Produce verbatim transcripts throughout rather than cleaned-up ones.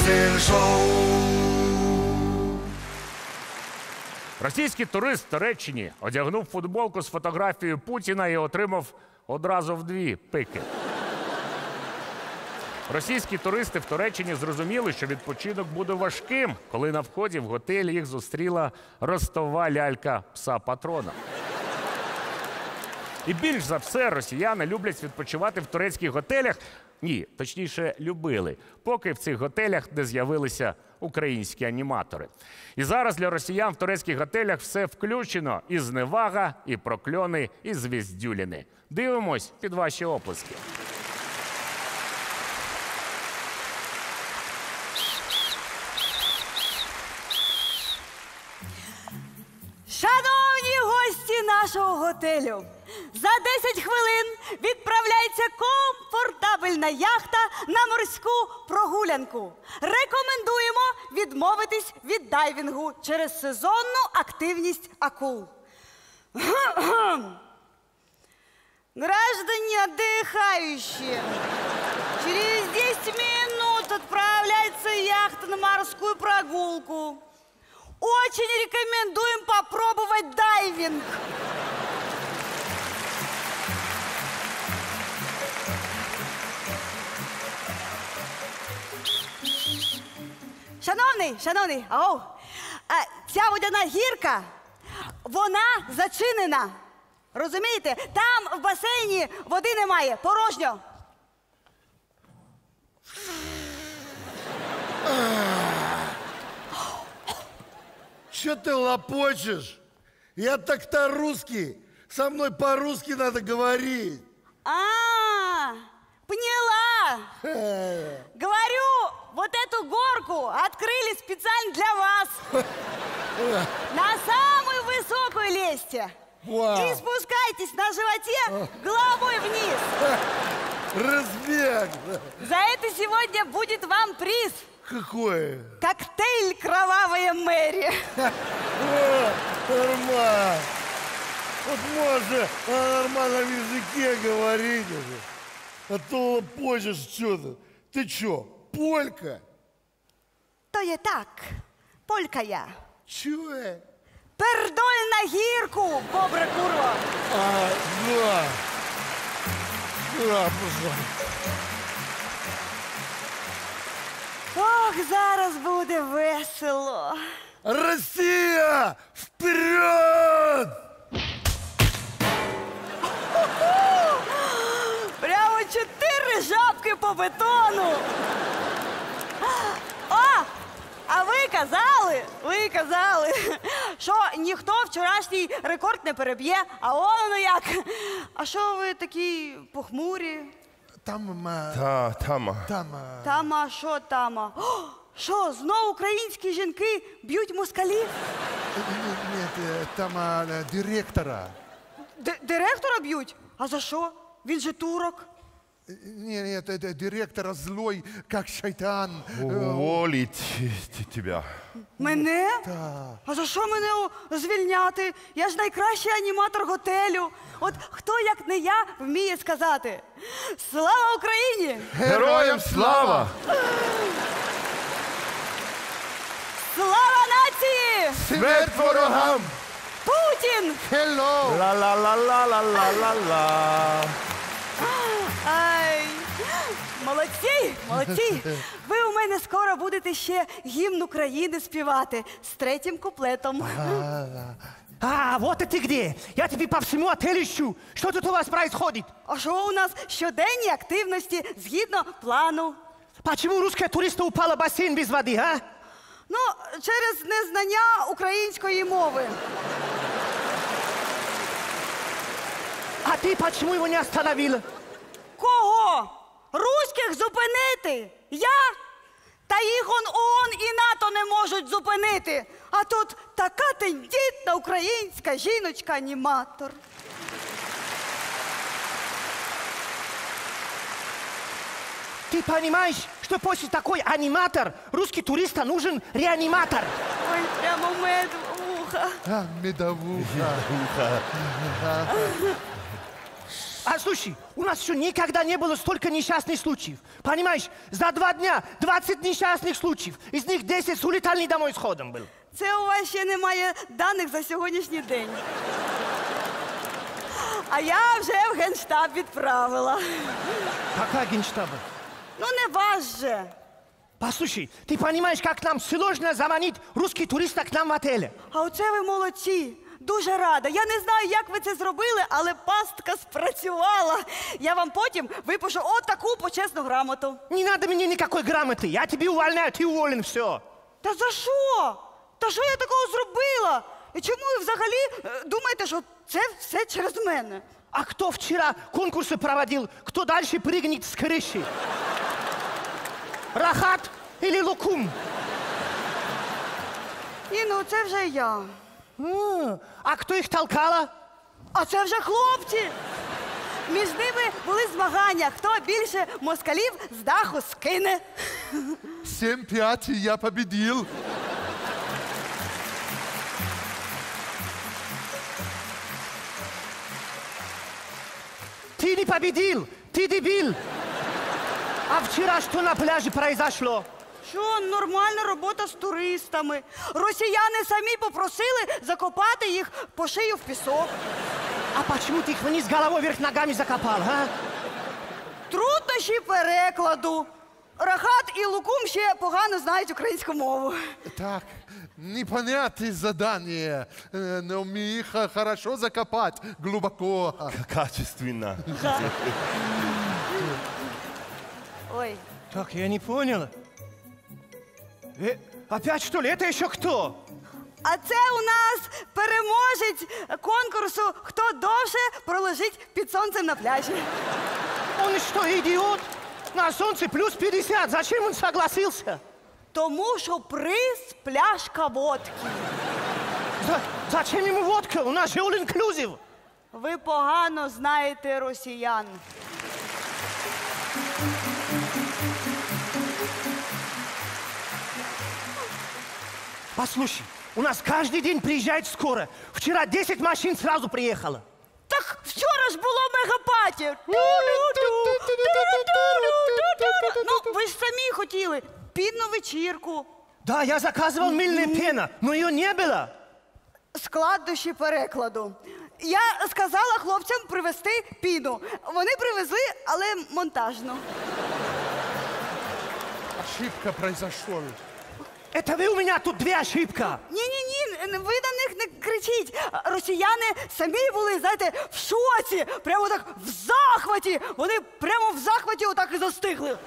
Весель шоу. Російський турист в Туреччині одягнув футболку з фотографією Путіна і отримав одразу вдві пики. Російські туристи в Туреччині зрозуміли, що відпочинок буде важким, коли на вході в готель їх зустріла ростова лялька пса-патрона. І більш за все росіяни люблять відпочивати в турецьких готелях, ні, точніше, любили, поки в цих готелях не з'явилися українські аніматори. І зараз для росіян в турецьких готелях все включено: і зневага, і прокльони, і звіздюліни. Дивимось під ваші оплески. Шановні гості нашого готелю, за десять хвилин відправляється комфортабельна яхта на морську прогулянку. Рекомендуємо відмовитись від дайвінгу через сезонну активність акул. Граждане отдыхающие, через десять минут отправляется яхта на морскую прогулку. Очень рекомендуем попробовать дайвинг. Шановний, шановний, ау, а, ця водяна гірка, вона зачинена. Розумієте? Там в басейні води немає, порожньо. Че ты лопочешь? Я так-то русский. Со мной по-русски надо говорить. А, поняла. Говорю, вот эту горку открыли специально для вас. На самую высокую лезьте. И спускайтесь на животе головой вниз. Разбег. За это сегодня будет вам приз. Какой? Коктейль «Кровавая Мэри». О, нормально. Вот можно на нормальном языке говорить уже. А то лопочешь что-то. Ты что, полька? То є так, полька я. Чего? Пердоль на гірку, бобра курва. А, да. Да, пожалуйста. Ох, зараз буде весело. Россия, вперед! Прямо чотири жабки по бетону. О, а ви казали, ви казали, що ніхто вчорашній рекорд не переб'є, а воно як. А що ви такі похмурі? Там, Та, тама. там... Тама, що тама? О, що, знов українські жінки б'ють москалів? Нет, там директора. Д- директора б'ють? А за що? Він же турок. Нет, нет, это директора злой, как шайтан. Уволить тебя. Мене? Так. А за що мене о, звільняти? Я ж найкращий аніматор готелю. От хто, як не я, вміє сказати: слава Україні! Героям слава! Слава нації! Смерть ворогам! Путін! Hello! Ла-ла-ла-ла-ла-ла-ла. Ай, молодці, молодці. Ви у мене скоро будете ще гімн України співати з третім куплетом. А, вот и ты где! Я тебе по всему отелю ищу. Что тут у вас происходит? А що у нас щоденні активності згідно плану? Почему русская туриста упала в бассейн без воды, а? Ну, через незнання української мови. А ты почему его не остановила? Кого? Руських зупинити? Я? Та їх он ООН і НАТО не можуть зупинити. А тут така тендітна українська жіночка-аніматор. Ты понимаешь, что после такой аниматор русский туриста нужен реаниматор? Ой, прямо мед в ухо. А, медовуха. А слушай, у нас еще никогда не было столько несчастных случаев. Понимаешь, за два дня двадцать несчастных случаев. Из них десять улетали домой с ходом был. Це у вас ще немає даних за сьогоднішній день. А я вже в Генштаб відправила. Какая генштаба? Ну не вас же. Послушай, ты понимаешь, как нам сложно заманить русских туристов к нам в отеле? А оце ви молодці. Дуже рада. Я не знаю, як ви це зробили, але пастка спрацювала. Я вам потім випишу от таку почесну грамоту. Не надо мне никакой грамоты. Я тебе увольняю, ты уволен, все. Та за що? Та що я такого зробила? І чому ви взагалі е, думаєте, що це все через мене? А кто вчера конкурсы проводил? Кто дальше прыгнет с крыши? Рахат или Лукум? Ні, ну це вже я. А, а кто их толкала? А це вже хлопці. Між ними були змагання, хто більше москалів з даху скине. семь пять, я победил. Ты не победил, ты дебил. А вчера что на пляже произошло? Що, нормальна робота з туристами. Росіяни самі попросили закопати їх по шию в пісок. А почему ты их вниз головой вверх ногами закопал, а? Труднощі перекладу. Рахат і Лукум ще погано знають українську мову. Так, непонятное задание, э, но мне их э, хорошо закопать глубоко. Качественно. Ой. Так, я не понял. Э, опять что ли? Это еще кто? А це у нас переможець конкурсу «Хто довше пролежить під сонцем на пляжі». Он что, идиот? На солнце плюс пятьдесят. Зачем он согласился? Тому що приз пляшка водки. За- зачем ему водка? У нас же all-inclusive. Ви погано знаєте росіян. Послушай, у нас каждый день приезжает скоро. Вчера десять машин сразу приехало. Так вчора ж було мегапаті. Ну, ви ж самі хотіли пінну вечірку. Да, я заказывал мыльная пена, но ее не было. Складнощі перекладу. Я сказала хлопцям привезти піну. Вони привезли, але монтажну. Ошибка произошла. Это вы у меня тут две ошибка. Ні-ні-ні, ви на них не кричіть. Росіяни самі були, знаєте, в шоці, прямо так в захваті. Вони прямо в захваті отак і застигли.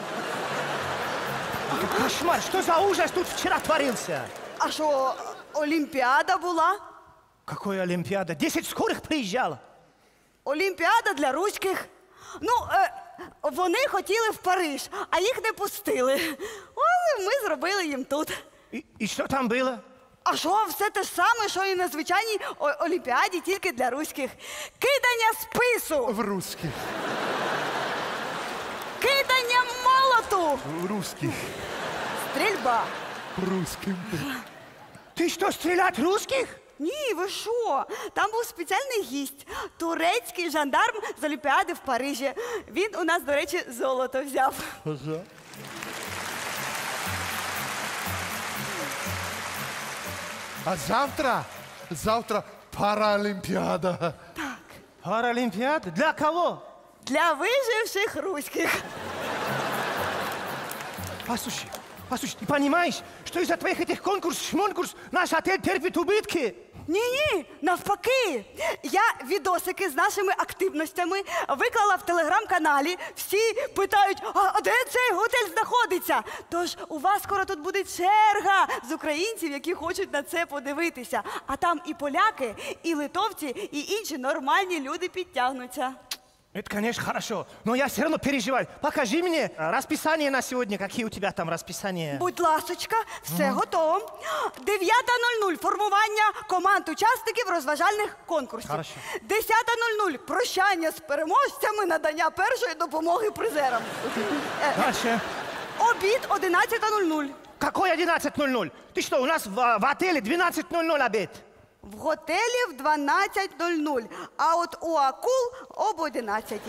Кошмар, что за ужас тут вчера творился? А що, Олімпіада була? Какой Олимпиада? Десять скорых приезжало. Олімпіада для руських. Ну, е, вони хотіли в Париж, а їх не пустили. Але ми зробили їм тут. И, и что там было? А що, все те ж саме, що і на звичайній о- Олімпіаді, тільки для руських. Кидання спису, В русских. кидання молоту, Русских. стрільба. Русским. Ты что, стрелять русских? Ні, ви що? Там був спеціальний гість, турецький жандарм з Олімпіади в Парижі. Він у нас, до речі, золото взяв. А завтра, завтра Паралимпиада. Паралимпиада? Для кого? Для виживших руських. Послушай, послушай, ты понимаешь, что из-за твоих этих конкурсов, шмонкурс, наш отель терпит убытки? Ні-ні, навпаки. Я відосики з нашими активностями виклала в телеграм-каналі. Всі питають, а де цей готель знаходиться? Тож у вас скоро тут буде черга з українців, які хочуть на це подивитися. А там і поляки, і литовці, і інші нормальні люди підтягнуться. Это, конечно, хорошо, но я все равно переживаю. Покажи мне э, расписание на сегодня, какие у тебя там расписания. Будь ласочка, все готово. дев'ята нуль нуль – формування команд учасників розважальних конкурсів. Хорошо. десята нуль нуль – прощання з переможцями, надання першої допомоги призерам. Е, Дальше. Обід одинадцята нуль нуль. Какой одиннадцать ноль ноль? Ты что, у нас в, в отеле двенадцать ноль ноль обед? в готелі в дванадцять нуль нуль, а от у акул об одинадцятій.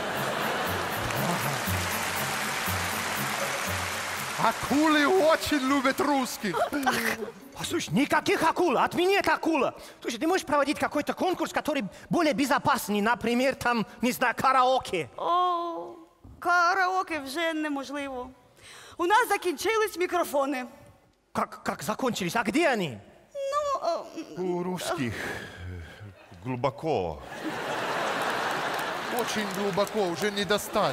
Акулы очень любят русских. Послушай, никаких акул, отмени это акула. Слушай, ты можешь проводить какой-то конкурс, который более безопасный, например, там, не знаю, караоке? О, караоке вже неможливо. У нас закінчились мікрофони. Как, как закончились? А где они? Ну, о, У русских э, глубоко. Очень глубоко, уже не достать.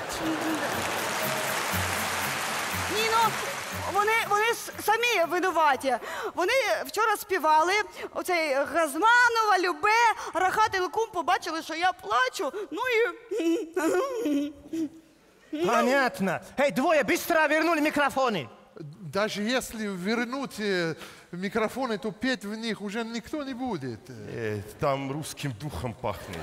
ні, ну, вони, вони с- самі винуваті. Вони вчора співали оцей Газманова, Любе, Рахат Ілкум, побачили, що я плачу, ну і... Понятно. Эй, двое, быстро вернули микрофоны. Даже если вернуть э, микрофоны, то петь в них уже никто не будет. Э, там русским духом пахнет.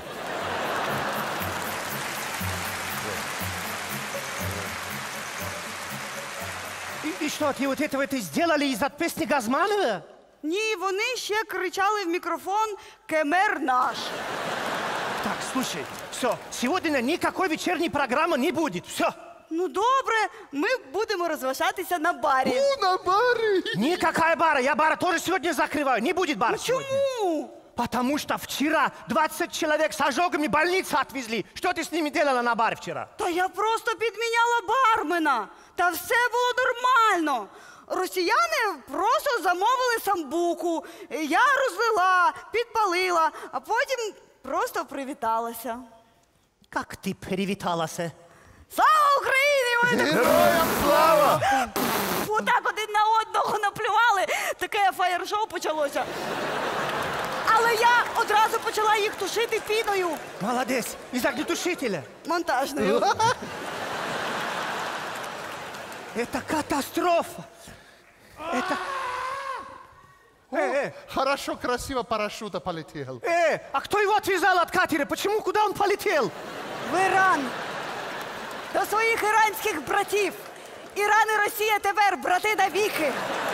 И, и что, ты вот этого ты сделали из-за песни Газманова? Ні, вони ще кричали в мікрофон «Кемер наш». Так, слушай, все, сегодня никакой вечерней программы не будет, все. Ну добре, ми будемо розважатися на барі. Ну, на баре. Никакая бара, я бара тоже сегодня закрываю, не будет бара сегодня. Чому? Потому что вчера двадцать человек с ожогами больницы отвезли. Что ты с ними делала на баре вчера? Та я просто підміняла бармена. Та все було нормально. Росіяни просто замовили самбуку. Я розлила, підпалила, а потім просто привіталася. Как ты привіталась? Слава Україні! Ми так Героям слава! отак один на одного наплювали. Таке фаєр-шоу почалося. Але я одразу почала їх тушити піною Молодец, из огнетушителя. монтажною. Это катастрофа. Это... Э, э, Хорошо, красиво парашюта полетел. э, а кто его отвязал от катера? Почему? Куда он полетел? В Іран. До своїх іранських братів. Іран і Росія тепер брати навіки.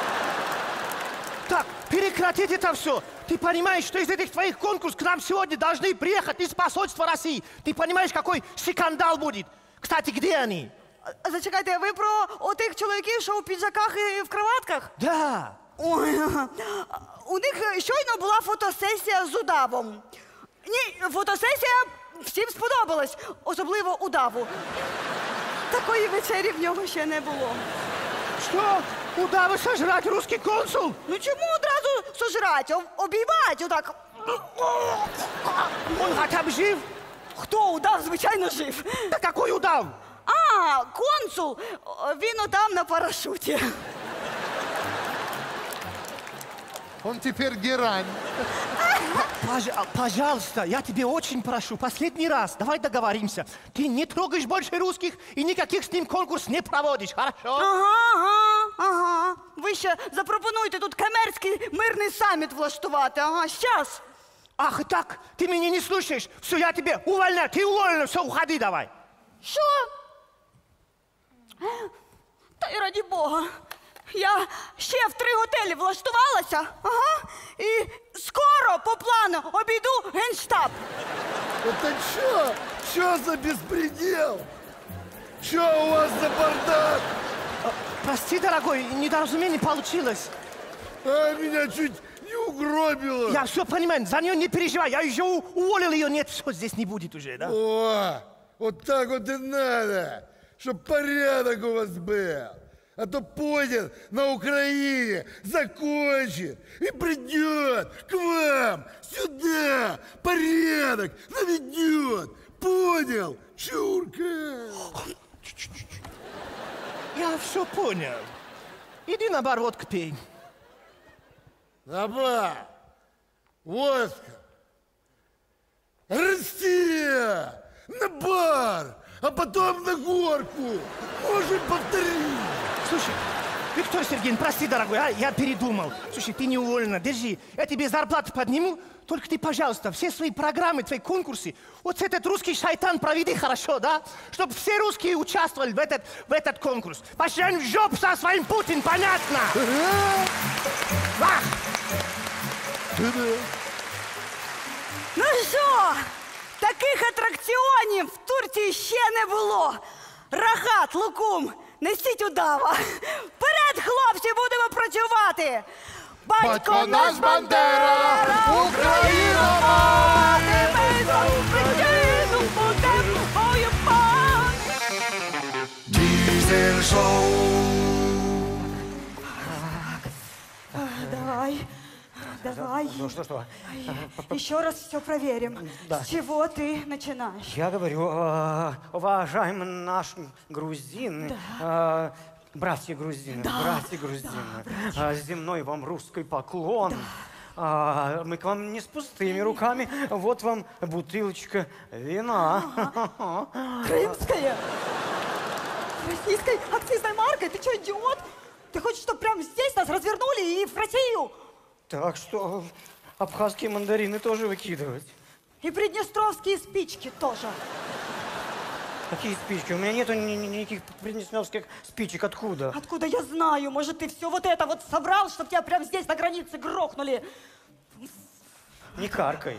Так, прекратить это все. Ты понимаешь, что из этих твоих конкурсов к нам сегодня должны приехать из посольства России? Ты понимаешь, какой скандал будет? Кстати, где они? А, Зачекайте, ви про отих чоловіків, що у піджаках і в кроватках? Да. Ой, у них щойно була фотосесія з удавом. Ні, фотосесія всім сподобалась, особливо удаву. Такої вечері в нього ще не було. Что? Куда вы сожрать русский консул? Ну чому одразу сожрать, об- обіймать отак? Он хотя бы жив? Хто удав, звичайно, жив. Да какой удав? А, консул, о, він отам на парашуті. Он теперь герань. Пож- а, пожалуйста, я тебе очень прошу, последний раз, давай договоримся. Ты не трогаешь больше русских и никаких с ним конкурс не проводишь, хорошо? Ага, ага, ага. Ви ще запропонуйте тут камерський мирний саміт влаштувати. Ага, щас. Ах, и так, ты меня не слушаешь. Все, я тебе увольняю, ты уволена, все, уходи давай. Що? Та й раді Бога. Я ще в три готелі влаштувалася, ага, і скоро по плану обійду Генштаб. Это что? Что за беспредел? Что у вас за бардак? Прости, дорогой, недоразумение получилось. А, меня чуть не угробило. Я все понимаю, за нее не переживай, я уже у- уволил ее, нет, все, здесь не будет уже, да? О, вот так вот и надо, чтоб порядок у вас был. А то пойдет на Украине, закончит и придет к вам сюда, порядок наведет. Понял, чурка? Я все понял. Иди на бар водку пей. На бар, водка, Россия, на бар, а потом на горку. Можем повторить. Слушай, Виктор Сергеевич, прости, дорогой, а, я передумал. Слушай, ты не уволена, держи. Я тебе зарплату подниму, только ты, пожалуйста, все свои программы, твои конкурсы, вот этот русский шайтан проведи хорошо, да? Чтобы все русские участвовали в этот, в этот конкурс. Пошли в жопу со своим Путин, понятно? Ах! Ну що, таких атракціонів в Турції ще не було. Рахат, лукум, несіть удава. Вперед, хлопці, будемо працювати. Батько наш Бандера, Україна мати, ми за Україну будемо воювати. Дизель-шоу. Давай, давай. Ну что, что? Еще раз все проверим. Да. С чего ты начинаешь? Я говорю, э, уважаемый наш грузин, э, братья грузины, братья грузины, э, земной вам русский поклон. А, мы к вам не с пустыми руками. Вот вам бутылочка вина. Крымская? Российской акцизной маркой? Ты что, идиот? Ты хочешь, чтобы прямо здесь нас развернули и в Россию? Так что абхазские мандарины тоже выкидывать. И приднестровские спички тоже. Какие спички? У меня нету ни- ни- никаких приднестровских спичек. Откуда? Откуда я знаю? Может, ты все вот это вот собрал, чтобы тебя прямо здесь на границе грохнули? Не каркай.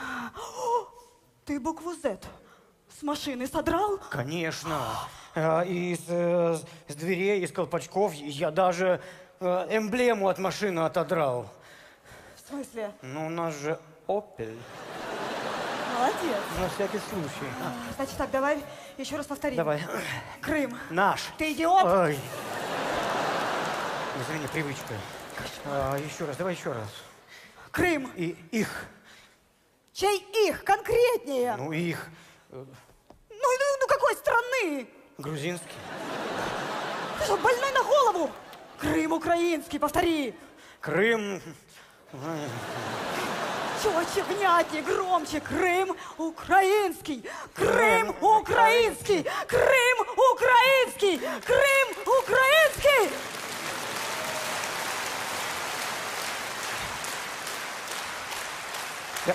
Ты букву Z с машины содрал? Конечно. Э, Из, э, с дверей, из колпачков я даже э, эмблему от машины отодрал. В смысле? Ну, у нас же Opel. Молодец. На всякий случай. Значит так, давай еще раз повторим. Давай. Крым. Наш. Ты идиот? Ой. Извини, привычка. А, еще раз, давай еще раз. Крым. И их. Чей их? Конкретнее. Ну, их. Ну, ну, ну какой страны? Грузинский. Ты что, больной на голову? Крым украинский, повтори. Крым. Четче, внятнее, громче. Крым украинский. Крым украинский. Крым украинский. Крым украинский. Я...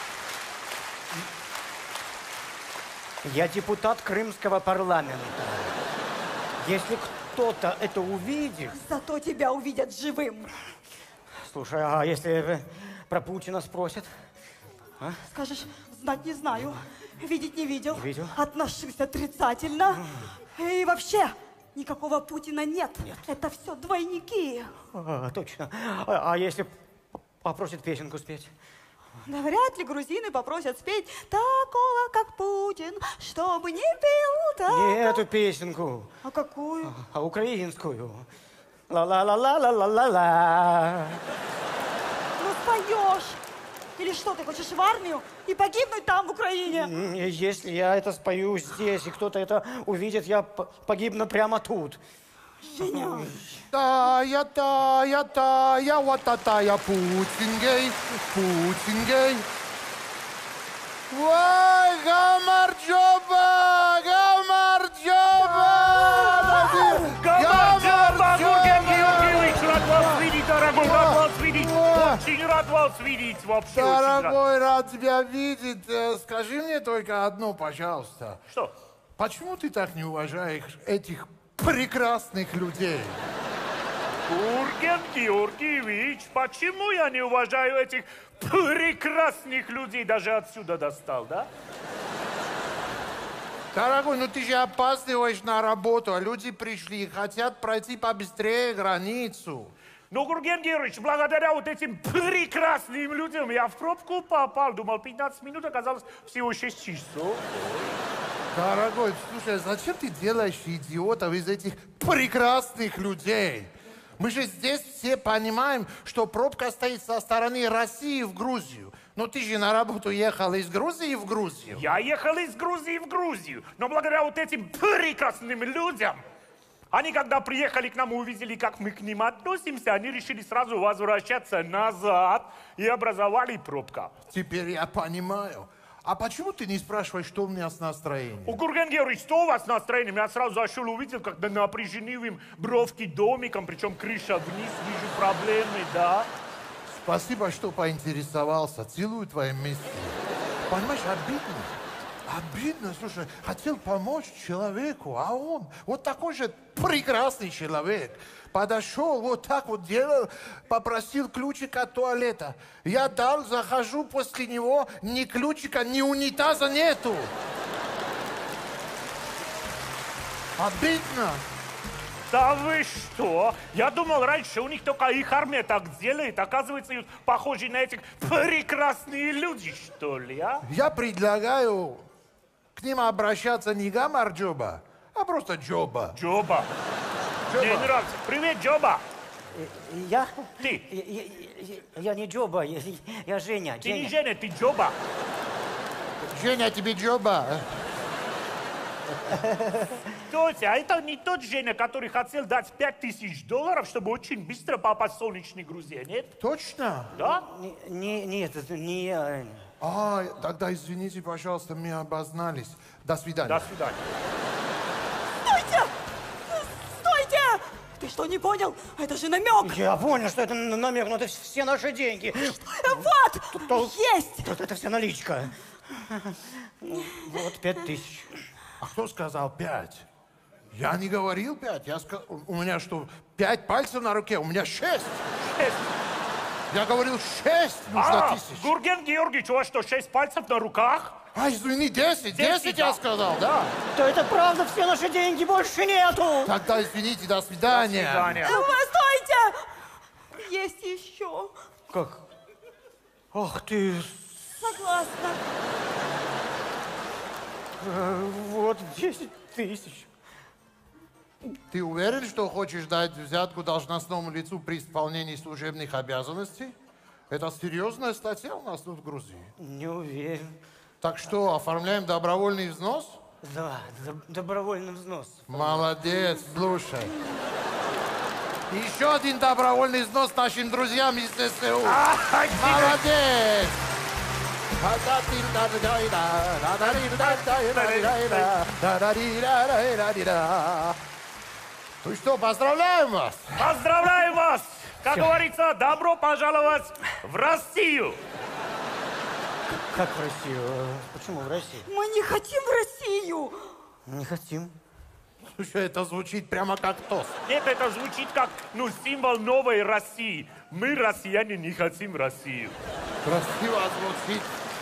Я депутат Крымского парламента. Если кто-то это увидит... Зато тебя увидят живым. Слушай, а если про Путина спросят? А? Скажешь, знать не знаю, видеть не видел, Видел. отношусь отрицательно. И вообще, никакого Путина нет. Нет. Это все двойники. А, точно. А, а если попросят песенку спеть? Да вряд ли грузины попросят спеть такого, как Путин, чтобы не пил так. Не эту песенку, А какую? а украинскую. Ла-ла-ла-ла-ла-ла-ла. Ну споешь. Или что, ты хочешь в армию и погибнуть там, в Украине? М, Если я это спою здесь, и кто-то это увидит, я п- погибну прямо тут. Женя. Тая, тая, тая, вот тая, Путин гей, Путин гей. Ой, гамарджоба, гамарджоба! Гамарджоба, Гурген Георгиевич, рад вас видеть, дорогой, рад вас видеть. Очень рад вас видеть, вообще очень рад. Дорогой, рад тебя видеть. Э, Скажи мне только одно, пожалуйста. Что? Почему ты так не уважаешь этих прекрасных людей? Гурген Георгиевич, почему я не уважаю этих прекрасных людей? Даже отсюда достал, да? Дорогой, ну ты же опаздываешь на работу, а люди пришли, хотят пройти побыстрее границу. Но, Гурген Георгиевич, благодаря вот этим прекрасным людям я в пробку попал. Думал, пятнадцать минут, оказалось всего шесть часов. Дорогой, слушай, зачем ты делаешь идиотов из этих прекрасных людей? Мы же здесь все понимаем, что пробка стоит со стороны России в Грузию. Но ты же на работу ехал из Грузии в Грузию. Я ехал из Грузии в Грузию, но благодаря вот этим прекрасным людям, они когда приехали к нам и увидели, как мы к ним относимся, они решили сразу возвращаться назад и образовали пробку. Теперь я понимаю. А почему ты не спрашиваешь, что у меня с настроением? У Гурген Георгиевич, что у вас с настроением? Я сразу зашел, увидел, как напряженным бровки домиком, причем крыша вниз, вижу проблемы, да? Спасибо, что поинтересовался. Целую твои мысли. Понимаешь, обидно. Обидно, слушай, хотел помочь человеку, а он вот такой же прекрасный человек. подошел, вот так вот делал, попросил ключик от туалета. Я дал, захожу, после него ни ключика, ни унитаза нету. Обидно. Да вы что? Я думал, раньше у них только их армия так делает. Оказывается, похожи на этих прекрасные люди, что ли, а? Я предлагаю к ним обращаться не Гамарджоба, а просто Джоба. Джоба. Джоба. Мне нравится. Привет, Джоба. Я? Ты. Я, я- я не Джоба, я, я Женя. Ты не Женя. Женя, ты Джоба. Женя, тебе Джоба. Тетя, а это не тот Женя, который хотел дать пять тысяч долларов, чтобы очень быстро попасть в солнечный Грузия, нет? Точно? Да? Не, не, нет, это не я. А, тогда извините, пожалуйста, мы обознались. До свидания. До свидания. Стойте! Стойте! Ты что, не понял? Это же намек! Я понял, что это н- намек, но это все наши деньги. Вот! то- Есть! Тут это вся наличка. Ну, Вот пять тысяч. А кто сказал пять? Я не говорил пять. Я сказал, у меня что, пять пальцев на руке? У меня шесть. Шесть. Я говорил, шесть нужно А, тысяч. Гурген Георгиевич, у вас что, шесть пальцев на руках? А, извини, десять. Десять, Десять да. я сказал, да. Да это правда, все наши деньги больше нету. Тогда извините, до свидания. До свидания. Вы стойте! Есть еще. Как? Ах ты, Согласна. э, вот десять тысяч. Ты уверен, что хочешь дать взятку должностному лицу при исполнении служебных обязанностей? Это серьезная статья у нас тут в Грузии. Не уверен. Так что, оформляем добровольный взнос? Да, доб- добровольный взнос. Молодец, слушай. Еще один добровольный взнос нашим друзьям из ССУ. Молодец! Ну что, поздравляем вас! Поздравляем вас! Как говорится, добро пожаловать в Россию! Как в Россию? Э, Почему в Россию? Мы не хотим в Россию. Не хотим. Слушай, это звучит прямо как тост. Нет, это звучит как, ну, символ новой России. Мы, россияне, не хотим Россию. Красиво звучит.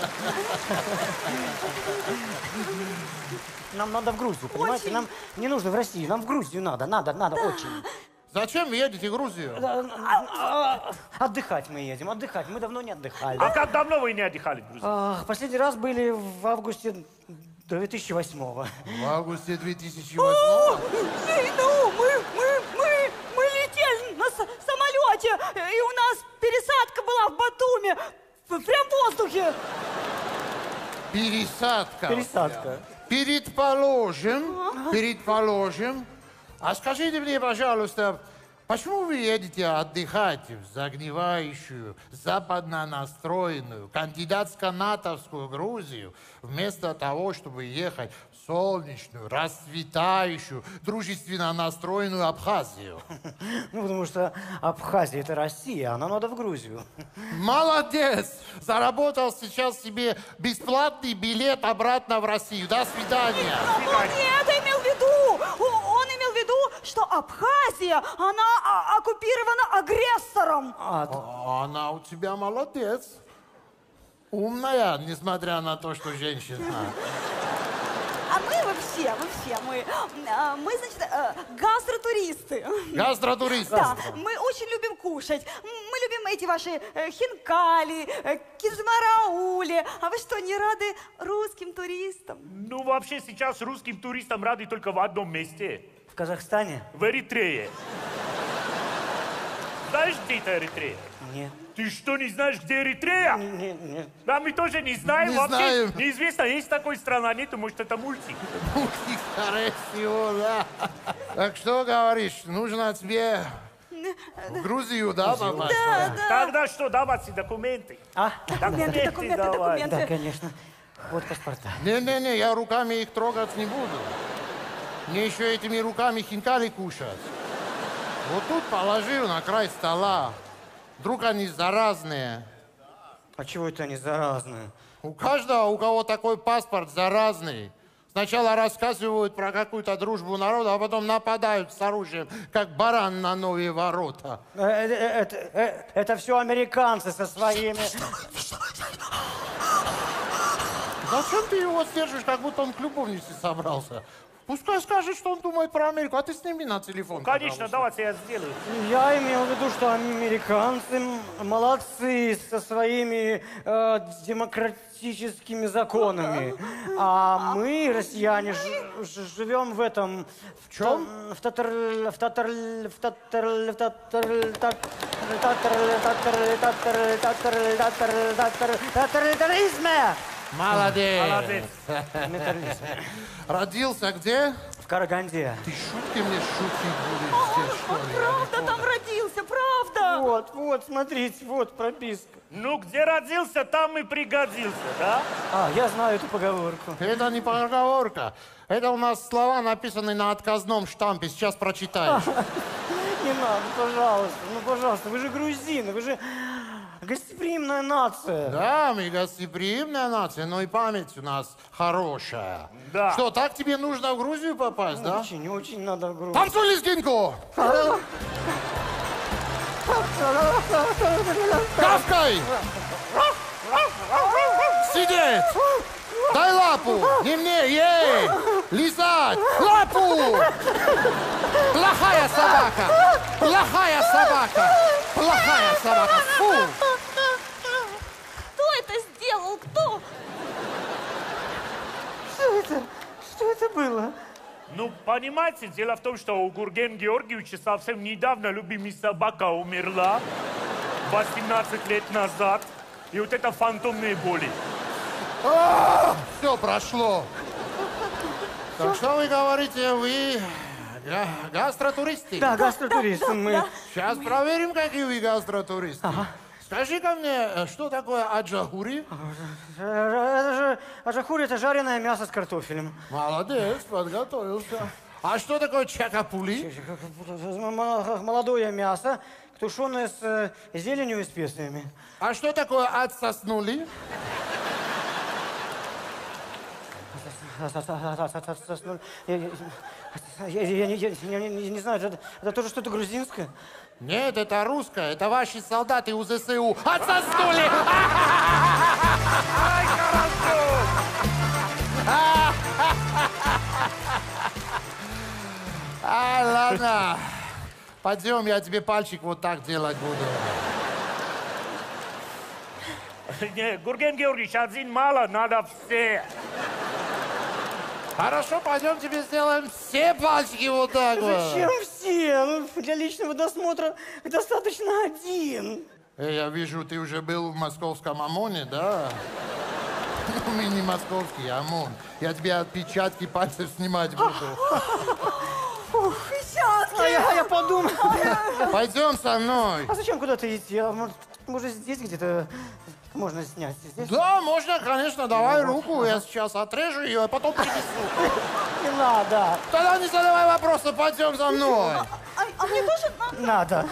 Нам надо в Грузию, понимаете? Нам не нужно в Россию, нам в Грузию надо, надо, надо, очень. Зачем вы едете в Грузию? А, Отдыхать мы едем, отдыхать. Мы давно не отдыхали. А как давно вы не отдыхали, друзья? А, Последний раз были в августе две тысячи восьмого. В августе две тысячи восьмого? Эй, ну, мы, мы, мы, мы летели на с- самолете, и у нас пересадка была в Батуми, в- прям в воздухе. Пересадка. Пересадка. Предположим, предположим. А скажите мне, пожалуйста, почему вы едете отдыхать в загнивающую, западно настроенную, кандидатско-натовскую Грузию, вместо того, чтобы ехать в солнечную, расцветающую, дружественно настроенную Абхазию? Ну, потому что Абхазия — это Россия, а нам надо в Грузию. Молодец! Заработал сейчас себе бесплатный билет обратно в Россию. До свидания. Он не это имел в виду. О- Он имел в виду, что Абхазия, она а, оккупирована агрессором. А, А Она у тебя молодец. Умная, несмотря на то, что женщина. А мы вообще, вообще, мы, а, мы, значит, э, гастротуристы. Гастротурист. Да, мы очень любим кушать. Мы любим эти ваши э, хинкали, э, кизмараули. А вы что, не рады русским туристам? Ну, вообще, сейчас русским туристам рады только в одном месте. в Казахстане? В Эритрее. Знаешь, где это Эритрея? Нет. Ты что, не знаешь, где Эритрея? Нет, нет. Да, мы тоже не знаем. Не Вообще знаем. неизвестно, есть такой страна, нет, может, это мультик. Мультик, скорее всего, да. Так что говоришь, нужно тебе в Грузию, да, попасть? Да, да. Тогда что, давайте документы. А? Документы, документы, давай. документы. Да, конечно. Вот паспорта. Не-не-не, я руками их трогать не буду. Мне еще этими руками хинкали кушать. Вот тут положил на край стола. Вдруг они заразные. А чего это они заразные? У каждого, у кого такой паспорт заразный. Сначала рассказывают про какую-то дружбу народа, а потом нападают с оружием, как баран на новые ворота. Э, э, э, Это, э, это все американцы со своими... Зачем ты его сдержишь, как будто он к любовнице собрался? Пускай скажет, что он думает про Америку, а ты сними на телефон. Конечно, пожалуйста. давайте я сделаю. Я имел в виду, что американцы молодцы со своими э, демократическими законами. А мы, россияне, ж- ж- живем в этом... В чем? В татар... В татар... В татар... В татар... татар- татар- татар- татар- татар- татар- татар- татаритаризме! Молодец. Молодец. Родился где? В Караганде. Ты шутки мне шутить будешь здесь, что Он ли? правда там родился, правда. Вот, вот, смотрите, вот прописка. Ну, где родился, там и пригодился, да? А, я знаю эту поговорку. Это не поговорка. Это у нас слова, написанные на отказном штампе. Сейчас прочитаешь. Не надо, пожалуйста, ну, пожалуйста, вы же грузины, вы же гостеприимная нация. Да, мы гостеприимная нация, но и память у нас хорошая. Да. Что, так тебе нужно в Грузию попасть, да? Очень, очень надо в Грузию. Танцуй лезгинку! Кавкай! Сидеть! Дай лапу! Не мне, ей! Лизать! Лапу! Плохая собака! Плохая собака! Плохая собака! Фу! Кто это сделал? Кто? Что это? Что это было? Ну, понимаете, дело в том, что у Гургена Георгиевича совсем недавно любимая собака умерла, восемнадцать лет назад, и вот это фантомные боли. Все прошло. Так что вы говорите, вы га- гастротуристы? Да, гастротуристы мы. Сейчас проверим, какие вы гастротуристы. Скажи-ка мне, что такое аджахури? Это же, аджахури — это жареное мясо с картофелем. Молодец, подготовился. А что такое чакапули? М- Молодое мясо, тушеное с э, зеленью и специями. А что такое отсоснули? Я, я- я- я- я не- не- не знаю, это, это тоже что-то грузинское? Нет, это русское. Это ваши солдаты у ЗСУ. Отсоснули! Ай, хорошо! А, ладно. Пойдем, я тебе пальчик вот так делать буду. Не, Гурген Георгиевич, один мало, надо все. Хорошо, пойдем тебе сделаем все пальчики вот так вот. Зачем все? Ну, для личного досмотра достаточно один. Эй, я вижу, ты уже был в московском ОМОНе, да? Ну, мы не московский ОМОН. Я тебе отпечатки пальцев снимать буду. Ух, печатки. А я, а я подумал. Пойдем со мной. А зачем куда-то идти? А может, может, здесь где-то можно снять? Здесь? Да, можно, конечно, давай руку. Я сейчас отрежу ее, а потом принесу. Не надо. Тогда не задавай вопросы, пойдем за мной. А, а мне тоже надо? Надо.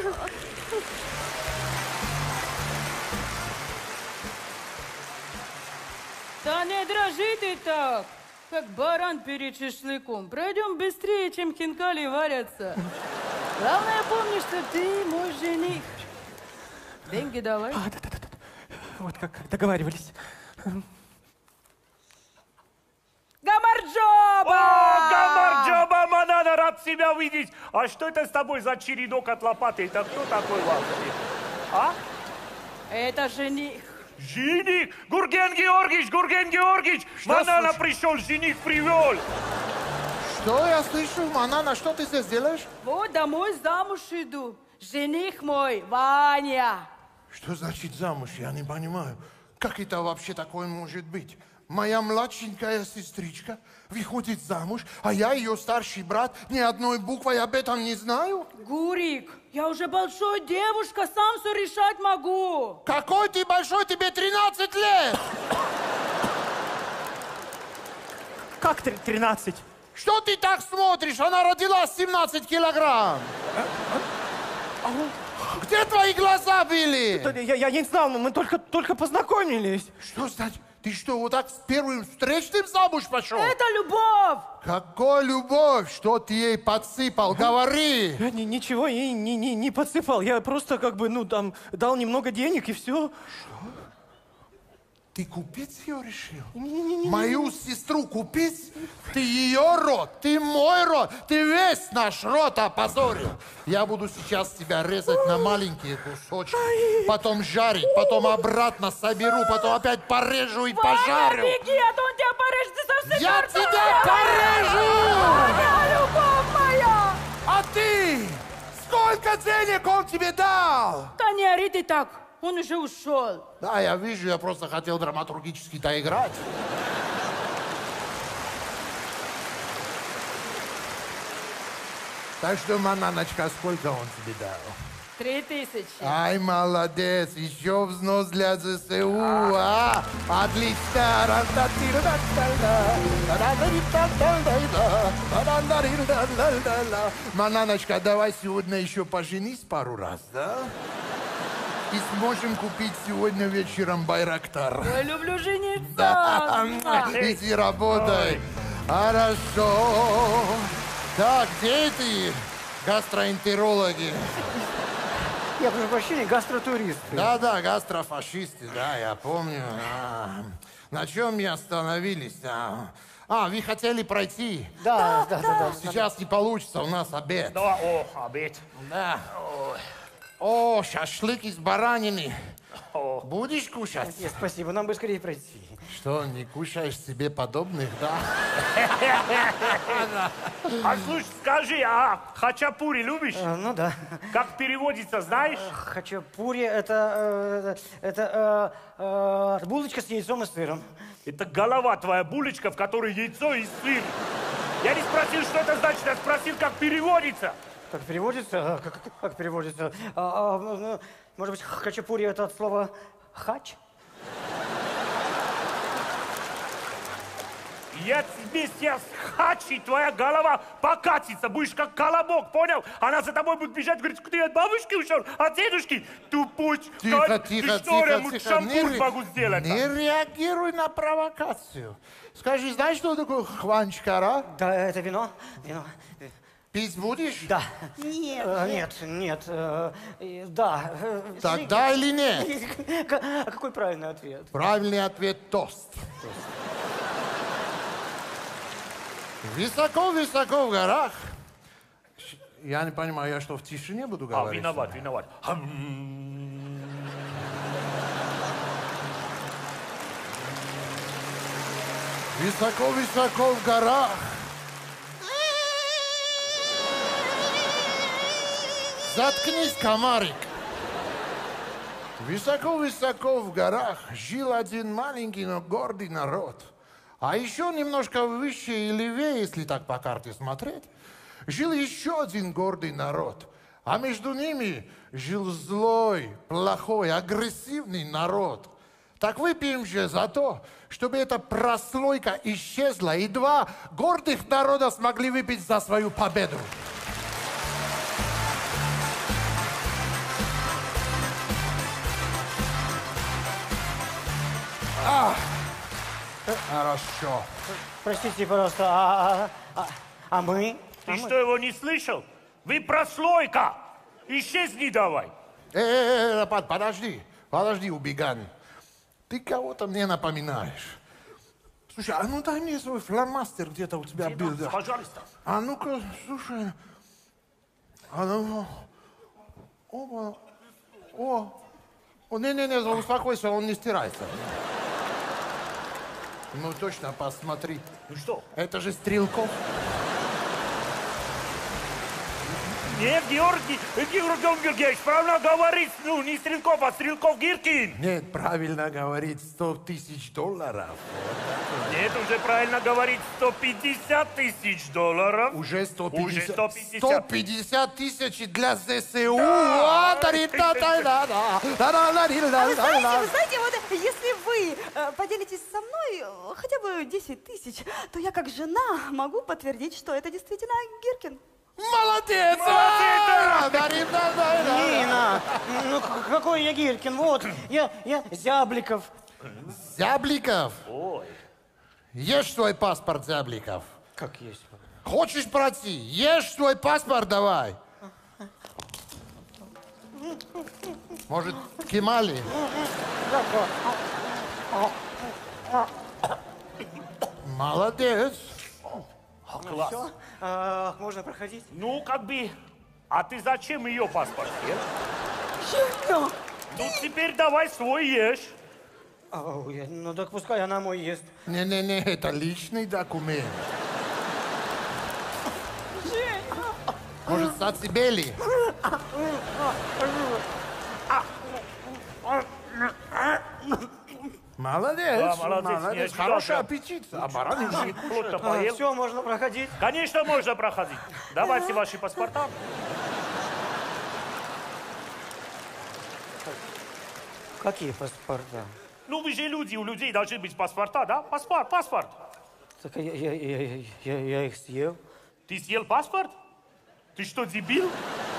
Да не дрожи ты так, как баран перед шашлыком. Пройдем быстрее, чем хинкали варятся. Главное, помни, что ты мой жених. Деньги давай. А, Вот как договаривались. Гамарджоба! О, Гамарджоба, Манана, рад тебя видеть. А что это с тобой за чередок от лопаты? Это кто такой вообще? А? Это жених. Жених! Гурген Георгиевич, Гурген Георгиевич! Манана пришел, жених привел! Что я слышу? Манана, что ты здесь делаешь? Вот домой замуж иду. Жених мой, Ваня. Что значит замуж? Я не понимаю. Как это вообще такое может быть? Моя младшенькая сестричка выходит замуж, а я, ее старший брат, ни одной буквой об этом не знаю? Гурик, я уже большой девушка, сам все решать могу. Какой ты большой, тебе тринадцать лет! Как тринадцать? Что ты так смотришь? Она родилась семнадцать килограмм. Где твои глаза были? Я, я не знал, мы только, только познакомились. Что значит? Ты что, вот так с первым встречным замуж пошел? Это любовь! Какой любовь? Что ты ей подсыпал? Говори! Я ни- ничего ей не, не, не подсыпал. Я просто как бы, ну, там, дал немного денег и все. Ты купить ее решил? Мою сестру купить? Ты ее род, ты мой род, ты весь наш род опозорил. Я буду сейчас тебя резать на маленькие кусочки, потом жарить, потом обратно соберу, потом опять порежу и пожарю. Ваня, беги, а то он тебя порежет, ты совсем Я картошку. тебя порежу! Ваня, любовь моя! А ты? Сколько денег он тебе дал? Да не ори ты так, он уже ушел. Да, я вижу, я просто хотел драматургически доиграть. Так что, Мананочка, сколько он тебе дал? Три тысячи. Ай, молодец, еще взнос для ЗСУ, а? Отлично! Мананочка, давай сегодня еще поженись пару раз, да? И сможем купить сегодня вечером Байрактар. Я люблю жениться. Да, иди работай. Хорошо. Так, где ты, гастроэнтерологи? Я прошу прощения, гастротуристы. Да-да, гастрофашисты, да, я помню. А, на чем мы остановились? А, а, вы хотели пройти? Да, да, да, да. Сейчас не получится, у нас обед. Да, о, обед. Да. О, шашлык из баранины. Будешь кушать? Нет, спасибо, нам бы скорее пройти. Что, не кушаешь себе подобных, да? А слушай, скажи, а хачапури любишь? А, ну да. Как переводится, знаешь? Хачапури это, э, это э, э, булочка с яйцом и сыром. Это голова твоя булочка, в которой яйцо и сыр. Я не спросил, что это значит, я спросил, как переводится. Как переводится? А, Как, как переводится? А, а, ну, может быть, хачапури это от слова хач? Я тебе сейчас хачи, твоя голова покатится, будешь как колобок, понял? Она за тобой будет бежать, говорит, ты от бабушки ушел, от дедушки, тупой. Тихо, как тихо, ты что, тихо, я тихо. шампур ре- могу сделать. не реагируй на провокацию. Скажи, знаешь, что такое хванчкара? Да, это вино. Вино. Пить будешь? Да. Нет. Э, Нет, нет. э, э, Да. э, Тогда или нет? К- А какой правильный ответ? Правильный ответ – тост. Высоко-высоко в горах. Щ- Я не понимаю, я что, в тишине буду А, говорить? виноват, виноват. Высоко-высоко в горах. Заткнись, комарик. Высоко-высоко в горах жил один маленький, но гордый народ. А еще немножко выше и левее, если так по карте смотреть, жил еще один гордый народ. А между ними жил злой, плохой, агрессивный народ. Так выпьем же за то, чтобы эта прослойка исчезла, и два гордых народа смогли выпить за свою победу. А, хорошо. Простите, пожалуйста, а, а, а, а мы? Ты что, его не слышал? Вы прослойка! Исчезни давай! Э, э, э, под- подожди, подожди, убеган. Ты кого-то мне напоминаешь. Слушай, а ну дай мне свой фломастер, где-то у тебя был. Да. Пожалуйста. А ну-ка, слушай. А ну, оба. О, о, не-не-не, успокойся, он не стирается. Ну точно, посмотри. Ну что? Это же Стрелков. Нет, Георгий, Георгий Георгиевич, правильно говорит, ну, не Стрелков, а Стрелков-Гиркин. Нет, правильно говорить, сто тысяч долларов. Нет, уже правильно говорит, сто пятьдесят тысяч долларов. Уже сто Уже пятьдесят. сто пятьдесят. сто пятьдесят тысяч для ЗСУ. А А вы знаете, вы знаете, вот если вы э, поделитесь со мной э, хотя бы десять тысяч, то я как жена могу подтвердить, что это действительно Гиркин. Молодец! Молодец! Дарим, да, да, да. Нина, ну к- какой я Гиркин? Вот, я, я Зябликов. Зябликов, Ой. ешь свой паспорт, Зябликов. Как есть. Хочешь пройти? Ешь свой паспорт давай. Может, Кемали? Молодец. Класс. А, можно проходить? Ну, как бы... А ты зачем ее паспорт ел? Женя! Ну, теперь давай свой ешь. Ау, я- ну так пускай она мой ест. Не-не-не, это личный документ. Может, Сацибели? Молодец, Да, молодец, не молодец. ожидал, Хороший да. аппетит. А бараны же не Плотно кушают. поел. Все, можно проходить. Конечно, можно проходить. Давайте ваши паспорта. Какие паспорта? Ну, вы же люди, у людей должны быть паспорта, да? Паспорт, паспорт. Так я, я, я, я, я их съел. Ты съел паспорт? Ты что, дебил?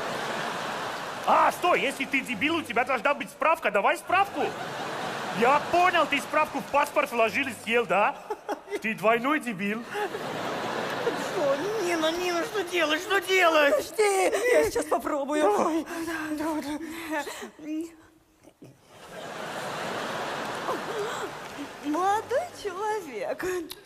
А, стой, если ты дебил, у тебя должна быть справка. Давай справку. Я понял, ты справку в паспорт вложил и съел, да? Ты двойной дебил. Что? Нина, Нина, что делаешь? Что делаешь? Подожди, я сейчас попробую. Давай. Молодой человек,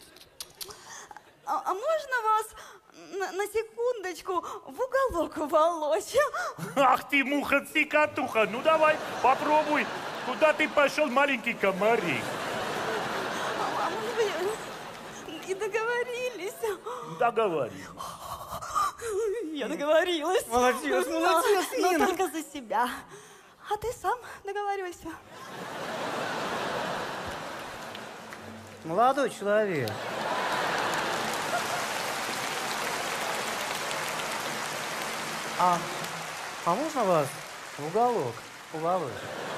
а, а можно вас на, на секундочку в уголок уволочь? Ах ты, муха-цикатуха. Ну, давай, попробуй. Куда ты пошел, маленький комарик? А, а может быть, и договорились? Договорились. Я договорилась. Молодец, Но- молодец, но Нина. только за себя. А ты сам договаривайся. Молодой человек. А, а можно вас в уголок уволочь?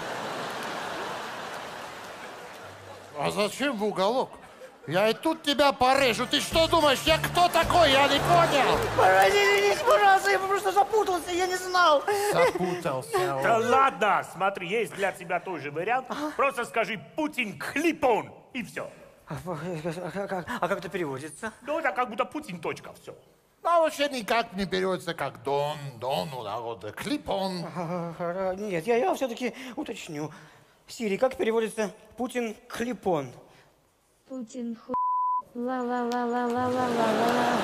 А зачем в уголок? Я и тут тебя порежу. Ты что думаешь, я кто такой? Я не понял. Извините, пожалуйста, я просто запутался, я не знал. Запутался. Да ладно, смотри, есть для тебя тоже вариант. Просто скажи «Путин клипон» и все. А, а как, а как это переводится? Ну, это как будто Путин, точка, все. А вообще никак не берется как Дон, Дон, вот так вот, клипон. А, Нет, я, я все-таки уточню. Сири, как переводится Путин клипон? Путин ху... Ла-ла-ла-ла-ла-ла-ла-ла.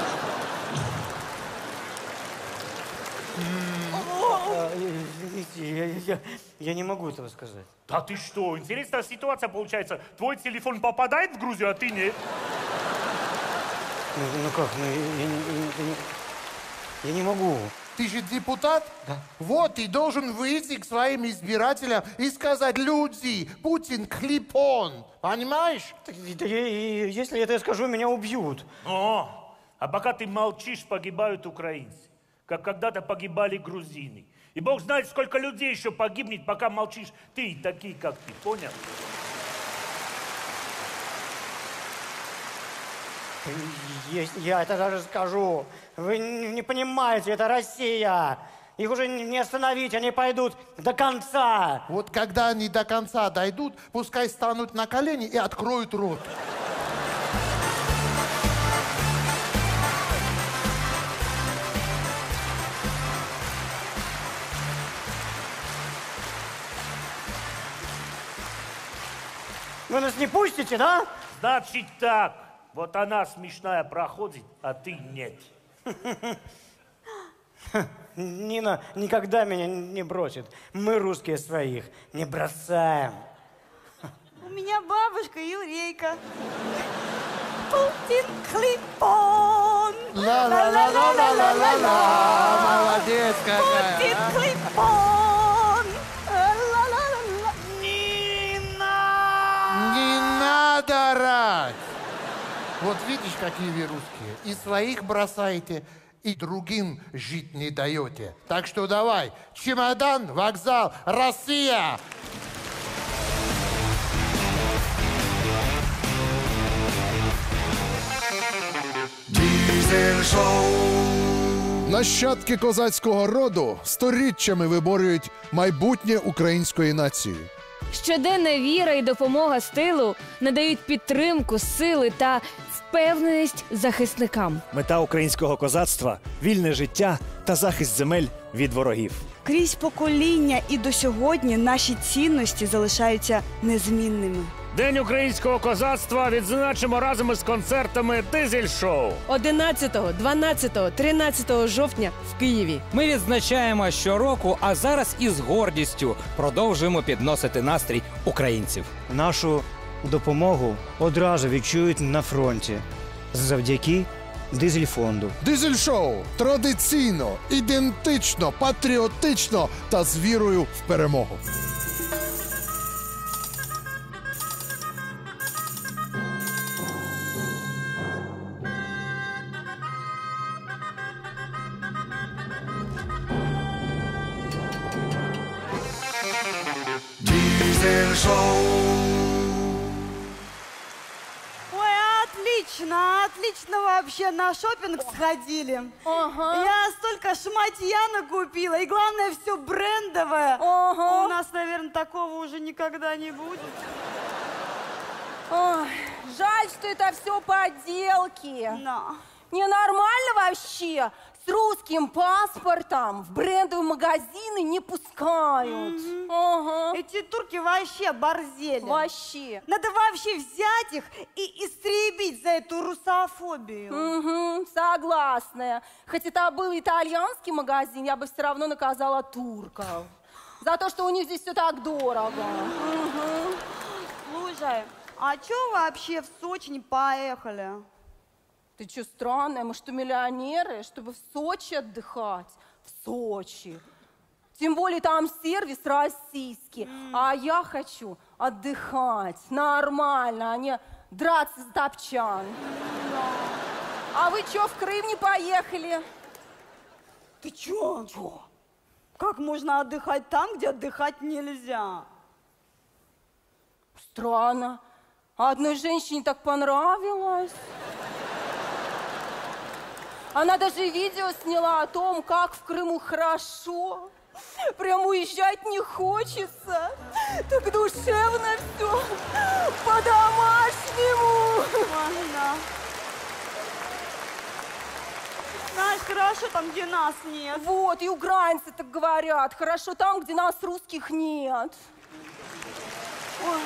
А, Извините, я, я, я не могу этого сказать. Да ты что, интересная ситуация получается. Твой телефон попадает в Грузию, а ты нет. Ну, ну как, ну я, я не- я не- я не могу. Ты же депутат? Да. Вот, ты должен выйти к своим избирателям и сказать: люди, Путин клипон. Понимаешь? Так, да я- я- если это я скажу, меня убьют. О, а пока ты молчишь, погибают украинцы. Как когда-то погибали грузины. И Бог знает, сколько людей еще погибнет, пока молчишь. Ты и такие, как ты, понял? Если я это даже скажу, вы не не понимаете, это Россия. Их уже не остановить, они пойдут до конца. Вот когда они до конца дойдут, пускай станут на колени и откроют рот. Вы нас не пустите, да? Значит так, вот она смешная проходит, а ты нет. Нина никогда меня не бросит. Мы, русские, своих не бросаем. У меня бабушка Юрейка. Путин клипон. Ла-ла-ла-ла-ла-ла-ла. Молодец какая. Путин а. клипон. Ла-ла-ла-ла. Нина! Не надо орать. Вот видишь, какие вы русские. И своих бросаете, и другим жить не даете. Так что давай, чемодан, вокзал, Россия! Нащадки козацького роду сторіччями виборюють майбутнє української нації. Щоденна віра і допомога з тилу надають підтримку, сили та впевненість захисникам. Мета українського козацтва – вільне життя та захист земель від ворогів. Крізь покоління і до сьогодні наші цінності залишаються незмінними. День українського козацтва відзначимо разом із концертами «Дизель-шоу». одинадцятого, дванадцятого, тринадцятого жовтня в Києві. Ми відзначаємо щороку, а зараз із гордістю продовжуємо підносити настрій українців. Нашу допомогу одразу відчують на фронті завдяки Дизель-фонду. Дизель-шоу традиційно, ідентично, патріотично та з вірою в перемогу. Ой, отлично, отлично вообще на шопинг сходили. Ага. Я столько шматья накупила, и главное, все брендовое. Ага. У нас, наверное, такого уже никогда не будет. Ой, жаль, что это все подделки. Да. Ненормально вообще. С русским паспортом в брендовые магазины не пускают. Мгм. Ага. Эти турки вообще борзели. Вообще. Надо вообще взять их и истребить за эту русофобию. Угу, согласна. Хоть это был итальянский магазин, я бы все равно наказала турков. За то, что у них здесь все так дорого. Угу. Слушай, а чё вообще в Сочи не поехали? Ты что, странная? Мы что, миллионеры, чтобы в Сочи отдыхать? В Сочи. Тем более там сервис российский. Mm. А я хочу отдыхать нормально, а не драться за топчан. Mm. А вы что, в Крым не поехали? Ты чё? Чё? Как можно отдыхать там, где отдыхать нельзя? Странно. А одной женщине так понравилось. Она даже видео сняла о том, как в Крыму хорошо. Прям уезжать не хочется. Так душевно все. По-домашнему. Ага. Знаешь, хорошо там, где нас нет. Вот, и украинцы так говорят. Хорошо там, где нас русских нет. Ой.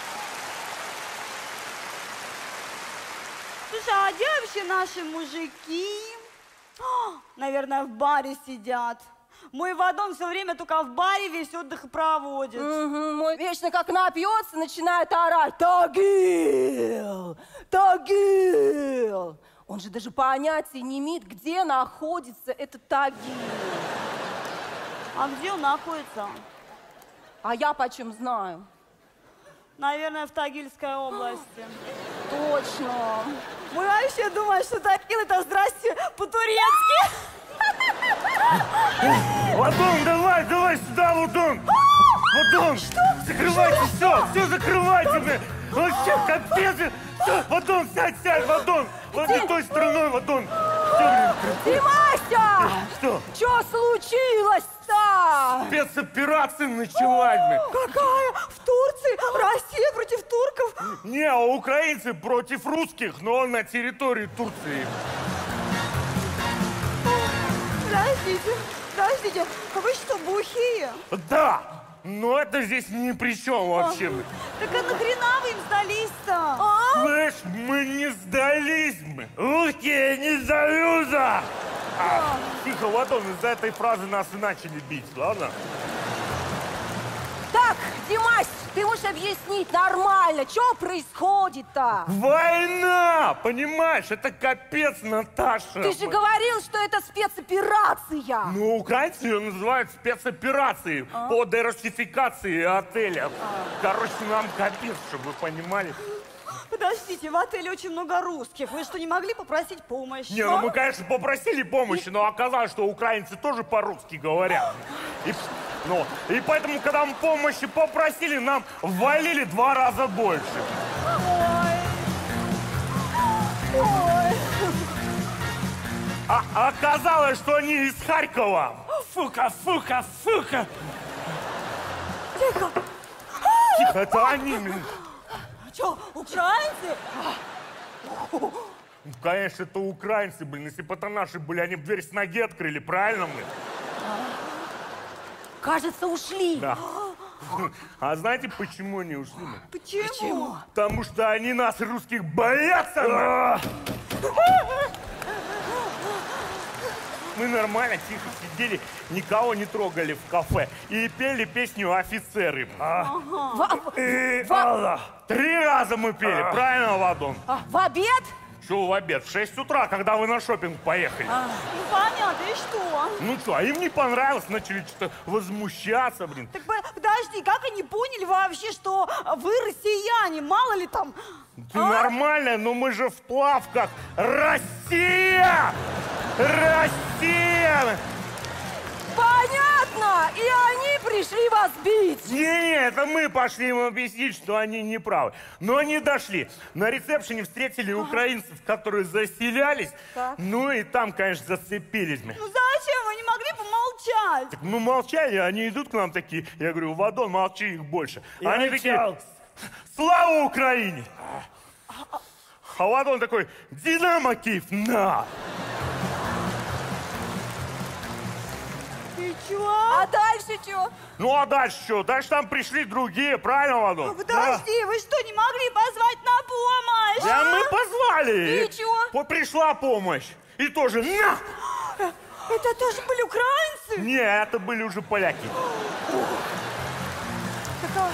Слушай, а где вообще наши мужики? О, наверное, в баре сидят. Мой Вадон все время только в баре весь отдых и проводит. Угу, мой вечно как напьется, начинает орать: Тагил! Тагил! Он же даже понятия не имеет, где находится этот Тагил. А где он находится? А я почем знаю? Наверное, в Тагильской области. Точно. Мы вообще думаем, что Тагил — это «здрасте» по-турецки. Вадон, давай, давай сюда, Вадон! Вадон! Что? Закрывайте все, все закрывайте, блин! Вообще, капец! Все, Вадон, сядь, сядь, Вадон! Вот не той стороной, Вадон! Все, блин, Димася! Что? Что случилось-то? Спецоперация началась, блин! Какая? В Турции? Россия против турков? Не, а украинцы против русских, но на территории Турции. Подождите, подождите, а вы что, бухие? Да, но это здесь ни при чем вообще. Так а нахрена вы им сдались-то? А? Слышь, мы не сдались, мы. Русские не сдаются. А, тихо, Вадон, из-за этой фразы нас и начали бить, ладно? Так, Димась, ты можешь объяснить нормально, что происходит-то? Война! Понимаешь, это капец, Наташа. Ты же говорил, что это спецоперация. Ну, украинцы ее называют спецоперацией А? по дерусификации отеля. А. Короче, нам капец, чтобы вы понимали. Подождите, в отеле очень много русских. Вы что, не могли попросить помощи? Не, ну мы, конечно, попросили помощи, но оказалось, что украинцы тоже по-русски говорят. И, ну, и поэтому, когда мы помощи попросили, нам ввалили два раза больше. Ой. Ой. А, а оказалось, что они из Харькова. Фука, фука, фука. Тихо. А! Тихо, это они, блин. Что, украинцы? Ну, конечно, это украинцы, блин. Если бы это наши были, они бы дверь с ноги открыли, правильно, блин? Кажется, ушли. Да. А знаете, почему они ушли? Почему? Почему? Потому что они нас, русских, боятся. Мы нормально, тихо сидели, никого не трогали в кафе и пели песню «Офицеры». Ага. И Алла. Три раза мы пели, правильно, Вадон? А, в обед? Что в обед? В шесть утра, когда вы на шопинг поехали. А, ну понятно, и что? Ну что, а им не понравилось, начали что-то возмущаться, блин. Так подожди, как они поняли вообще, что вы россияне? Мало ли там... Ты а? Нормально, но мы же в плавках. Россия! Россия! Понятно! И они пришли вас бить! Не-не, это мы пошли им объяснить, что они не правы. Но они дошли. На ресепшене встретили украинцев, которые заселялись. Так. Ну и там, конечно, зацепились. Ну зачем? Вы не могли помолчать? Так, ну молчали, они идут к нам такие. Я говорю, Вадон, молчи, их больше. Я они молчал. Такие, слава Украине! А Вадон такой, Динамо Киев, на! И чё? А дальше чё? Ну а дальше что? Дальше там пришли другие, правильно, Вадон? Подожди, да. Вы что, не могли позвать на помощь? Да, а? Мы позвали. И чё? Пришла помощь. И тоже на! Это тоже были украинцы? Нет, это были уже поляки. Так,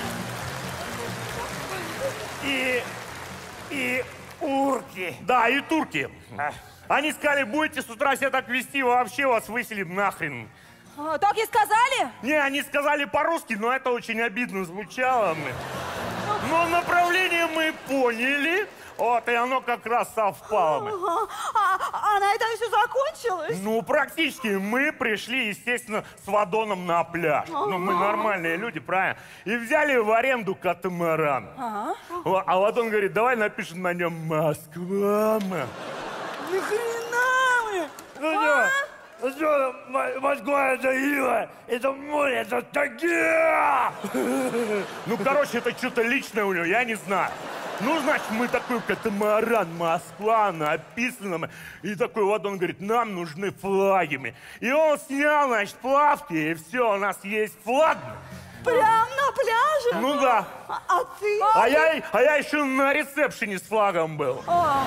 И... и урки. Да, и турки. А. Они сказали, будете с утра себя так вести, вообще вас выселим нахрен. А, так и сказали? Не, они сказали по-русски, но это очень обидно звучало. Но направление мы поняли. Вот, и оно как раз совпало. Ага. А, а на этом все закончилось? Ну, практически. Мы пришли, естественно, с Вадоном на пляж. Ага. Ну, мы нормальные люди, правильно? И взяли в аренду катамаран. Ага. А Вадон говорит, давай напишем на нем «Москва». Ни хрена мы! Ну, а? Ну что, Москва это Ила, это море, это Тагила! Ну, короче, это что-то личное у него, я не знаю. Ну, значит, мы такой катамаран, Москва, написано. И такой вот он говорит, нам нужны флаги. И он снял, значит, плавки, и все, у нас есть флаг. Прям на пляже? Ну да. А, а ты? А я, а я еще на ресепшене с флагом был. А.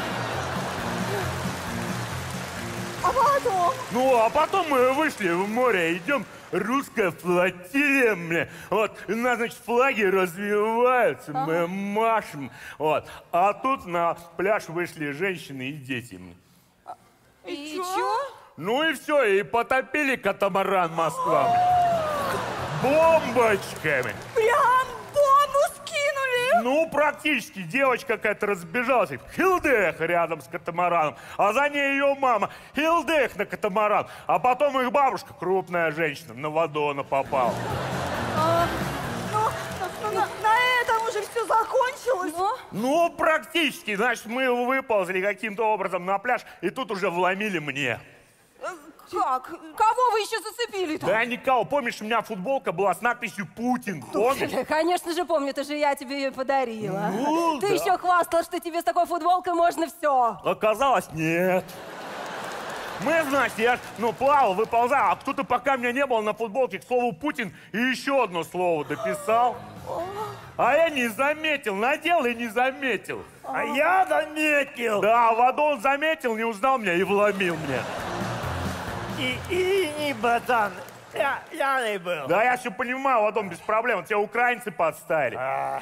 А потом? Ну, а потом мы вышли в море, идем, русская флотилия, мне. Вот, у нас, значит, флаги развиваются, ага. Мы машем. Вот. А тут на пляж вышли женщины и дети. И, и чё? Ну и все, и потопили катамаран Москва. Бомбочками. Прям бомбу скинули? Ну, практически. Девочка какая-то разбежалась. Хилдех рядом с катамараном. А за ней ее мама. Хилдех на катамаран. А потом их бабушка, крупная женщина, на Вадона попала. А, ну, ну, на, на этом уже все закончилось. Но... Ну, практически. Значит, мы выползли каким-то образом на пляж, и тут уже вломили мне. Как? Кого вы еще зацепили-то? Да никого. Помнишь, у меня футболка была с надписью «Путин». Помнишь? Конечно же помню, это же я тебе ее подарила. Ну, Ты да. еще хвастал, что тебе с такой футболкой можно все. Оказалось, нет. Мы, значит, я ну, плавал, выползал, а кто-то, пока меня не было на футболке, к слову «Путин» и еще одно слово дописал. А я не заметил, надел и не заметил. А я заметил. Да, Вадон заметил, не узнал меня и вломил мне. И, и не, братан, я, я не был. Да, я все понимаю, Вадон, без проблем. Тебя украинцы подставили. А.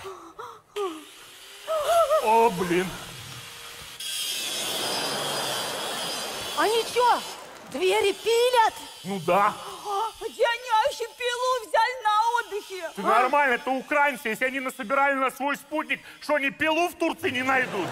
О, блин. Они что, двери пилят? Ну да. А, где они вообще пилу взяли на отдыхе? Ты а? Нормально, это украинцы. Если они насобирали на свой спутник, что они пилу в Турции не найдут?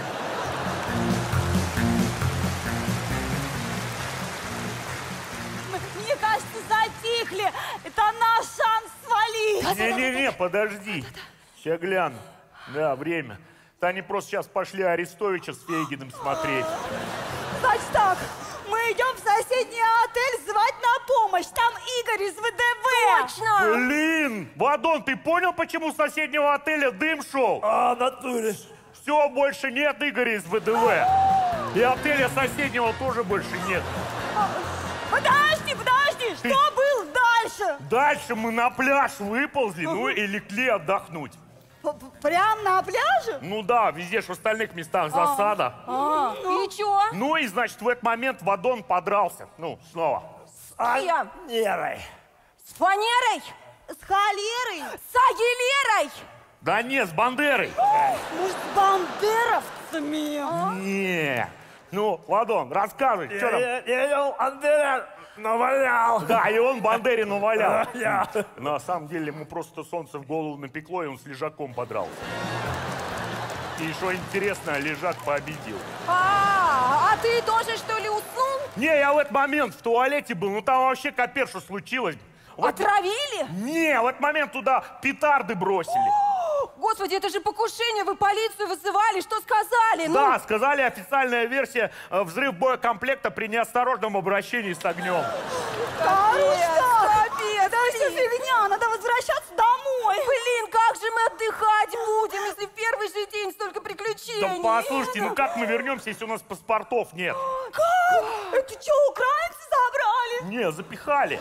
Мне кажется, затихли. Это наш шанс свалить. Не-не-не, подожди. Сейчас гляну. Да, время. Да они просто сейчас пошли Арестовича с Фейгиным смотреть. Значит так, мы идем в соседний отель звать на помощь, там Игорь из ВДВ. Точно! Блин! Вадон, ты понял, почему с соседнего отеля дым шел? А, натуре. Все, больше нет Игоря из ВДВ. И отеля соседнего тоже больше нет. Подожди, подожди, Ты- что было дальше? Дальше мы на пляж выползли, ну и легли отдохнуть. П- Прям на пляже? Ну да, везде ж в остальных местах засада. А, и чё? Ну и, значит, в этот момент Вадон подрался. Ну, снова. С кем? Нерой. С фанерой? С холерой? С агилерой? Да не, с Бандерой. Может, с бандеровцами? Не. Ну, Вадон, рассказывай, что там? Я видел, Андрея навалял. Да, и он Бандере навалял. Я. На самом деле ему просто солнце в голову напекло, и он с Лежаком подрался. И что интересно, Лежак победил. А, а ты тоже, что ли, уснул? Не, я в этот момент в туалете был, ну там вообще капец, что случилось. В этот- Отравили? Не, в этот момент туда петарды бросили. Господи, это же покушение, вы полицию вызывали, что сказали? Ну, Да, сказали, официальная версия, э, взрыв боекомплекта при неосторожном обращении с огнем. Катя, это все фигня, надо возвращаться домой. Блин, как же мы отдыхать будем, если в первый же день столько Да приключений? послушайте, ну как мы вернемся, если у нас паспортов нет? Как? Это что, украинцы забрали? Не, запихали.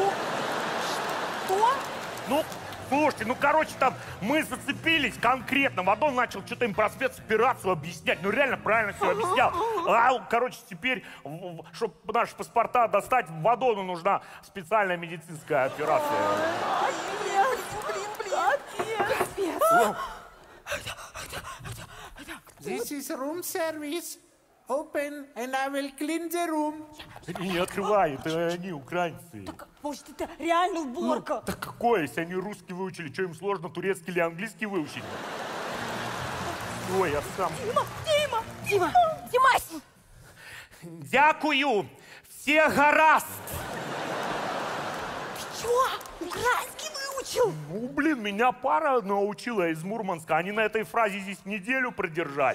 Что? Ну, слушайте, ну, короче, там мы зацепились конкретно. Вадон начал что-то им про спецоперацию объяснять. Ну, реально правильно все объяснял. А, короче, теперь, чтобы наши паспорта достать, Вадону нужна специальная медицинская операция. Капец, блин, блин. Капец. This is room service. Open and I will clean the room. Не открывай, это они, украинцы. Может, это реально уборка? Да какое, если они русский выучили, что им сложно турецкий или английский выучить? Ой, я сам. Дима, Дима, Дима, Димась! Дякую, все гаразд. Ты чё, украинский выучил? Ну, блин, меня пара научила из Мурманска. Они на этой фразе здесь неделю продержали.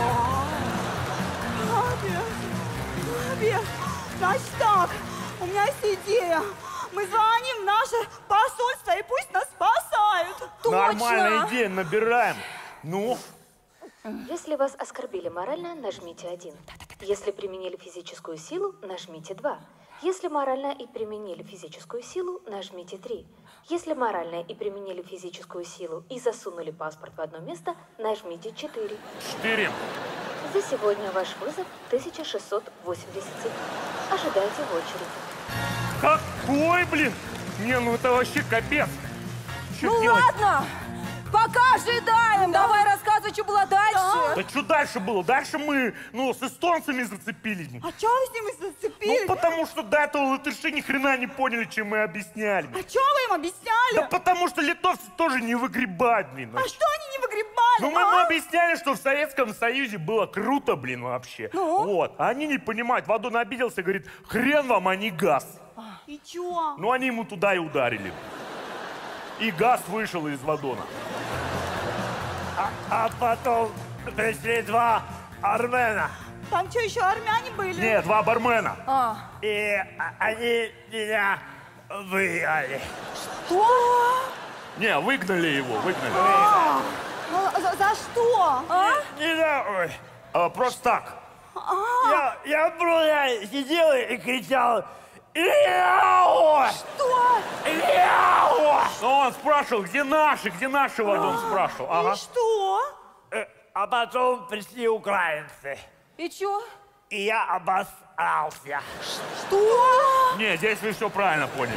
Молодец, молодец. Значит так, у меня есть идея. Мы звоним в наше посольство, и пусть нас спасают. Нормальная идея, набираем. Ну? Если вас оскорбили морально, нажмите один. Если применили физическую силу, нажмите два. Если морально и применили физическую силу, нажмите три. Если морально и применили физическую силу и засунули паспорт в одно место, нажмите четыре. Четыре. За сегодня ваш вызов тысяча шестьсот восемьдесят семь. Ожидайте в очереди. Какой, блин? Не, ну это вообще капец. Чё Ну делать? ладно, пока ожидаем. Давай рассказывай, что было дальше. Да что дальше было? Дальше мы, ну, с эстонцами зацепились. А чё вы с ними зацепились? Ну, потому что до этого латыши ни хрена не поняли, чем мы объясняли. А чё вы им объясняли? Да потому что литовцы тоже не выгребают, блин. А что они не выгребали? Ну, мы а? ему объясняли, что в Советском Союзе было круто, блин, вообще. Ну? Вот. А они не понимают. Вадон обиделся, говорит, хрен вам, а не газ. И чё? Ну, они ему туда и ударили. И газ вышел из Вадона. А, а потом пришли два армена. Там что, еще армяне были? Нет, два бармена. А. И а- они меня выгнали. Что? Не, выгнали его, выгнали. А, а за, за что? А? Не знаю, ой. А, просто так. А. Я, я просто сидел и кричал. Ляо! Что? Ляо! Ну, он спрашивал, где наши, где наши, Вадон спрашивал. Ага. И что? Э, А потом пришли украинцы. И чё? И я обосрался. Что? Не, здесь вы все правильно поняли.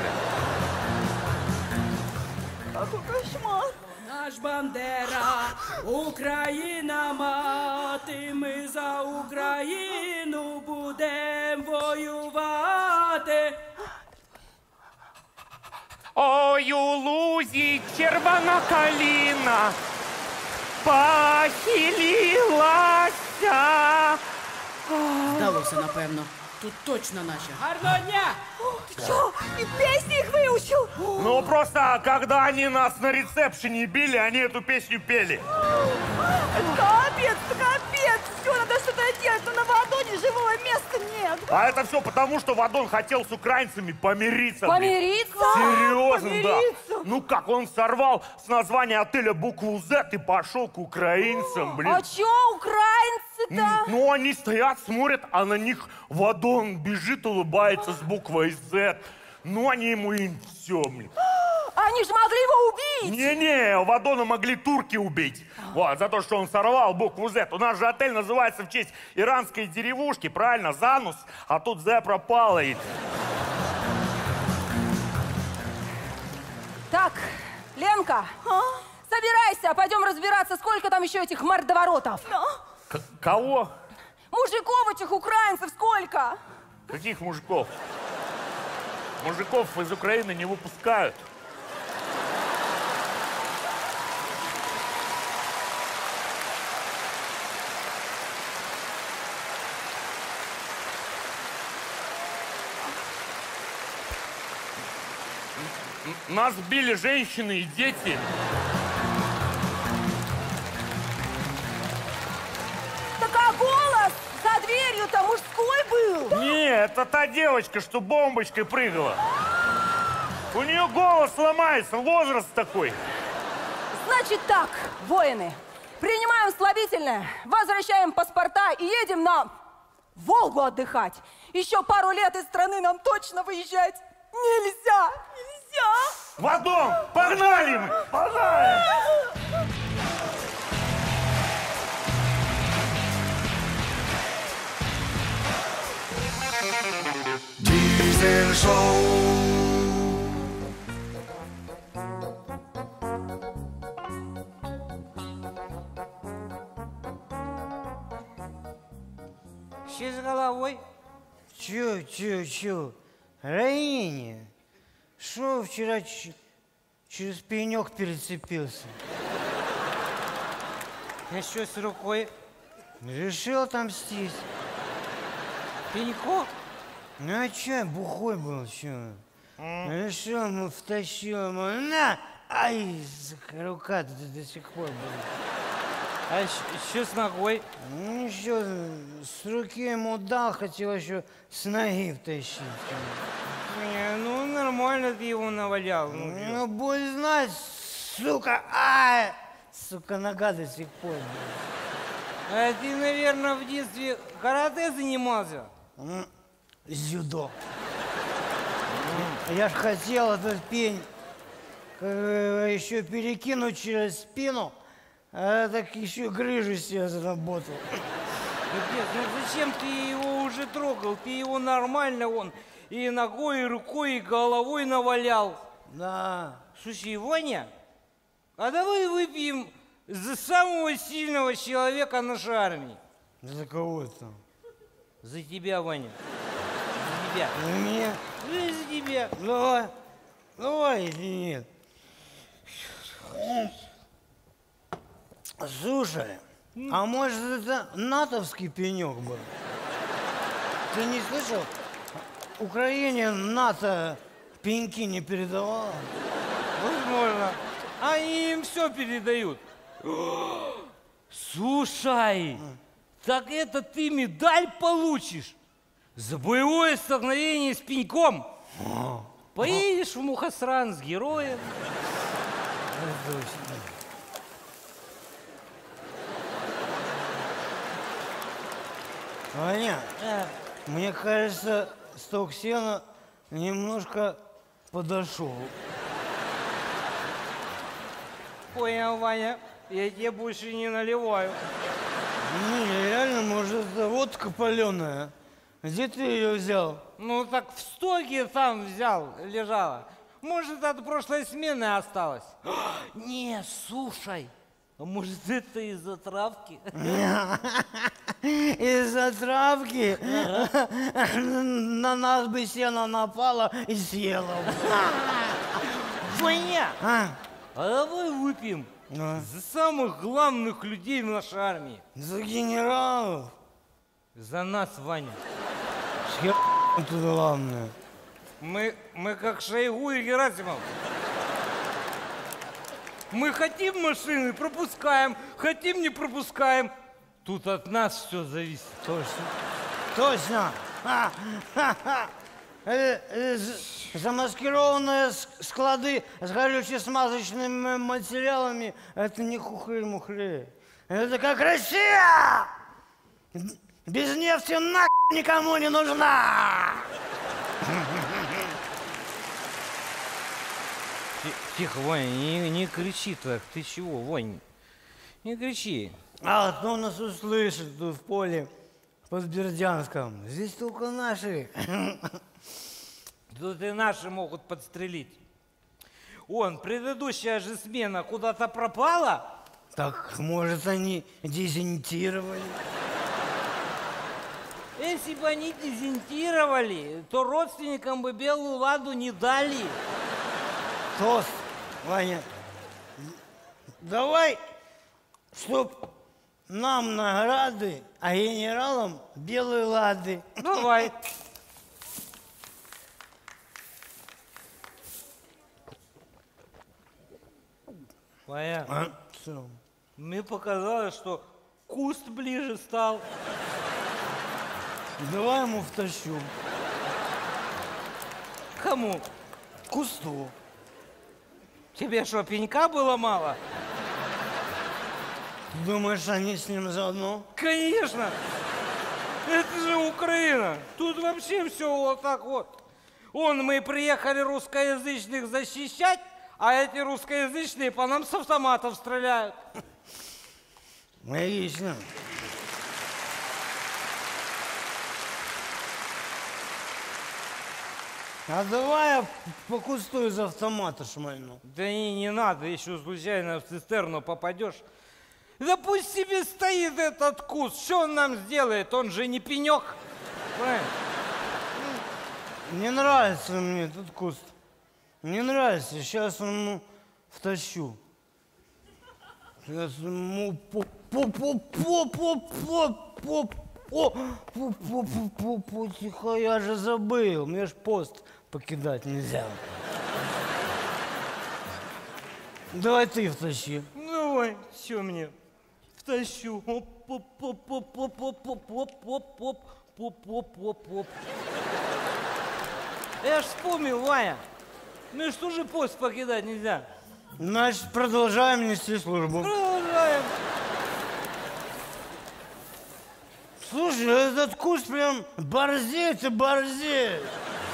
Какой кошмар. Наш Бандера, Україна мати, ми за Україну будем воювати. Ой, у лузі червона каліна похилилася. Здалося, напевно. Тут точно наші. Гарного дня! Ты что, и песни их выучил? Ну, просто, когда они нас на ресепшене били, они эту песню пели. Капец, капец. Все, надо что-то делать. Но на Вадоне же живого места нет. А это все потому, что Вадон хотел с украинцами помириться. блин. Помириться? Серьезно, Помириться? да. Ну как, он сорвал с названия отеля букву Z и пошел к украинцам, блин. А чё украинцы-то? Ну, они стоят, смотрят, а на них Вадон бежит, улыбается с буквой Z. Ну, они ему и все, блин. Они же могли его убить! Не-не, Вадона могли турки убить. Вот, за то, что он сорвал букву Z. У нас же отель называется в честь иранской деревушки, правильно? Занус, а тут Z пропало. И... Так, Ленка, собирайся, пойдем разбираться, сколько там еще этих мордоворотов. К- кого? Мужиков этих украинцев сколько? Каких мужиков? Мужиков из Украины не выпускают. Нас били женщины и дети. Так а голос за дверью-то мужской был? Нет, это та девочка, что бомбочкой прыгала. У нее голос ломается, возраст такой. Значит так, воины, принимаем слабительное, возвращаем паспорта и едем на Волгу отдыхать. Еще пару лет из страны нам точно выезжать нельзя. Нельзя. Вадон, погнали мы! Погнали! Дизель-шоу. Че с головой? Чё, чё, чё? Раине, шо вчера ч- через пенек перецепился? А что с рукой? Решил отомстить. Пенько? Ну а чё, бухой был, чё? Решил, ему втащил, ему, на! Ай, сука, рука до, до сих пор была. А что с ногой? Ну еще с руки ему дал, хотел еще с ноги втащить. Не, ну нормально ты его навалял. Ну, ну будь знать, сука, а, сука, нога до сих пор. А ты, наверное, в детстве карате занимался? Дзюдо. Я ж хотел этот пень еще перекинуть через спину. А так еще грыжу себе заработал. Капец, ну зачем ты его уже трогал? Ты его нормально он и ногой, и рукой, и головой навалял. Да. Слушай, Ваня, а давай выпьем за самого сильного человека нашей армии. За кого там? За тебя, Ваня. За тебя. За меня? Ну и за тебя. Давай. Давай, или нет? Слушай, а может это натовский пенек был? Ты не слышал? Украине НАТО пеньки не передавала? Возможно. Они им все передают. Слушай, так это ты медаль получишь за боевое столкновение с пеньком. Поедешь в Мухосран с героем. Ваня, мне кажется, сток сена немножко подошел. Понял, Ваня, я тебе больше не наливаю. Не, реально, может, это водка паленая. Где ты ее взял? Ну, так в стоге там взял, лежала. Может, от прошлой смены осталось. Не, слушай, а может, это из-за травки? Из-за травки? На нас бы сено напало и съело. Ваня, а давай выпьем за самых главных людей в нашей армии. За генералов? За нас, Ваня. Хер это главное. Мы, мы как Шойгу и Герасимов. Мы хотим машины, пропускаем. Хотим, не пропускаем. Тут от нас все зависит. Точно. Точно. А, ха-ха. Э, э, з- Замаскированные с- склады с горюче-смазочными материалами – это не хухры-мухры. Это как Россия! Без нефти нахуй никому не нужна! Тихо, Ваня, не, не кричи так. Ты чего, Вань? Не кричи. А кто нас услышит тут в поле под Бердянском? Здесь только наши. Тут и наши могут подстрелить. Он, предыдущая же смена куда-то пропала? Так, может, они дезинтировали? Если бы они дезинтировали, то родственникам бы белую ладу не дали. Тост, Ваня, давай, чтоб нам награды, а генералам белые лады. Давай. Ваня, А? Что? мне показалось, что куст ближе стал. Давай ему втащу. Кому? Кусту. Тебе что, пенька было мало? Думаешь, они с ним заодно? Конечно! Это же Украина! Тут вообще все вот так вот. Вон, мы приехали русскоязычных защищать, а эти русскоязычные по нам с автоматов стреляют. Логично. А давай я по кусту из автомата шмальну. Да не, не надо, еще случайно в цистерну попадешь. Да пусть себе стоит этот куст, что он нам сделает? Он же не пенек. Правильно? Не нравится мне этот куст. Не нравится. Сейчас ему втащу. Сейчас ему по по по по по по по по по по по по тихо, я же забыл. Мне ж пост покидать нельзя. Давай ты втащи. Давай, все мне. Втащу. Оп, оп, оп, оп, оп, оп, оп, оп, оп, оп, оп, оп, оп, оп. Я ж вспомнил, Ваня. Ну и что же пост покидать нельзя? Значит, продолжаем нести службу. Продолжаем. Слушай, этот куст прям борзеет и борзеет.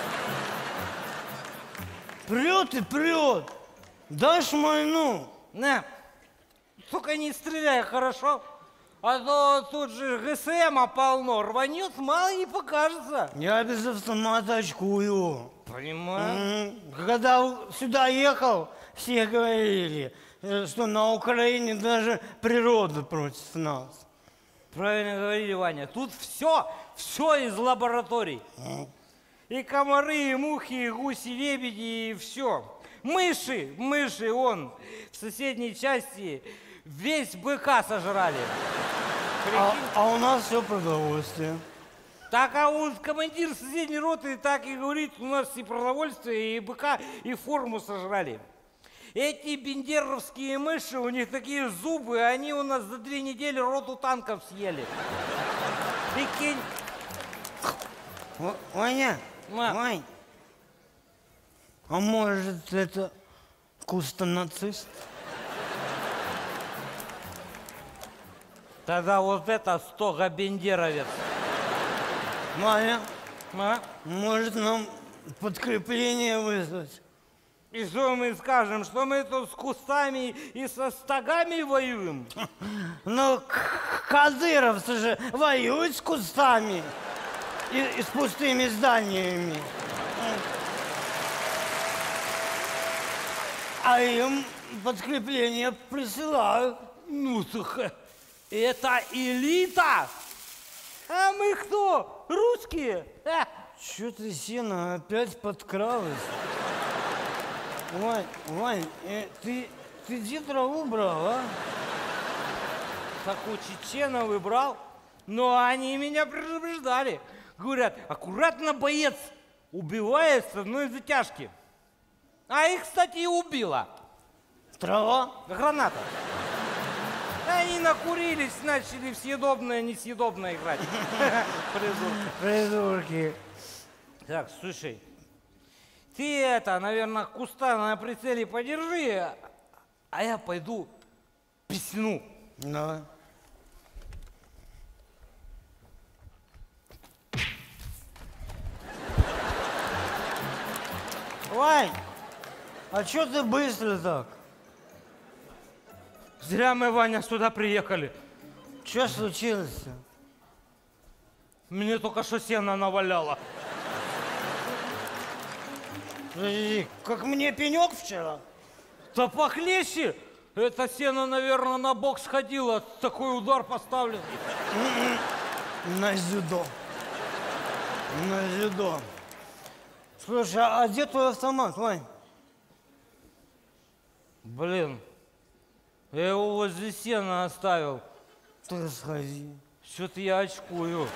Прет и прет. Дай шмальну. На. Только не стреляй, хорошо? А то тут же ГСМа полно. Рванет, мало не покажется. Я без автомата очкую. Понимаю. М, Когда сюда ехал, все говорили, э, что на Украине даже природа против нас. Правильно говорили, Ваня. Тут все, все из лабораторий. И комары, и мухи, и гуси, и лебеди, и все. Мыши, мыши, он в соседней части весь быка сожрали. А, а у нас все продовольствие. Так, а он командир соседней роты так и говорит, у нас и продовольствие, и быка, и форму сожрали. Эти бендеровские мыши, у них такие зубы, они у нас за две недели роту танков съели. Прикинь. В- Ваня, Вань, а может это кустанацист? Тогда вот это стогобендеровец. Ваня, А? может нам подкрепление вызвать? И что мы скажем, что мы тут с кустами и со стогами воюем? Ну, к- кадыровцы же воюют с кустами и, и с пустыми зданиями. А им подкрепление присылают. Ну, так это элита! А мы кто? Русские? А? Чё ты, Сена, опять подкралась? Вань, Вань, э, ты, ты где траву брал, а? Так у чеченов выбрал, но они меня предупреждали. Говорят, аккуратно, боец, убивает с одной затяжки. А их, кстати, и убила. Трава? Граната. Они накурились, начали в съедобное, несъедобное играть. Придурки. Придурки. Так, слушай, ты это, наверное, куста на прицеле подержи, а я пойду писну. Ну. Вань, а чё ты быстро так? Зря мы, Ваня, сюда приехали. Что случилось-то? Мне только что сено наваляло. Подожди, как мне пенек вчера? Да похлеще! Это сено, наверное, на бок сходило. Такой удар поставлен. На зюдо. На зюдо. Слушай, а где твой автомат, Вань? Блин, я его возле сена оставил. Ты сходи. Что-то я очкую.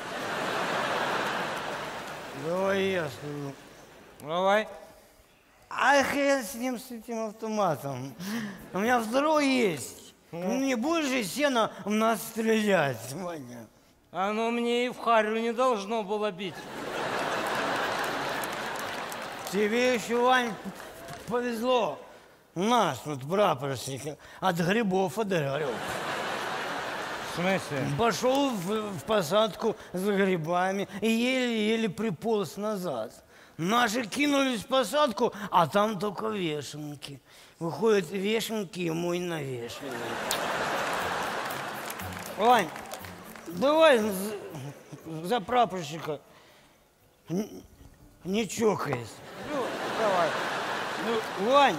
Давай я скажу. Давай. А хрен с ним, с этим автоматом. У меня второй есть. Ну, не будешь же сено в нас стрелять, Ваня. Оно мне и в харю не должно было бить. Тебе еще, Вань, повезло. Наш тут прапорщик от грибов одарил. В смысле? Пошел в, в посадку за грибами и еле-еле приполз назад. Наши кинулись в посадку, а там только вешенки. Выходят вешенки ему и навешивают. Вань, давай за, за прапорщика. Н- не чокаясь. Ну, давай. Ну, Вань,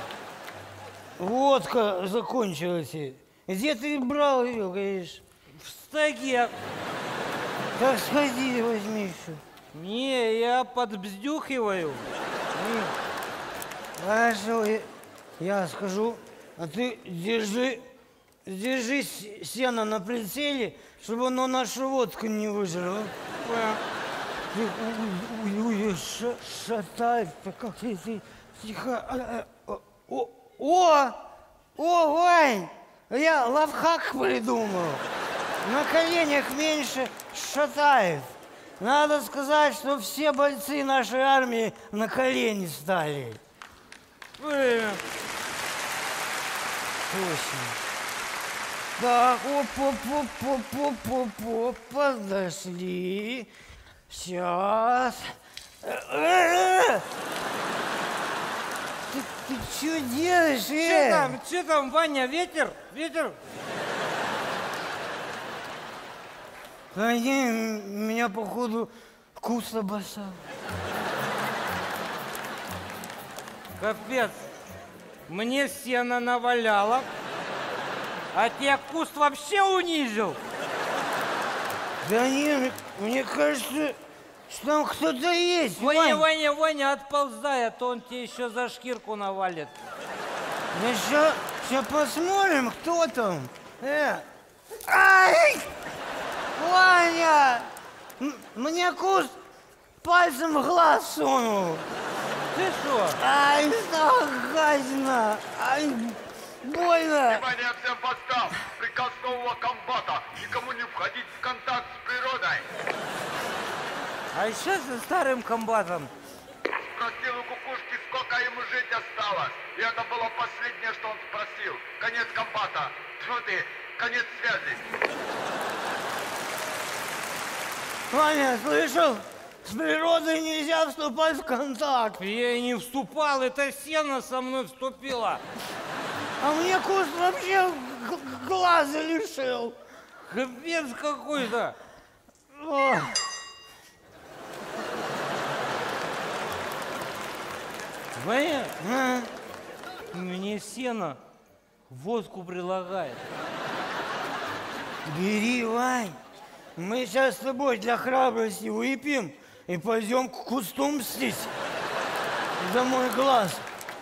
водка закончилась. Где ты брал ее, говоришь? В стаге. Так сходи, возьми еще. Не, я подбздюхиваю. Хорошо, я, я скажу, а ты держи, держи с- сено на прицеле, чтобы оно нашу водку не выжрало. Ты, ой, ой, ой, ша- шатай, как ты, ты, тихо. А, а, О, о, о, Вань, я лавхак придумал. На коленях меньше шатает. Надо сказать, что все бойцы нашей армии на колени стали. Время. Точно. Так, оп-оп-оп-оп-оп-оп, подошли. Сейчас. Ты, ты что делаешь, Че э? там, че там, Ваня, ветер? Ветер? Они меня, походу, вкус обоссал. Капец. Мне сено наваляло, а тебя куст вообще унизил. Да не, мне кажется, что там кто-то есть, Ваня, Вань. Ваня, Ваня, отползай, а то он тебе еще за шкирку навалит. Ну сейчас, сейчас посмотрим, кто там. Э. Ай! Ваня! М- Мне куст пальцем в глаз сунул. Ты что? Ай, гадина! Ай, больно! Внимание всем постам! Приказ нового комбата! Никому не входить в контакт с природой! А еще со старым комбатом. Спросил у кукушки, сколько ему жить осталось. И это было последнее, что он спросил. Конец комбата. Тьфу ты, конец связи. Ваня, слышал? С природой нельзя вступать в контакт. Я и не вступал, это сено со мной вступило. А мне куст вообще г- глаза лишил. Капец какой-то. О. Ваня, А? мне сено водку предлагает. Бери, Вань. Мы сейчас с тобой для храбрости выпьем и пойдем к кусту мстить за мой глаз.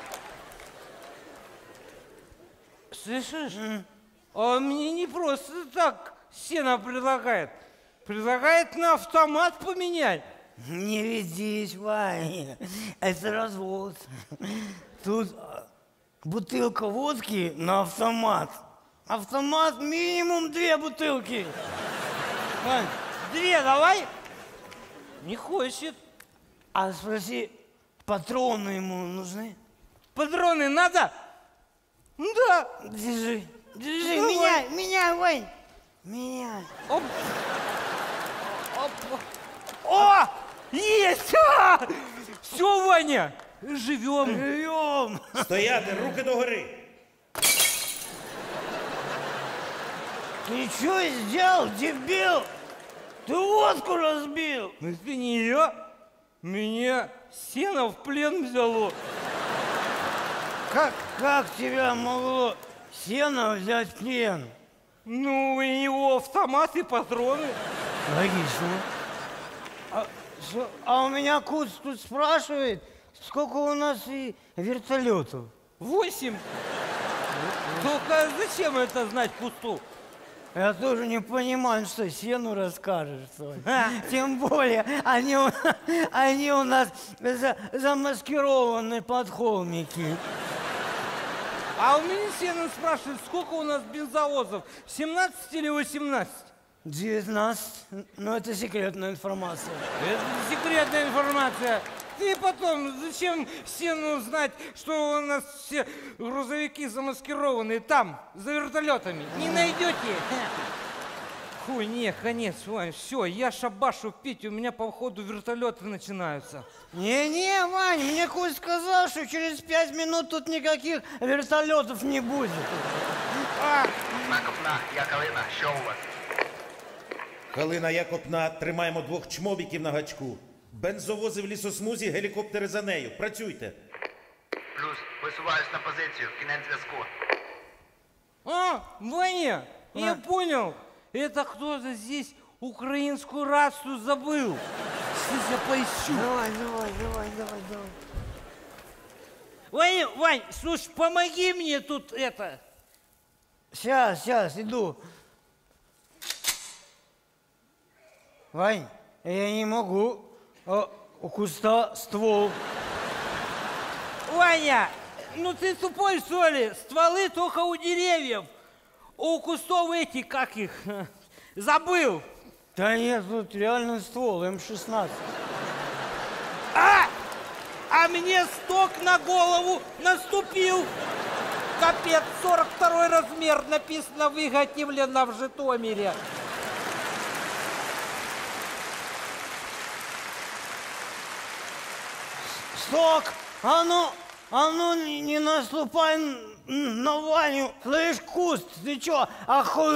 Слышишь? А мне не просто так сено предлагает. Предлагает на автомат поменять. Не ведись, Ваня. Это развод. Тут а, бутылка водки на автомат. автомат минимум две бутылки. Вань, две давай. Не хочет. А спроси, патроны ему нужны? Патроны надо? Да. Держи, держи, Давай. меняй, меняй, Вань. Меняй. Оп. Оп. О! Есть! Все, Ваня, живем. Живем. Стояти, руки догори. Ты что сделал, дебил? Ты водку разбил. Ну, это не я. Меня сено в плен взяло. Как, как тебя могло сено взять в плен? Ну, у него автомат и патроны. Логично. А, шо, а у меня Куц тут спрашивает, сколько у нас и вертолетов? Восемь. Только зачем это знать Кусту? Я тоже не понимаю, что сену расскажешь, Сонь. Тем более, они, у- они у нас за- замаскированы под холмики. А у меня сено спрашивает, сколько у нас бензовозов? семнадцать или восемнадцать? девятнадцать. Но это секретная информация. Это секретная информация. И потом, зачем сену знать, что у нас все грузовики замаскированы там, за вертолетами? Не найдете. Фу, не, конец, Вань, все, я шабашу пить, у меня по ходу вертолеты начинаются. Не-не, Вань, мне Кузь сказал, что через пять минут тут никаких вертолетов не будет. А. Копна, я Калина, що у вас? Калина, я Копна, тримаємо двох чмобіків на гачку. Бензовози в лісосмузі, гелікоптери за нею. Працюйте. Плюс, висуваюсь на позицію, кінець зв'язку. А, Ваня, я понял. Это кто-то здесь украинскую рацию забыл. Сейчас я поищу. Давай, давай, давай, давай, давай. Ваня, Вань, слушай, помоги мне тут это. Сейчас, сейчас, иду. Вань, я не могу. А, у куста ствол. Ваня, ну ты тупой, что ли? Стволы только у деревьев. У кустов эти, как их, забыл. Да нет, тут реально ствол, эм шестнадцать. А! А мне сток на голову наступил. Капец, сорок второй размер, написано, выготовлено в Житомире. Сток, а ну, а ну не, не наступай на Ваню. Слышь, Куст, ты чё, охуй...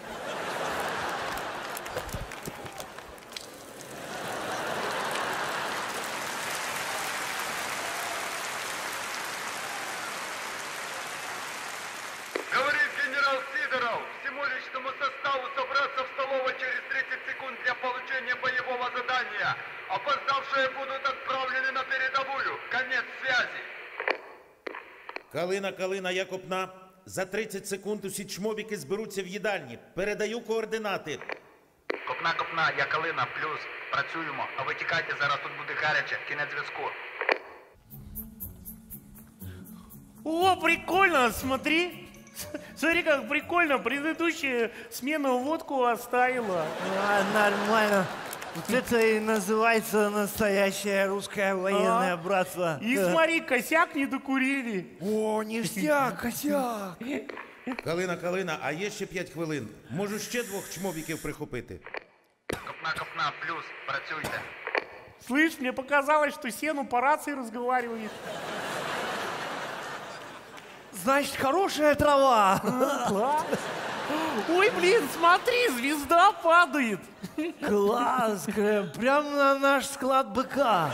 Говорит генерал Сидоров, всему личному составу собраться в столовой через тридцать секунд для получения боевого задания. Опоздавшие будут отправлены на передовую. Конец связи. Калина, Калина, я Копна. За тридцять секунд усі чмобіки зберуться в їдальні. Передаю координати. Копна, копна, я Калина, плюс. Працюємо. А ви тікайте, зараз тут буде гаряче. Кінець зв'язку. О, прикольно, смотри. Смотри, как прикольно. Предыдущая смена водку оставила. А, нормально. Вот это и называется настоящее русское военное А? братство. И смотри, косяк не докурили. О, ништяк, косяк. Калина, Калина, а є ще п'ять хвилин. Можу ще двох чмобіків прихопити. Копна, копна, плюс. Працюйте. Слышь, мне показалось, что Сену по рации разговаривает. Значит, хорошая трава. Класс. Ой, блин, смотри, звезда падает. Класс, прямо на наш склад быка.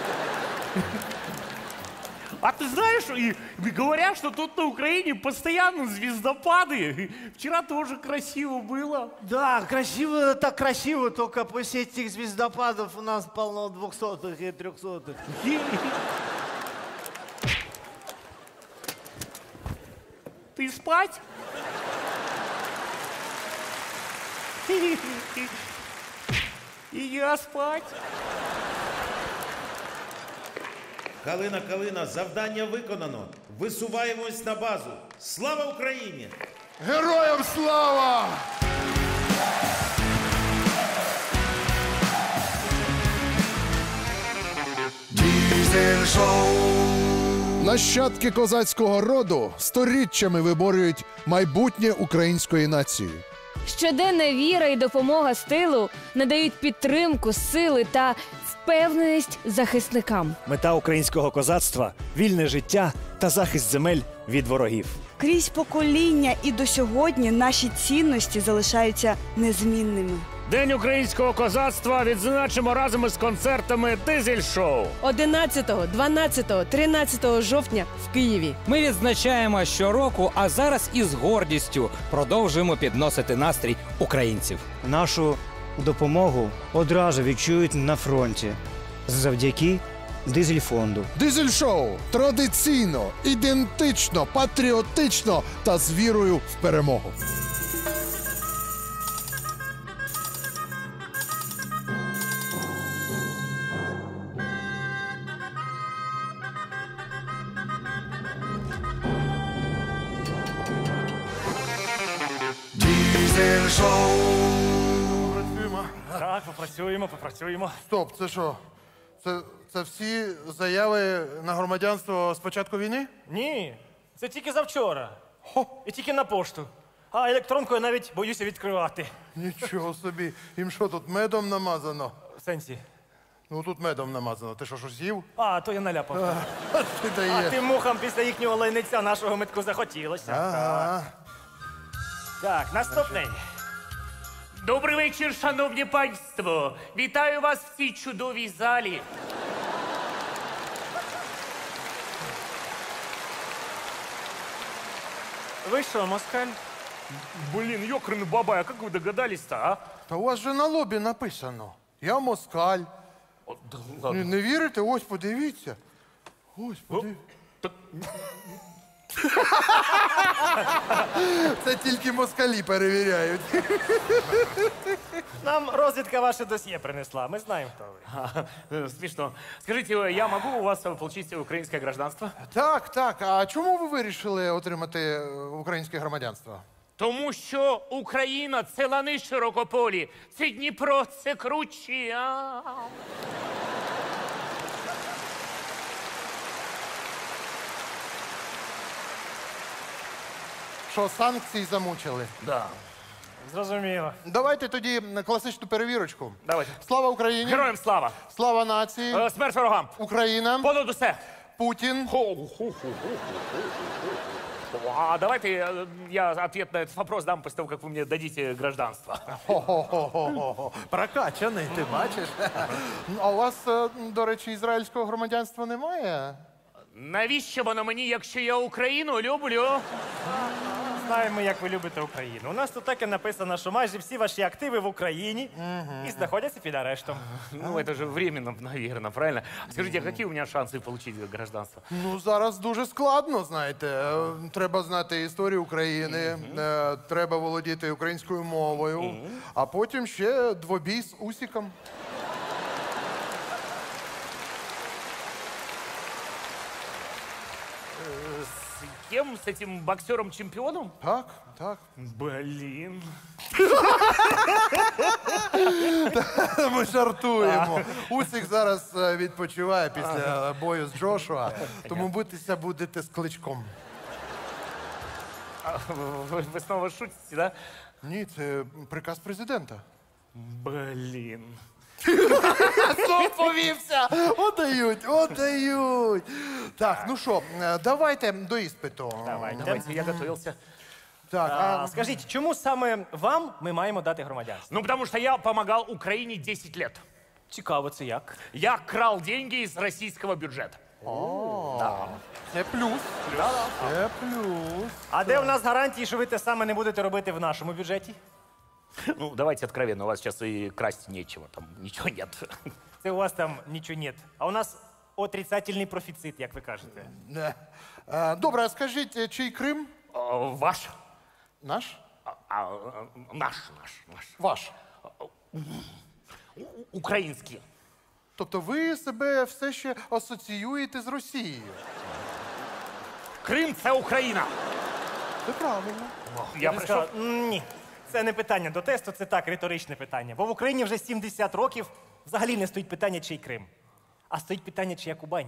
А ты знаешь, и говорят, что тут на Украине постоянно звездопады. Вчера тоже красиво было. Да, красиво, так красиво, только после этих звездопадов у нас полно двухсотых и трехсотых. Ты спать? И я спать. Калина, Калина, завдання виконано. Висуваємось на базу. Слава Україні! Героям слава! Нащадки козацького роду сторіччями виборюють майбутнє української нації. Щоденна віра і допомога з тилу надають підтримку, сили та впевненість захисникам. Мета українського козацтва – вільне життя та захист земель від ворогів. Крізь покоління і до сьогодні наші цінності залишаються незмінними. День українського козацтва відзначимо разом із концертами «Дизель-шоу». одинадцятого, дванадцятого, тринадцятого жовтня в Києві. Ми відзначаємо щороку, а зараз із гордістю продовжуємо підносити настрій українців. Нашу допомогу одразу відчують на фронті завдяки Дизель-фонду. Дизель-шоу – традиційно, ідентично, патріотично та з вірою в перемогу. Працюємо. Так, попрацюємо, попрацюємо. Стоп, це що? Це, це всі заяви на громадянство з початку війни? Ні, це тільки завчора. І тільки на пошту. А електронку я навіть боюся відкривати. Нічого собі. Їм що, тут медом намазано? В сенсі? Ну тут медом намазано. Ти що, щось з'їв? А, то я наляпав. А, ти даєш. А тим мухам після їхнього лайниця нашого метку захотілося. Ага. Так, наступний. Добрий вечір, шановні панство! Вітаю вас в цій чудовій залі. Ви що, москаль? Блин, ёкарный бабай, а как вы догадались-то, а? Та у вас же на лобі написано. Я москаль. Не, не вірите? Ось, подивіться. Ось, подивіться. Це тільки москалі перевіряють. Нам розвідка ваше досьє принесла. Ми знаємо, хто ви. А, смешно. Скажите, я могу у вас получить украинское гражданство? Так, так. А чому ви вирішили отримати е, українське громадянство? Тому що Україна – це лани широкополі, це Дніпро, це кручі. А. Що, санкції замучили? Да. Зрозуміло. Давайте тоді класичну перевірочку. Давайте. Слава Україні! Героям слава! Слава нації! Е, Смерть ворогам! Україна! Понад усе! Путин! А давайте э, я ответ на этот вопрос дам после того, как вы мне дадите гражданство. Хо-хо-хо-хо-хо. Прокачаний, ти бачиш? А у вас, е, до речі, ізраїльського громадянства немає? Навіщо воно мені, якщо я Україну люблю? Знаємо, як ви любите Україну. У нас тут так і написано, що майже всі ваші активи в Україні і знаходяться під арештом. Ну, это же временно, наверное, правильно? Скажите, а какие у меня шансы получить гражданство? Ну, зараз дуже складно, знаєте. Е, Треба знати історію України, е, треба володіти українською мовою, а потім ще двобій з Усіком. С кем? С этим боксером-чемпионом? Так, так. Блин. Ми жартуємо. Усік зараз е, відпочиває після бою з Джошуа, тому битися будете з Кличком. А, вы, вы снова шутите, да? Ні, це приказ президента. Блин. Знов повівся! Отдають, отдають! Так, ну що, е, давайте до іспиту. Давайте. Давайте, я готовился. Так, А, а скажіть, чому саме вам ми маємо дати громадянство? Ну, потому что я помогал Украине десять лет. Цікаво, це як? Я крал деньги из российского бюджета. О, Да. це плюс. Це плюс. А де у нас гарантії, що ви те саме не будете робити в нашому бюджеті? Ну, давайте откровенно, у вас сейчас и красть нечего, там ничего нет. Це у вас там нічого нет. А у нас отрицательний профіцит, як ви кажете. Не. Е, Добре, а скажіть, е, чий Крим? А, Ваш? Наш? А, а, наш, наш, наш. Ваш. У- Український. Тобто ви себе все ще асоціюєте з Росією? Крим – це Україна. Це правильно. Я прийшов. Ні. Це не питання до тесту, це так, риторичне питання. Бо в Україні вже сімдесят років взагалі не стоїть питання, чий Крим. А стоїть питання, чия Кубань.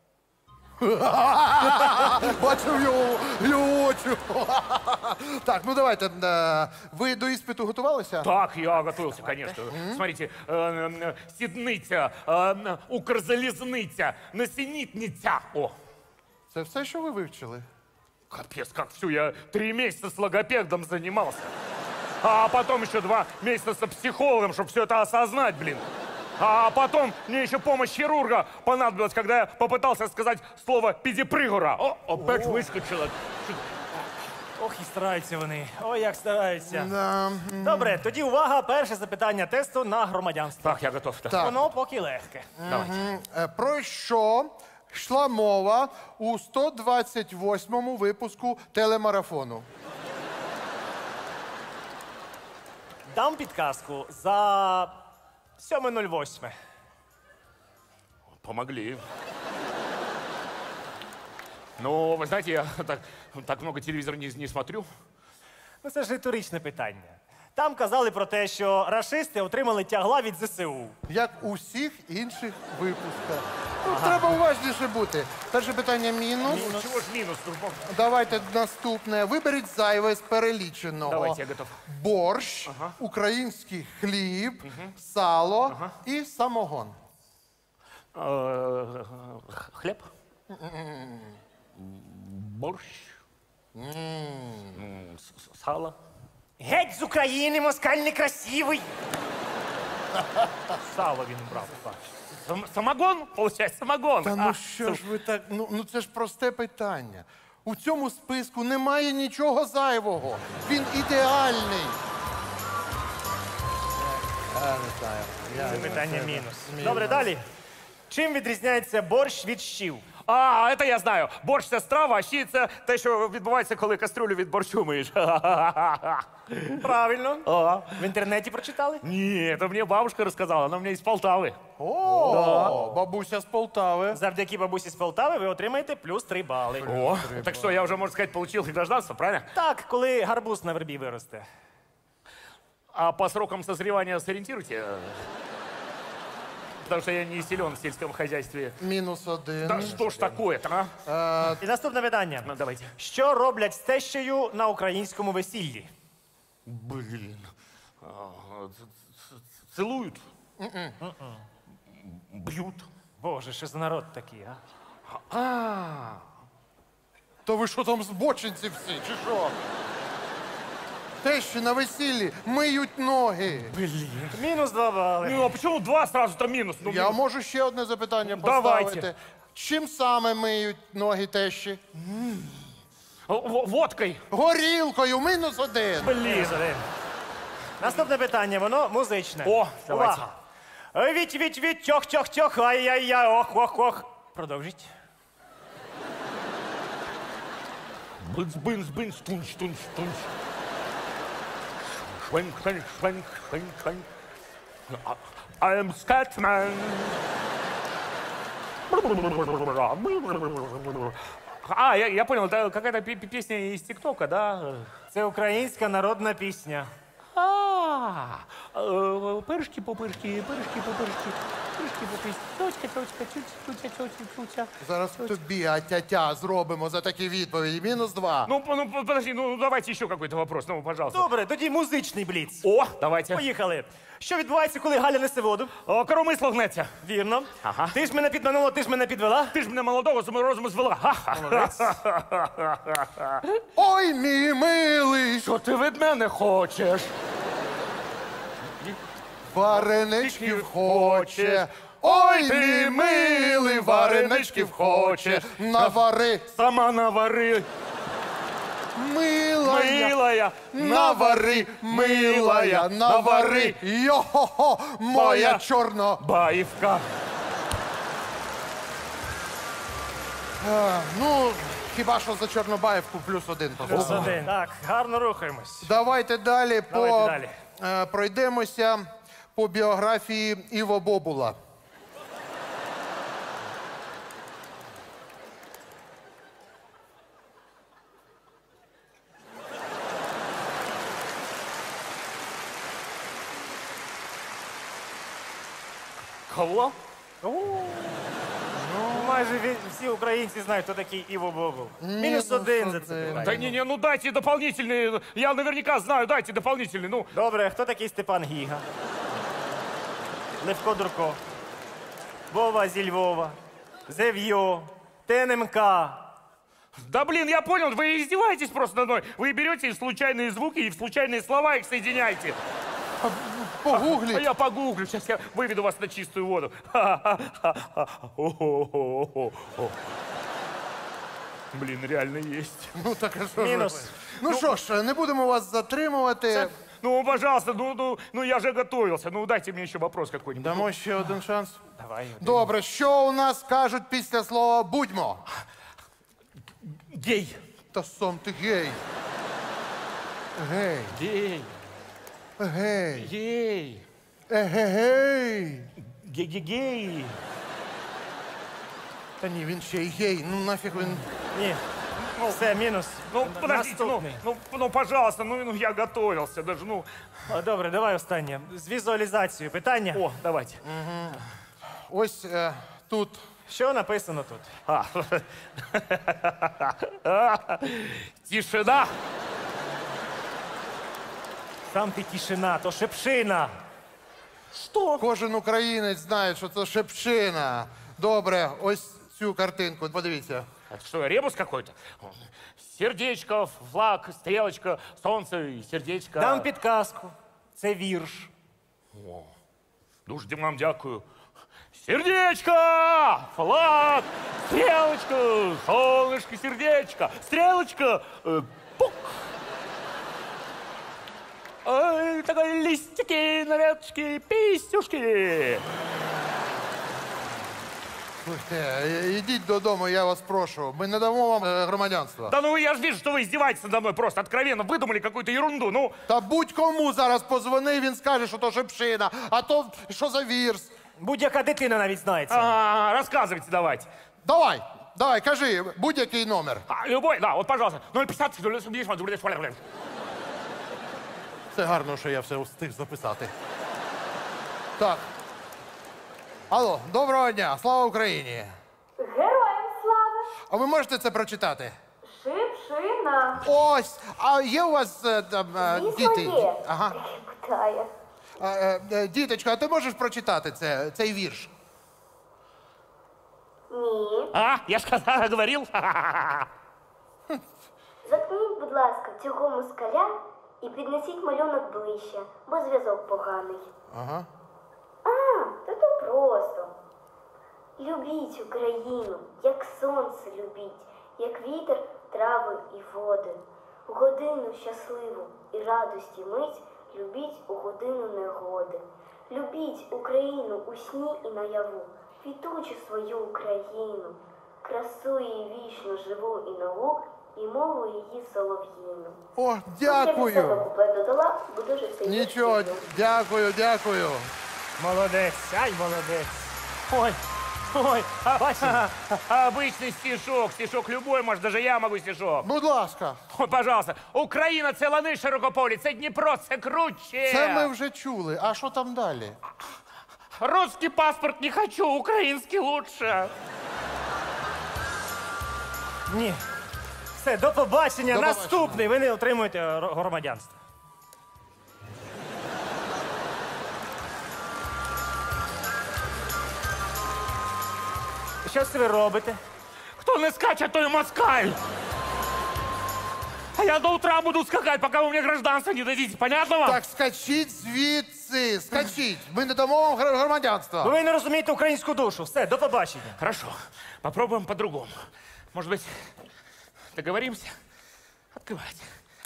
Бачив його, його очі. Так, ну давайте. е, Ви до іспиту готувалися? Так, я готовился, конечно. Смотрите, э, э, сідниця, э, укрзалізниця, насінітниця. О, Це все, що ви вивчили? капец, как все, я три месяца с логопедом занимался. А потом еще два месяца с психологом, чтобы все это осознать, блин. А потом мне еще помощь хирурга понадобилась, когда я попытался сказать слово «педипригора». О, опять выскочило. Ох, і стараються вони. Ой, як стараються. Да. Добре, тоді увага, перше запитання тесту на громадянство. Так, я готов. Так. Так. Воно поки легке. Мгм. Е, Про що йшла мова у сто двадцять восьмому випуску телемарафону? Дам підказку за сьоме нуль восьме. Помогли. Ну, вы знаете, я так, так много телевизора не, не смотрю. Ну, це ж риторичне питання. Там казали про те, що рашисти отримали тягла від зе се у. Як у всіх інших випусках. Ну, треба уважніше бути. Перше питання мінус. Ну, чего ж минус? Давайте наступне. Виберіть зайве з переліченого. Давайте, я готов. Борщ, український хліб, сало і самогон. Э, Хлеб? Борщ? М, с- Сало? Геть з України, москаль некрасивий. Сало він брав. так. Сам- Самогон? Получается, самогон. Та А, ну що ж ви так, ну, ну це ж просте питання. У цьому списку немає нічого зайвого. Він ідеальний. Я не знаю. Це питання мінус. Добре, далі. Чим відрізняється борщ від щів? А, это я знаю. Борщ це страва, а щі це те, що відбувається, коли кастрюлю від борщу миєш. Правильно. Ага. В інтернеті прочитали? Ні, це мені бабушка розказала, вона мені із Полтави. О, бабуся з Полтави. Завдяки бабусі з Полтави ви отримаєте плюс три бали. О, так що, я вже, можна сказати, получил гражданство, правильно? Так, коли гарбуз на вербі виросте. А по срокам созревания сориентируйте? Потому что я не силен в сельском хозяйстве. Мінус один. Да что ж такое-то, а? І наступне питання. Ну, давайте. Що роблять з тещею на українському весіллі? Блин. А, ц- ц- Целуют? Бьют? Боже, що за народ такий, а? А, То ви що там збочинці всі, чи що? Тещі на весіллі миють ноги. блин. Мінус два бали. Ну, а почему два сразу-то минус? Ну, Я можу ще одне запитання Давайте. поставити. Чим саме миють ноги тещі? в- водкой. Горілкою, мінус один. Блин. Мінус один. Наступне питання, воно музичне. О, давайте. Увага. Віть, віть, віть, тьох, тьох, тьох, ай-яй-яй, ох, ох, ох. Продовжіть. Бынц, бынц, бынц, тунч, тунч, тунч. Швенк, швенк, швенк, швенк, швенк. А- I am Scatman. А, я, я понял, это какая-то пе- пе- песня из ТикТока, да? Це українська народна пісня. А, э, пырышки, пупырышки, пырышки, пупырышки, пырышки, пупырышки, точка, точка, тютя, тютя, тютя, тютя. Зараз тобі атя-тя зробимо за такі відповіді. Мінус два. Ну, п- ну, п- подожди, ну давайте еще какой-то вопрос, ну, пожалуйста. Добре, тоді музичний бліц. О, давайте. Поїхали. Що відбувається, коли Галя несе воду? О, коромисло гнеться. Вірно. Ага. Ти ж мене підманула, ти ж мене підвела. Ти ж мене молодого з розуму звела. Ха-ха. Ой, мій милий! Що ти від мене хочеш? Вареничків хоче. Ой, мій милий, вареничків хоче. Навари, Сама навари. милая. Милая. Навари, милая, навари. Йо-хо-хо, моя Моя чорно. Баївка. А, ну, хіба що за Чорнобаївку плюс один Плюс поставимо. один. Так, гарно рухаємось. Давайте далі по Давайте далі. е, пройдемося по біографії Іво Бобула. Кого? Ну, майже ві- всі українці знають, хто такий Іво Бобул. Мінус один за це питання. Да не, не, ну дайте дополнительные. Я наверняка знаю, дайте дополнительные. Ну, Добре, хто такий Степан Гіга? Левко Дурко. Вова зі Львова. Зев'йо. ТНМК. да блин, я понял, вы издеваетесь просто надо мной. Вы берете случайные звуки и в случайные слова их соединяете. Погугли. А я погуглю, сейчас я выведу вас на чистую воду. О-хо-хо-хо-хо. Блин, реально есть. Ну так а що ж Мінус. робити? Ну що ж, не будемо вас затримувати. Ну, пожалуйста, ну, ну, ну я же готовился. Ну, дайте мне еще вопрос какой-нибудь. Дамо ще один шанс. Давай. Добре, що у нас кажуть після слова будьмо? Гей. Та сам ти гей. Гей. Гей. Гей. Гей. Егегей. Гей-гей-гей. Та ні, він ще й гей. Ну нафіг він. Ні. Все, мінус. Ну, подождите, ну, Наступний. ну, ну, пожалуйста, ну, ну, я готовился даже, ну. А, добре, давай останнє. З візуалізацією. Питання? О, давайте. Ось е, тут. Що написано тут? А. Тишина. Сам ти тишина, то шепшина. Що? Кожен українець знає, що це шепчина. Добре, ось цю картинку, подивіться. Это что, ребус какой-то? Сердечко, флаг, стрелочка, солнце и сердечко. Дам підказку. Це вірш. О, дуже вам дякую. Сердечко, флаг, стрелочка, солнышко, сердечко, стрелочка, э, пук. Ой, такой листики, нарядчики, пистюшки. Слухайте, ідіть додому, я вас прошу. Ми не дамо вам е, громадянства. Да ну я же вижу, что вы издеваетесь надо мной просто, откровенно выдумали какую-то ерунду, ну. Та будь-кому зараз позвони, він скаже, що то шепшина, а то що за вірс. Будь-яка дитина навіть знається. А, рассказывайте давайте. Давай, давай, кажи, будь-який номер. А, любой, да, вот, пожалуйста. ноль пятьдесят. Це гарно, що я все встиг записати. Так. Алло, доброго дня, слава Україні. Героям слава! А ви можете це прочитати? Шипшина! Ось, а є у вас е, там, е, Звісно, діти? є. Ага. Питає. А, е, е, діточка, а ти можеш прочитати це, цей вірш? Ні. А, я ж когда говорил. Заткніть, будь ласка, цього москаля і піднесіть малюнок ближче, бо зв'язок поганий. Ага. А, та то просто. Любіть Україну, як сонце любіть, як вітер, трави і води. У годину щасливу і радості мить любіть у годину негоди. Любіть Україну у сні і наяву, квітучу свою Україну, красу її вічно живу і нову, і мову її солов'їну. О, Я від себе дякую. куплет додала, бо дуже сильно Нічого, ціню. дякую, дякую. Молодець, ай, молодець. Ой, ой, а бачиш? Обычный стишок, стишок любой, может, даже я могу стишок. Будь ласка. Ой, пожалуйста. Україна це лани широкополі, це Дніпро, це круче. Це ми вже чули. А що там далі? Русский паспорт не хочу, український лучше. Ні. Все, до побачення. До Наступний. Ви не отримуєте ро- громадянство. Що це ви робите? Хто не скаче, той москаль. А я до утра буду скакать, пока вы мне гражданство не дадите. Понятно вам? Так скачіть звідси, скачіть. Ми не дамо вам гр- громадянства. Бо ви не розумієте українську душу. Все, до побачення. Хорошо, попробуем по-другому. Может быть, договоримся? Открывайте.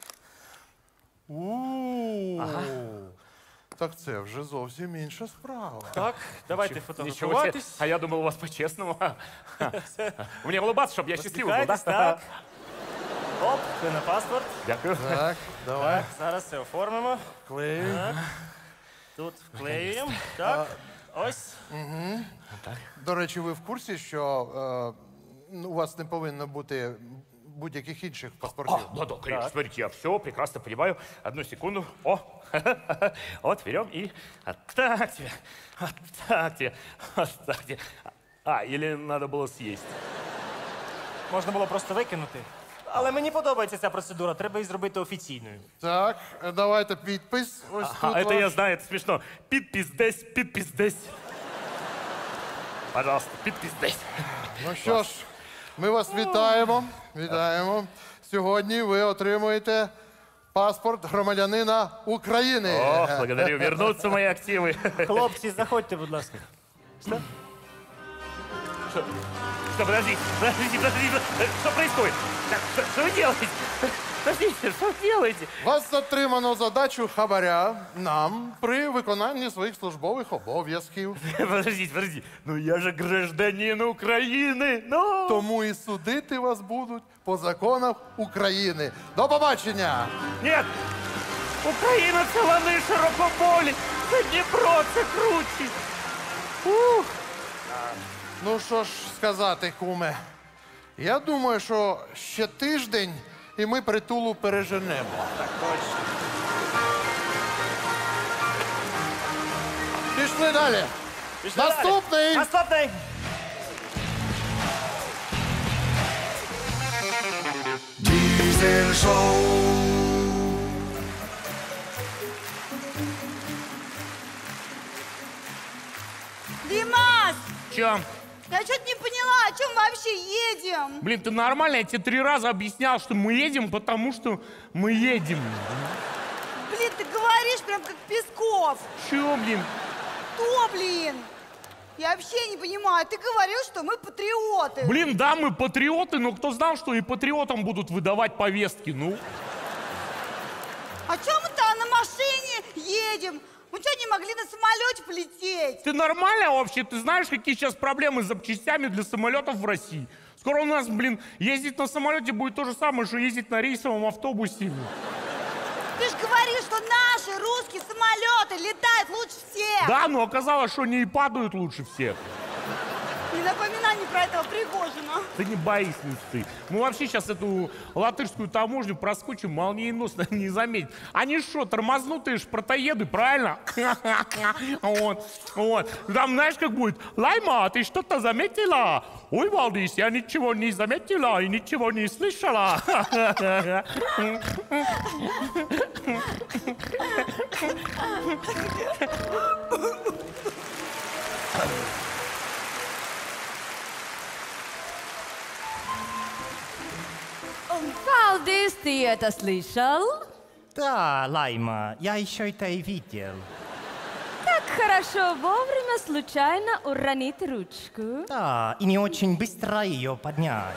У-у-у. Ага. Так це вже зовсім інша справа. Так, давайте Ничего фотографуватись. себе. А я думал, у вас по-честному. Мне улыбаться, чтобы я счастливый был, да? Посміхайтесь, так. Оп, це на паспорт. Дякую. Так, давай. Так, зараз це оформимо. Клею. Так. Тут вклеюємо. Так. Ось. Угу. До речі, ви в курсі, що е, ну, у вас не повинно бути будь-яких інших паспортів. О, да, да, конечно, смотрите, я все прекрасно понимаю. Одну секунду. О, вот берем и вот так тебе, вот так тебе, вот так тебе. А, или надо было съесть? Можна було просто викинути. Але мені подобається ця процедура, треба її зробити офіційною. Так, давайте підпис. Ось А, тут это ваш. я знаю, это смешно. Подпись здесь, подпись здесь. Пожалуйста, подпись здесь. Ну що ж, ми вас вітаємо. Вітаємо. Сьогодні ви отримуєте паспорт громадянина України. О, благодарю. Вернутся мои активы. Хлопці, заходьте, будь ласка. Что? Что? Что, подождите, подождите, подождите. Что происходит? Так, что, что вы делаете? Подождите, что вы делаете? Вас затримано задачу хабаря нам при виконанні своїх службових обов'язків. Подождите, подождите. Ну я же гражданин Украины. Ну. Тому і судити вас будуть по законах України. До побачення! Нет! Україна це лани широкополі, це Дніпро, це кручі. Ух. Ну що ж сказати, куме, я думаю, що ще тиждень і ми притулу переженемо. Так точно. Пішли далі. Пішли Наступний. далі. Наступний. Дизель-шоу. Димас, Чё? я что-то не поняла, о чем вообще едем? Блин, ты нормально? Я тебе три раза объяснял, что мы едем, потому что мы едем. Блин, ты говоришь прям как Песков. Чё, блин? Что, блин? Я вообще не понимаю. Ты говорил, что мы патриоты. Блин, да, мы патриоты, но кто знал, что и патриотам будут выдавать повестки, ну? А чем мы-то на машине едем? Мы что, не могли на самолете полететь? Ты нормально вообще? Ты знаешь, какие сейчас проблемы с запчастями для самолетов в России? Скоро у нас, блин, ездить на самолете будет то же самое, что ездить на рейсовом автобусе. Ты же говоришь, что наши русские самолеты летают лучше всех. Да, но оказалось, что они и падают лучше всех. Не напоминай мне про этого Пригожина. Ты не боись, ты. Мы вообще сейчас эту латышскую таможню проскочим молниеносно, не заметим. Они что, тормознутые шпортоеды, правильно? Вот, вот. Там знаешь, как будет? Лайма, ты что-то заметила? Ой, Валдис, я ничего не заметила и ничего не слышала. Валдис, ты это слышал? Да, Лайма, я еще это и видел. Как хорошо вовремя случайно уронить ручку. Да, и не очень быстро ее поднять.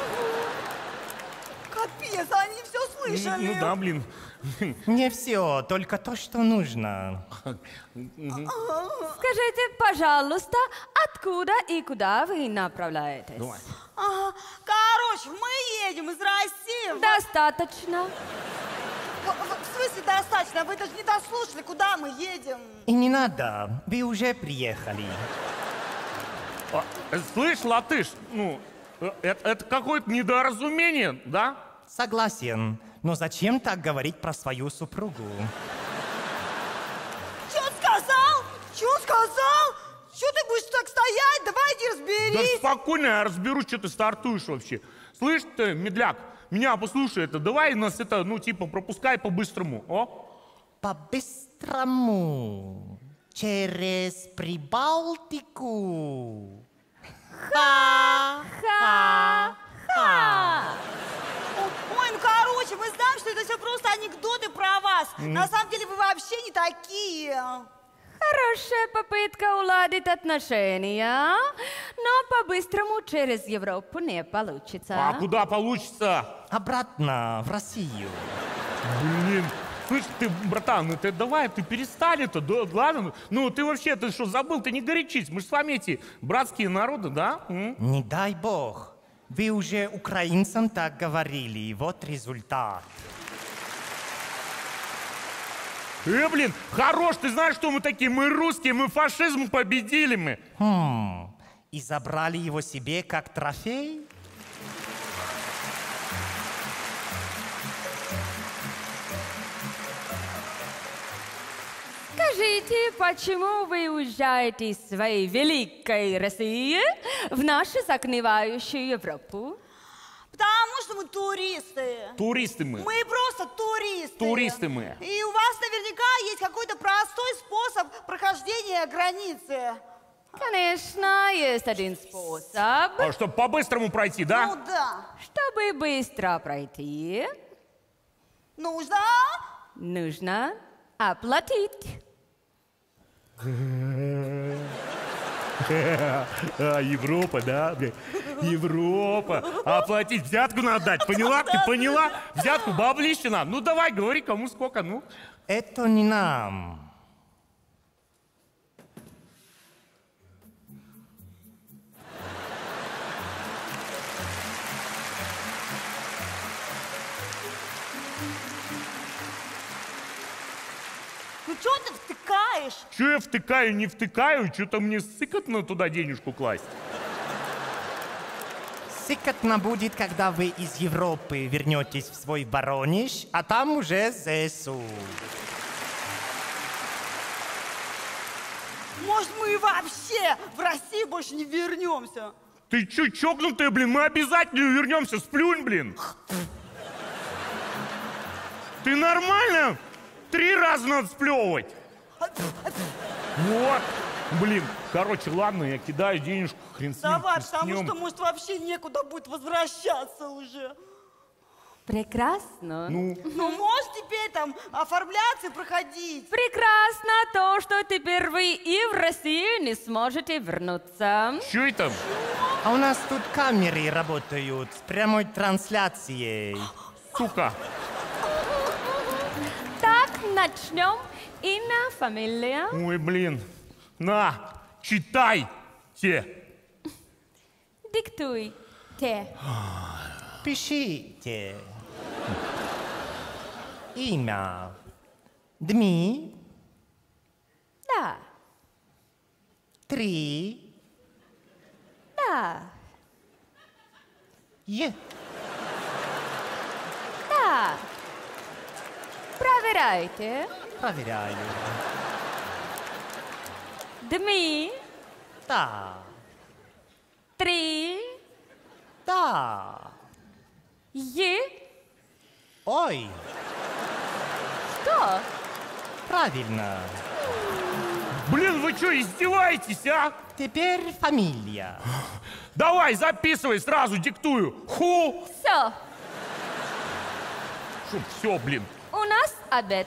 Капец, они все слышали. Ну да, блин. Не все, только то, что нужно. Скажите, пожалуйста, откуда и куда вы направляетесь? Ага. Короче, мы едем из России. в- Достаточно. В, в- в смысле достаточно? Вы даже не дослушали, куда мы едем. И не надо, вы уже приехали. А, слышь, латыш, ну, э, это, это какое-то недоразумение, да? Согласен, но зачем так говорить про свою супругу? Че он сказал? Че он сказал? Че ты будешь так стоять? Давай иди Да разберись. спокойно, я разберусь, что ты стартуешь вообще. Слышь ты, медляк, меня послушай это, давай нас это, ну, типа, пропускай по-быстрому, о? По-быстрому. Через Прибалтику. Ха-ха-ха. Ой, ну короче, мы знаем, что это все просто анекдоты про вас. Мгм. На самом деле вы вообще не такие. Хорошая попытка уладить отношения, но по-быстрому через Европу не получится. А куда получится? Обратно, в Россию. Блин, слышь, ты, братан, ну ты давай, ты перестань это, да, ладно? Ну ты вообще, ты что, забыл, ты не горячись, мы же с вами эти братские народы, да? М? Не дай бог. Вы уже украинцам так говорили, вот результат. Э, блин, хорош, ты знаешь, что мы такие? Мы русские, мы фашизм победили мы. Хм, и забрали его себе как трофей? Скажите, почему вы уезжаете из своей великой России в нашу загнивающую Европу? Потому что мы туристы. Туристы мы. Мы просто туристы. Туристы мы. И у вас наверняка есть какой-то простой способ прохождения границы. Конечно, есть один способ. А чтобы по-быстрому пройти, да? Ну да. Чтобы быстро пройти, нужно... нужно оплатить. А, Европа, да? Европа. Оплатить, взятку надо дать, поняла? Ты поняла? Взятку, баблище надо. Ну давай, говори, кому сколько, ну. Это не нам. Ну что ты втыкаешь? Че я втыкаю, не втыкаю? Что-то мне сыкотно туда денежку класть. Сыкотно будет, когда вы из Европы вернетесь в свой Воронеж, а там уже ЗСУ. Может, мы вообще в Россию больше не вернемся? Ты че, чокнутая, блин? Мы обязательно вернемся. Сплюнь, блин. Ты нормально? Три раза надо сплевывать. Вот. Блин, короче, ладно, я кидаю денежку, хрен с ним. Давай, с потому ним. что, может, вообще некуда будет возвращаться уже. Прекрасно. Ну, Ну, можешь теперь там оформляться и проходить. Прекрасно то, что теперь вы и в Россию не сможете вернуться. что это? А у нас тут камеры работают с прямой трансляцией. Сука. Так, начнем. Имя, фамилия. Ой, блин. На, читайте. Диктуйте. Пишите. Имя. Дми. Да. Три. Да. Е. Да. Проверяйте. Проверяю. Дми. Да. Три. Да. Е. Ой. Что? Правильно. Блин, вы что, издеваетесь, а? Теперь фамилия. Давай, записывай, сразу диктую. Ху. Все. Шо, все, блин. У нас обед.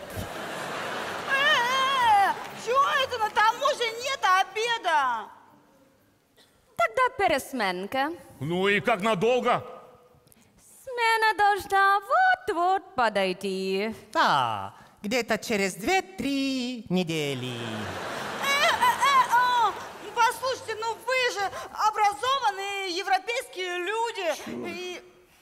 Э-э-э, чё это? На таможне нет обеда. Тогда пересменка. Ну и как надолго? Смена должна вот-вот подойти. Да, где-то через две-три недели. Э-э-э, послушайте, ну вы же образованные европейские люди. И,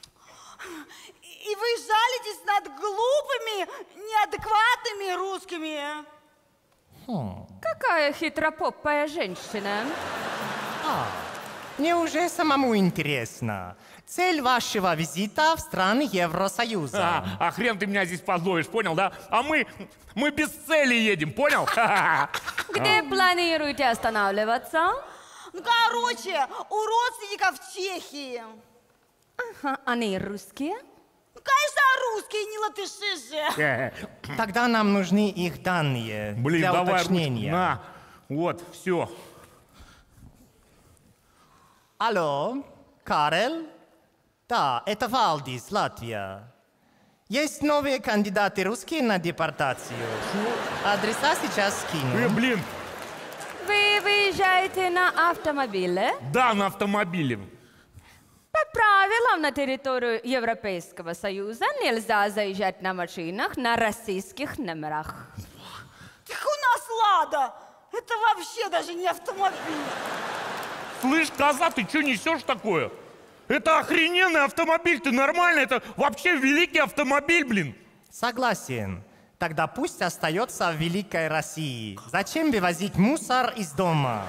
и вы жалитесь над глупыми, неадекватными русскими. Хм. Какая хитропопая женщина. А, мне уже самому интересно. Цель вашего визита в страны Евросоюза. А, а хрен ты меня здесь подловишь, понял, да? А мы, мы без цели едем, понял? Где планируете останавливаться? Ну, короче, у родственников в Чехии. Ага, они русские? Ну, конечно, русские, не латыши же. Тогда нам нужны их данные Блин, для давай уточнения. ручку. На, вот, все. Алло, Карел? Да, это Валдис, Латвия. Есть новые кандидаты русские на депортацию. Адреса сейчас скину. Э, блин. Вы выезжаете на автомобиле? Да, на автомобиле. По правилам на территорию Европейского Союза нельзя заезжать на машинах на российских номерах. Так у нас Лада. Это вообще даже не автомобиль. Слышь, коза, ты что несешь такое? Это охрененный автомобиль, ты нормально? Это вообще великий автомобиль, блин. Согласен. Тогда пусть остается в Великой России. Зачем вывозить мусор из дома?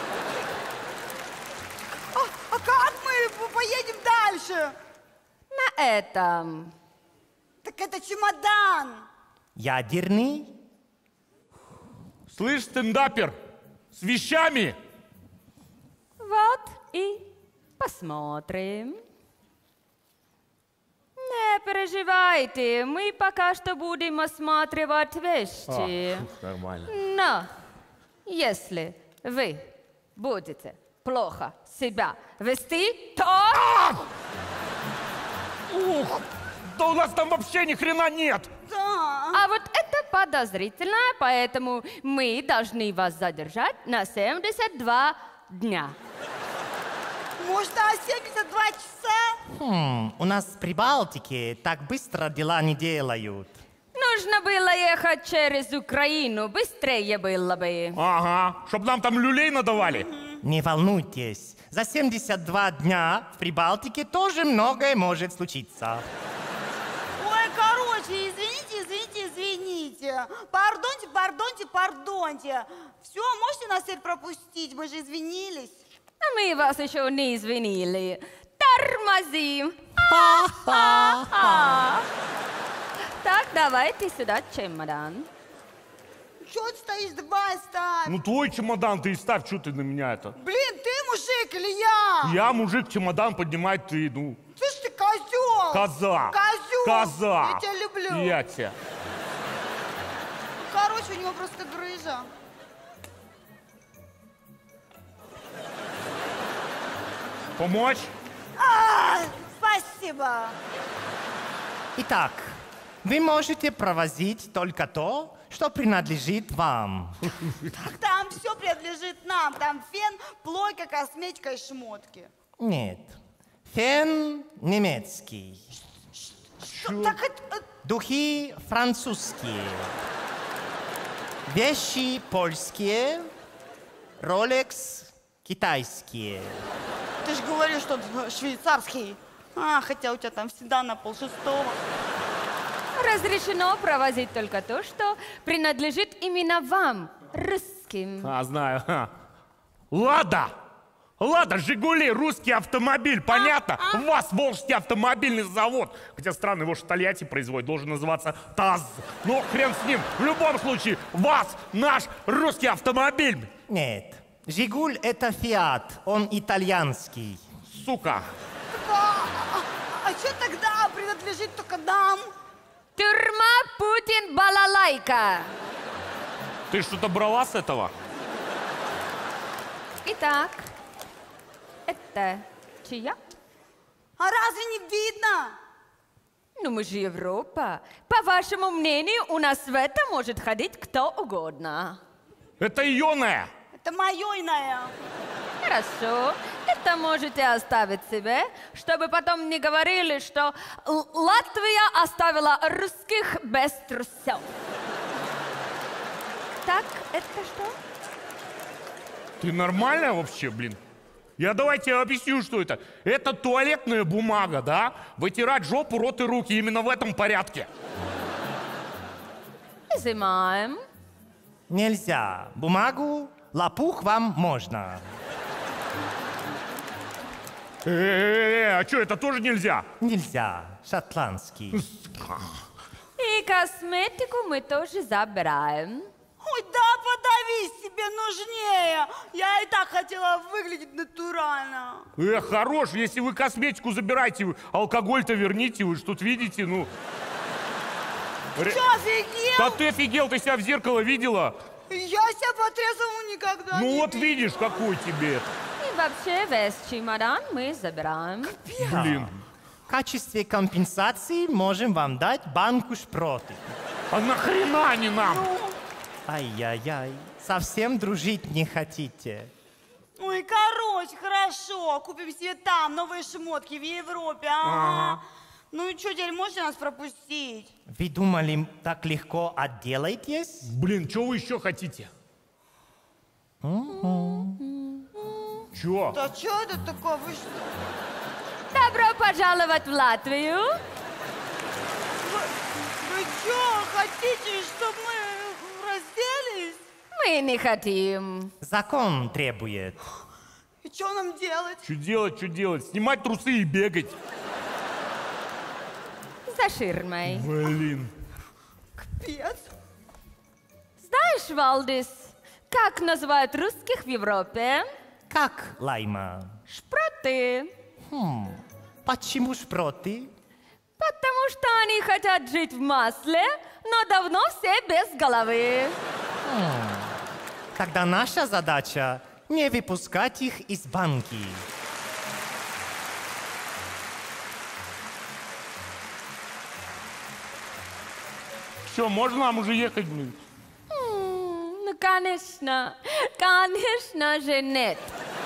А, а как мы поедем дальше? На этом. Так это чемодан. Ядерный? Слышь, стендапер, с вещами. Вот и посмотрим. Не переживайте, мы пока что будем осматривать вещи. А, нормально. Но если вы будете плохо себя вести, то... Ух, да у нас там вообще ни хрена нет. Да. А вот это подозрительно, поэтому мы должны вас задержать на семьдесят два дня. Может, на семьдесят два часа? Хм, у нас в Прибалтике так быстро дела не делают. Нужно было ехать через Украину, быстрее было бы. Ага, чтоб нам там люлей надавали. Не волнуйтесь, за семьдесят два дня в Прибалтике тоже многое может случиться. Ой, короче, извините, извините, извините. Пардоньте, пардоньте, пардоньте. Все, можете нас теперь пропустить? Мы же извинились. А мы вас еще не извинили. Тормозим. Ха-ха-ха. Так, давайте сюда чемодан. Чего ты стоишь, давай ставь. Ну твой чемодан ты и ставь, что ты на меня это? Блин, ты мужик или я? Я мужик, чемодан поднимать ты, ну. Слышь, ты козел. Коза. Козел. Коза. Я тебя люблю. Я тебя. Короче, у него просто грыжа. Помочь? А, спасибо. Итак, вы можете провозить только то, что принадлежит вам. Там все принадлежит нам. Там фен, плойка, косметика и шмотки. Нет, фен немецкий. Что? Так это... Духи французские. Вещи польские. Ролекс китайские. Ты же говоришь, что швейцарский. А, хотя у тебя там всегда на полшестого. Разрешено провозить только то, что принадлежит именно вам, русским. А, знаю. Ха. Лада! Лада, Жигули, русский автомобиль, понятно? У вас Волжский автомобильный завод, хотя странно, его в Тольятти производят, должен называться ТАЗ. Но хрен с ним, в любом случае, вас, наш русский автомобиль. Нет, Жигуль это Фиат, он итальянский. Сука. А, а, а что тогда принадлежит только нам? Тюрьма Путин-балалайка. Ты что-то брала с этого? Итак, это чья? А разве не видно? Ну, мы же Европа. По вашему мнению, у нас в это может ходить кто угодно. Это ионная. Это мое иное. Хорошо. Это можете оставить себе, чтобы потом не говорили, что Л- Латвия оставила русских без трусов. Так, это что? Ты нормальная вообще, блин? Я давайте объясню, что это. Это туалетная бумага, да? Вытирать жопу, рот и руки. Именно в этом порядке. Изымаем. Нельзя. Бумагу, лопух вам можно. Э-э-э, а что, это тоже нельзя? Нельзя. Шотландский. И косметику мы тоже забираем. Ой, да подавись, себе нужнее. Я и так хотела выглядеть натурально. Э, хорош, если вы косметику забираете, вы алкоголь-то верните, вы ж тут видите, ну... Ты что, офигел? Да ты офигел, ты себя в зеркало видела? Я себя по-трезвому никогда Ну не вот видишь, какой тебе это. И вообще весь чемодан мы забираем. Блин. В качестве компенсации можем вам дать банку шпроты. А нахрена они нам? Ай-яй-яй, совсем дружить не хотите. Ой, короче, хорошо. Купим себе там новые шмотки в Европе. Ага. Ага. Ну и что, теперь можете нас пропустить? Вы думали, так легко отделаетесь? Блин, что вы еще хотите? Чё? Да что это такое? Вы что? Добро пожаловать в Латвию. Вы, вы что, хотите, чтобы мы разделись? Мы не хотим. Закон требует. И что нам делать? Что делать, что делать? Снимать трусы и бегать. За ширмой. Блин. Капец. Знаешь, Валдис, Как называют русских в Европе? Как, Лайма? Шпроты. Хм, почему шпроты? Потому что они хотят жить в масле, но давно все без головы. Хм. Тогда наша задача не выпускать их из банки. Все, можно нам уже ехать? М, Ну, конечно, конечно же нет.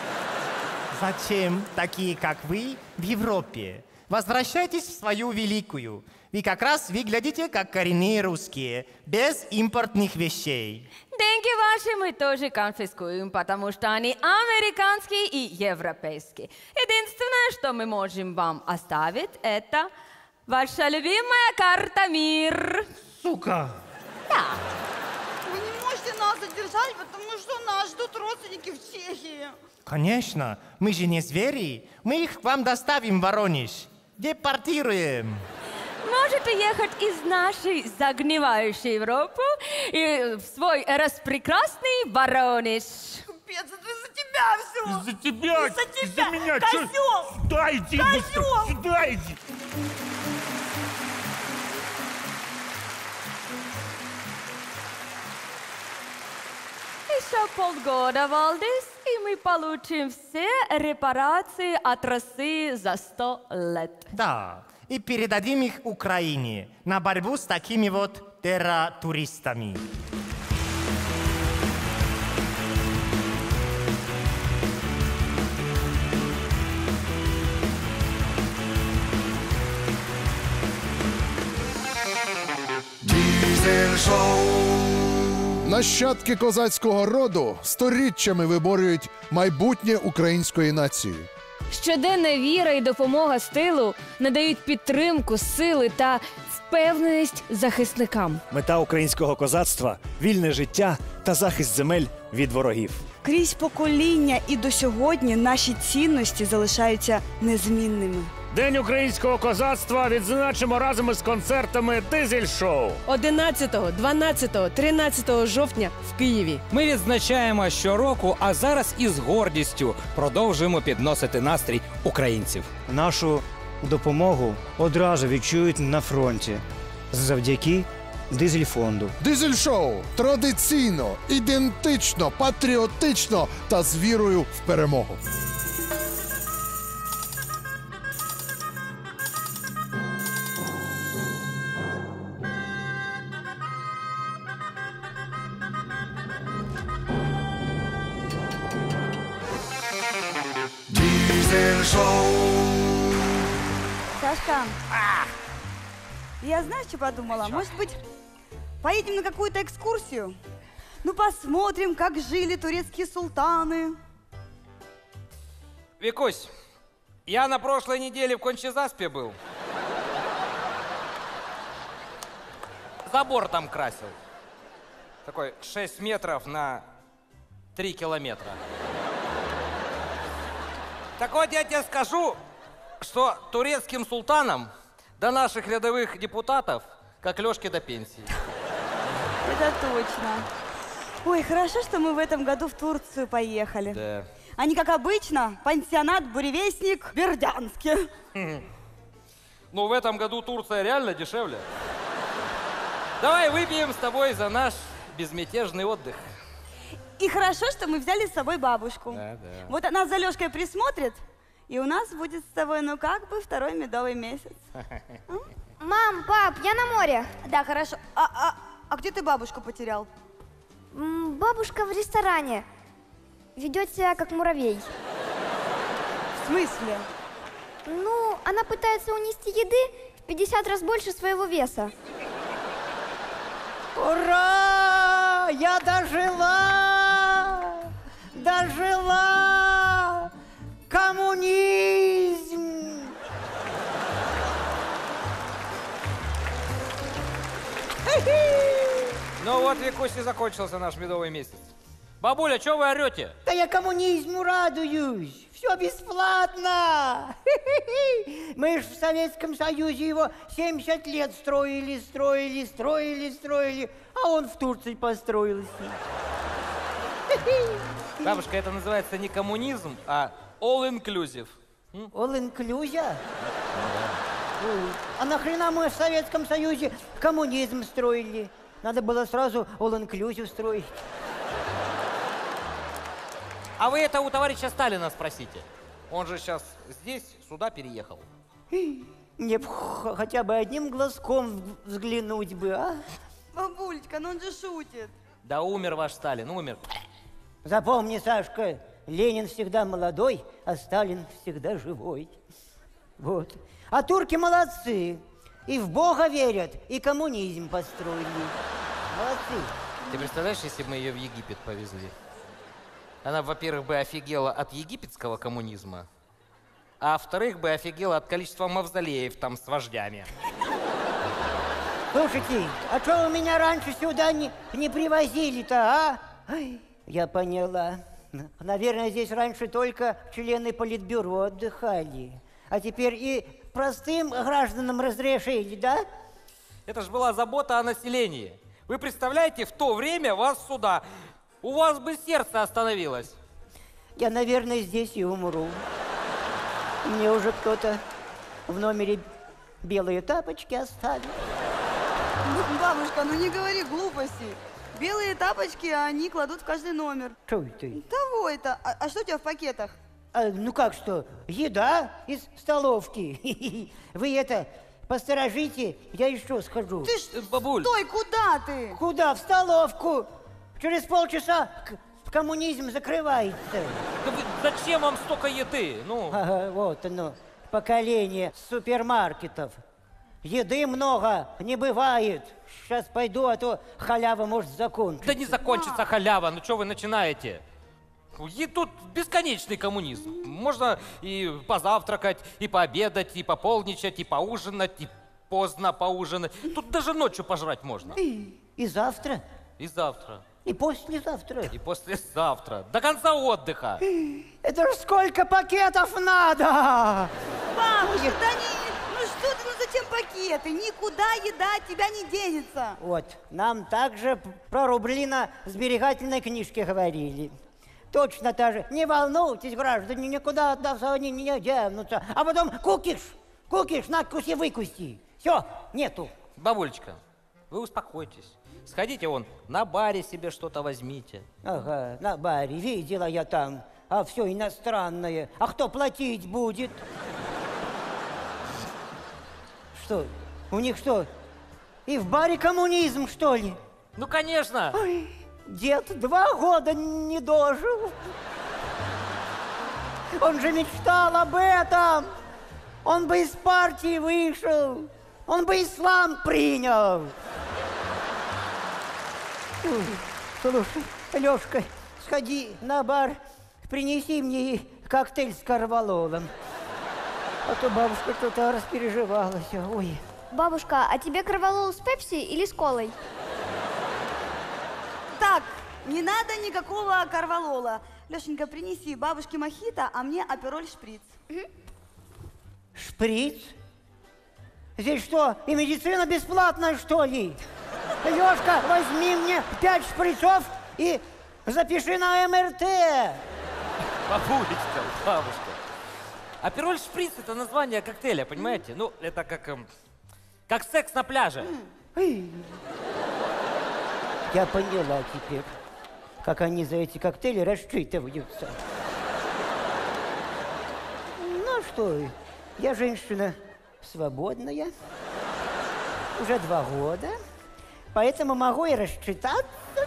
Зачем такие, как вы, в Европе? Возвращайтесь в свою великую. Вы как раз выглядите как коренные русские, без импортных вещей. Деньги ваши мы тоже конфискуем, потому что они американские и европейские. Единственное, что мы можем вам оставить, это ваша любимая карта МИР. Сука! Да. Вы не можете нас задержать, потому что нас ждут родственники в Чехии. Конечно, мы же не звери. Мы их к вам доставим в Воронеж. Депортируем. Можете ехать из нашей загнивающей Европы и в свой распрекрасный Воронеж. Капец, это из-за тебя все. Из-за тебя, Из-за тебя, из-за меня. козел! Чё? Сюда иди, быстро, Козел! сюда иди. Еще полгода, Валдис, и мы получим все репарации от России за сто лет. Да, и передадим их Украине на борьбу с такими вот терротуристами. Нащадки козацького роду сторіччями виборюють майбутнє української нації. Щоденна віра і допомога з тилу надають підтримку, сили та впевненість захисникам. Мета українського козацтва – вільне життя та захист земель від ворогів. Крізь покоління і до сьогодні наші цінності залишаються незмінними. День українського козацтва відзначимо разом із концертами «Дизель-шоу». одинадцятого, дванадцятого, тринадцятого жовтня в Києві. Ми відзначаємо щороку, а зараз із гордістю продовжуємо підносити настрій українців. Нашу допомогу одразу відчують на фронті завдяки Дизель-фонду. Дизель-шоу традиційно, ідентично, патріотично та з вірою в перемогу. Сашка, я знаешь, что подумала? Может быть, поедем на какую-то экскурсию? Ну, посмотрим, как жили турецкие султаны. Викусь, я на прошлой неделе в Кончезаспе был. Забор там красил. Такой шесть метров на три километра. Так вот, я тебе скажу, что турецким султанам до наших рядовых депутатов, как Лёшке до пенсии. Это точно. Ой, хорошо, что мы в этом году в Турцию поехали. Да. А не как обычно, пансионат «Буревестник» в Бердянске. Ну, в этом году Турция реально дешевле. Давай выпьем с тобой за наш безмятежный отдых. И хорошо, что мы взяли с собой бабушку. Да, да. Вот она за Лёшкой присмотрит, и у нас будет с тобой, ну как бы, второй медовый месяц. Мам, пап, я на море. Да, хорошо. А, а, а где ты бабушку потерял? М, Бабушка в ресторане. Ведет себя как муравей. В смысле? Ну, она пытается унести еды в пятьдесят раз больше своего веса. Ура! Я дожила! Дожила! Коммунизм! Ну вот, Викусь, и закончился наш медовый месяц. Бабуля, что вы орете? Да я коммунизму радуюсь. Все бесплатно. Мы ж в Советском Союзе его семьдесят лет строили, строили, строили, строили, а он в Турции построился. Бабушка, это называется не коммунизм, а all-inclusive. All-inclusive? А нахрена мы в Советском Союзе коммунизм строили? Надо было сразу all-inclusive строить. А вы это у товарища Сталина спросите. Он же сейчас здесь, сюда переехал. Мне б х- хотя бы одним глазком взглянуть бы, а? Бабулечка, ну он же шутит. Да умер ваш Сталин, умер. Запомни, Сашка, Ленин всегда молодой, а Сталин всегда живой. Вот. А турки молодцы. И в Бога верят, и коммунизм построили. Молодцы. Ты представляешь, если бы мы ее в Египет повезли? Она, во-первых, бы офигела от египетского коммунизма, а во-вторых, бы офигела от количества мавзолеев там с вождями. Слушайте, а что вы меня раньше сюда не, не привозили-то, а? Ай, я поняла. Наверное, здесь раньше только члены политбюро отдыхали. А теперь и простым гражданам разрешили, да? Это же была забота о населении. Вы представляете, в то время вас сюда... У вас бы сердце остановилось. Я, наверное, здесь и умру. Мне уже кто-то в номере белые тапочки оставил. Бабушка, ну не говори глупости. Белые тапочки они кладут в каждый номер. Что это? Того это. А, а что у тебя в пакетах? А, ну как что? Еда из столовки. Вы это, посторожите, я еще схожу. Ты ж, бабуль. Стой, куда ты? Куда? В столовку. Через полчаса коммунизм закрывается. Да вы, зачем вам столько еды? Ну. Ага, вот оно, поколение супермаркетов. Еды много не бывает. Сейчас пойду, а то халява может закончиться. Да не закончится халява, ну что вы начинаете? И тут бесконечный коммунизм. Можно и позавтракать, и пообедать, и пополничать, и поужинать, и поздно поужинать. Тут даже ночью пожрать можно. И, и завтра. И завтра. И послезавтра. И послезавтра. До конца отдыха. Это ж сколько пакетов надо! Бабушка, да не... Ну что ты, ну зачем пакеты? Никуда еда от тебя не денется. Вот, нам также про рубли на сберегательной книжке говорили. Точно та же. Не волнуйтесь, граждане, никуда от нас они не денутся. А потом кукиш, кукиш, накуси, выкуси. Все, нету. Бабулечка, вы успокойтесь. Сходите вон, на баре себе что-то возьмите. Ага, на баре, видела я там. А все иностранное. А кто платить будет? Что? У них что? И в баре коммунизм, что ли? Ну, конечно. Ой, дед два года не дожил. Он же мечтал об этом. Он бы из партии вышел. Он бы ислам принял. Ой, слушай, Лёшка, сходи на бар, принеси мне коктейль с корвалолом. А то бабушка что-то распереживалась. Ой. Бабушка, а тебе корвалол с пепси или с колой? Так, не надо никакого корвалола. Лешенька, принеси бабушке мохито, а мне апероль шприц. Шприц? Здесь что, и медицина бесплатная, что ли? Лёшка, возьми мне пять шприцов и запиши на эм эр тэ. Бабулечка, бабушка. Апероль шприц — это название коктейля, понимаете? Ну, это как, эм, как секс на пляже. Я поняла теперь, как они за эти коктейли рассчитываются. Ну что, я женщина свободная, уже два года, поэтому могу и рассчитаться.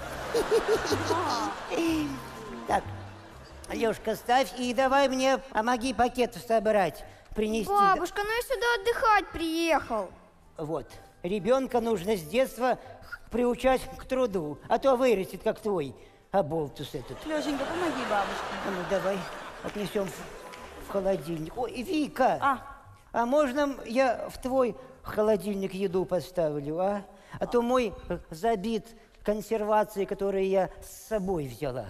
Так, Лёшка, ставь и давай мне помоги пакет собрать, принести. Бабушка, ну я сюда отдыхать приехал. Вот, ребенка нужно с детства приучать к труду, а то вырастет, как твой оболтус этот. Лёшенька, помоги бабушке. А ну давай отнесем в, в холодильник. Ой, Вика, а. а можно я в твой холодильник еду поставлю, а? А то мой забит консервацией, которую я с собой взяла.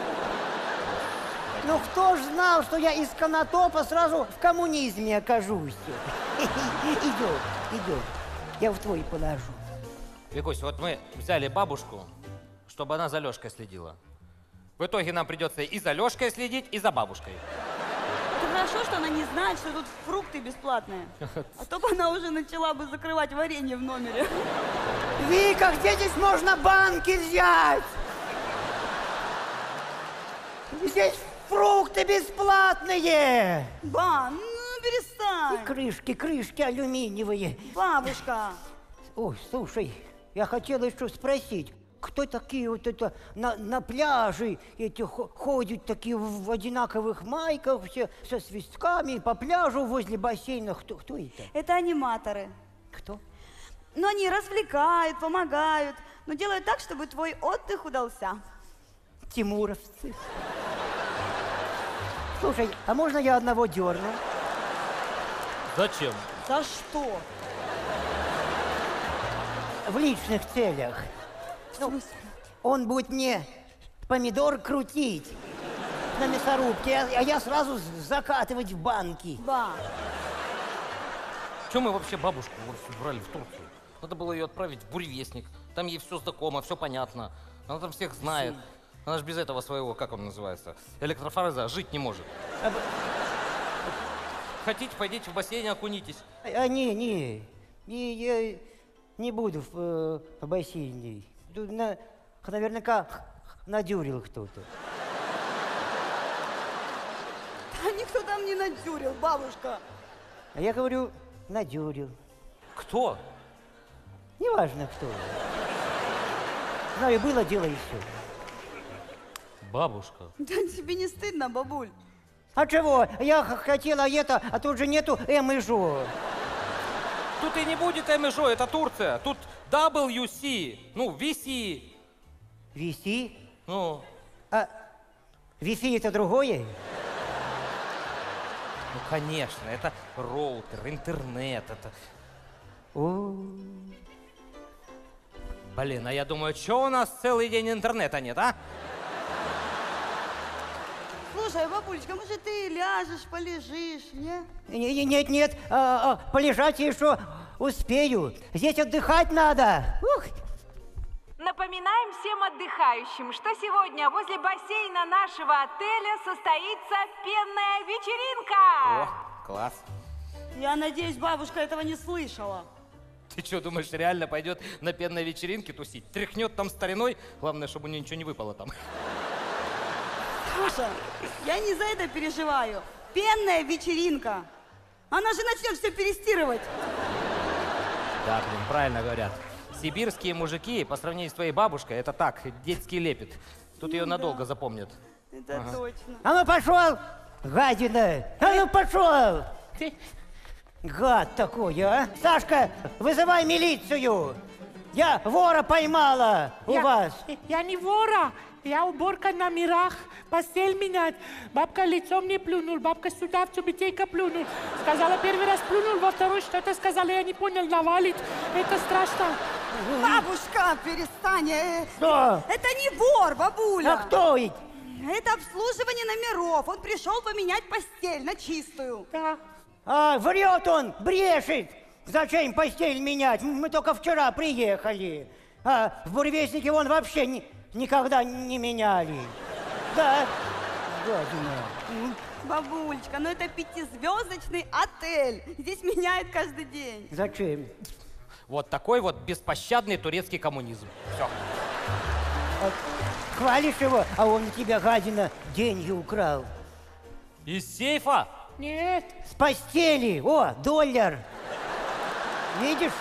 Ну кто ж знал, что я из Конотопа сразу в коммунизме окажусь? Идем, идем. Я в твой положу. Викусь, вот мы взяли бабушку, чтобы она за Лёшкой следила. В итоге нам придется и за Лешкой следить, и за бабушкой. Это хорошо, что она не знает, что тут фрукты бесплатные. А то бы она уже начала бы закрывать варенье в номере. Вика, где здесь можно банки взять? Здесь фрукты бесплатные. Ба, ну перестань. И крышки, крышки алюминиевые. Бабушка. Ой, слушай, я хотела еще спросить, кто такие вот это на, на пляже эти ходят такие в одинаковых майках, все со свистками по пляжу возле бассейна? Кто, кто это? Это аниматоры. Кто? Ну, они развлекают, помогают, но делают так, чтобы твой отдых удался. Тимуровцы. Слушай, а можно я одного дерну? Зачем? За что? В личных целях. Ну, он будет мне помидор крутить на мясорубке, а я сразу закатывать в банки. Ба. Чего мы вообще бабушку вот брали в Турцию? Надо было ее отправить в Буревестник. Там ей все знакомо, все понятно. Она там всех знает. Она же без этого своего, как он называется, электрофореза жить не может. А... Хотите, пойдите в бассейн, окунитесь. А, не, не, не, я не буду в, э, в бассейне. Тут на, наверняка надюрил кто-то. Да никто там не надюрил, бабушка. А я говорю, надюрил. Кто? Неважно кто. Знаю, было дело и все. Бабушка. Да тебе не стыдно, бабуль? А чего? Я хотела это, а тут же нету М и Жо. Тут и не будет М и Жо, это Турция. Тут дабл ю си, ну, ви си. ви си? Ну. А Wi-Fi это другое? Ну, конечно, это роутер, интернет, это... О. Блин, а я думаю, что у нас целый день интернета нет, а? Слушай, бабулечка, может, ты ляжешь, полежишь, не? Не- Нет, нет, а, а, полежать я еще успею. Здесь отдыхать надо. Ух. Напоминаем всем отдыхающим, что сегодня возле бассейна нашего отеля состоится пенная вечеринка. О, класс. Я надеюсь, бабушка этого не слышала. Ты что, думаешь, реально пойдет на пенной вечеринке тусить? Тряхнет там стариной, главное, чтобы у нее ничего не выпало там. Слушай, я не за это переживаю. Пенная вечеринка. Она же начнет все перестирывать. Да, блин, правильно говорят. Сибирские мужики, по сравнению с твоей бабушкой, это так, детский лепет. Тут ее Ну надолго да. запомнят. Это Ага. точно. А ну пошел, гадина! А ну пошел! Ты гад такой, а! Сашка, вызывай милицию! Я вора поймала у Я- вас! Я не вора, я уборка на мирах, постель менять. Бабка лицом не плюнул, бабка сюда в тюбетейка плюнул. Сказала первый раз плюнул, во второй что-то сказала, я не понял, навалит. Это страшно. Бабушка, перестань. э, Что? Это не вор, бабуля. А кто ведь? Это обслуживание номеров. Он пришел поменять постель на чистую. Да. А, врет он, брешет! Зачем постель менять? Мы только вчера приехали. А в буревестнике вон вообще ни- никогда не меняли. Да, гадина. Бабулечка, ну это пятизвездочный отель. Здесь меняют каждый день. Зачем? Вот такой вот беспощадный турецкий коммунизм. Все. А, хвалишь его, а он у тебя, гадина, деньги украл. Из сейфа? Нет. С постели. О, доллар. Видишь?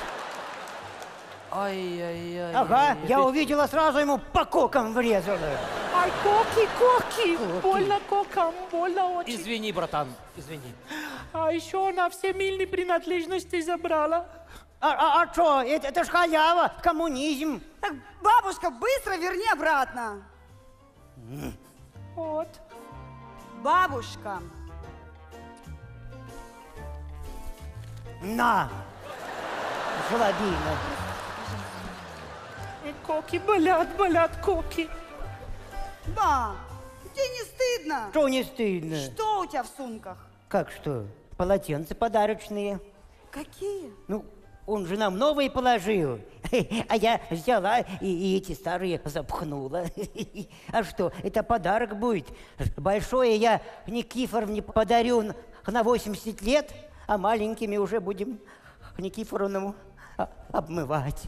Ай-яй-яй. Ага, я увидела, сразу ему по кокам врезала. Ай, коки, коки, больно кокам, больно очень. Извини, братан, извини. А еще она все мильные принадлежности забрала. А, а, что? Это, это ж халява, коммунизм. Так, бабушка, быстро верни обратно. Вот. Бабушка. На! Жлобина. И коки болят, болят коки. Ба, тебе не стыдно? Что не стыдно? Что у тебя в сумках? Как что? Полотенца подарочные. Какие? Ну, Он же нам новые положил. А я взяла и, и эти старые запхнула. А что, это подарок будет. Большое я Никифоровне подарю на восемьдесят лет, а маленькими уже будем Никифоровну обмывать.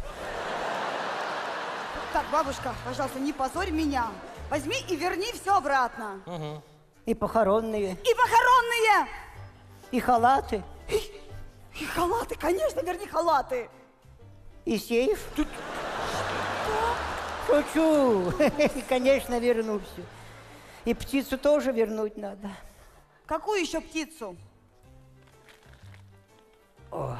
Так, бабушка, пожалуйста, не позорь меня. Возьми и верни все обратно. Угу. И похоронные. И похоронные! И халаты. И халаты, конечно, верни халаты. И сейф. Шучу. Конечно, верну все. И птицу тоже вернуть надо. Какую еще птицу? Ой.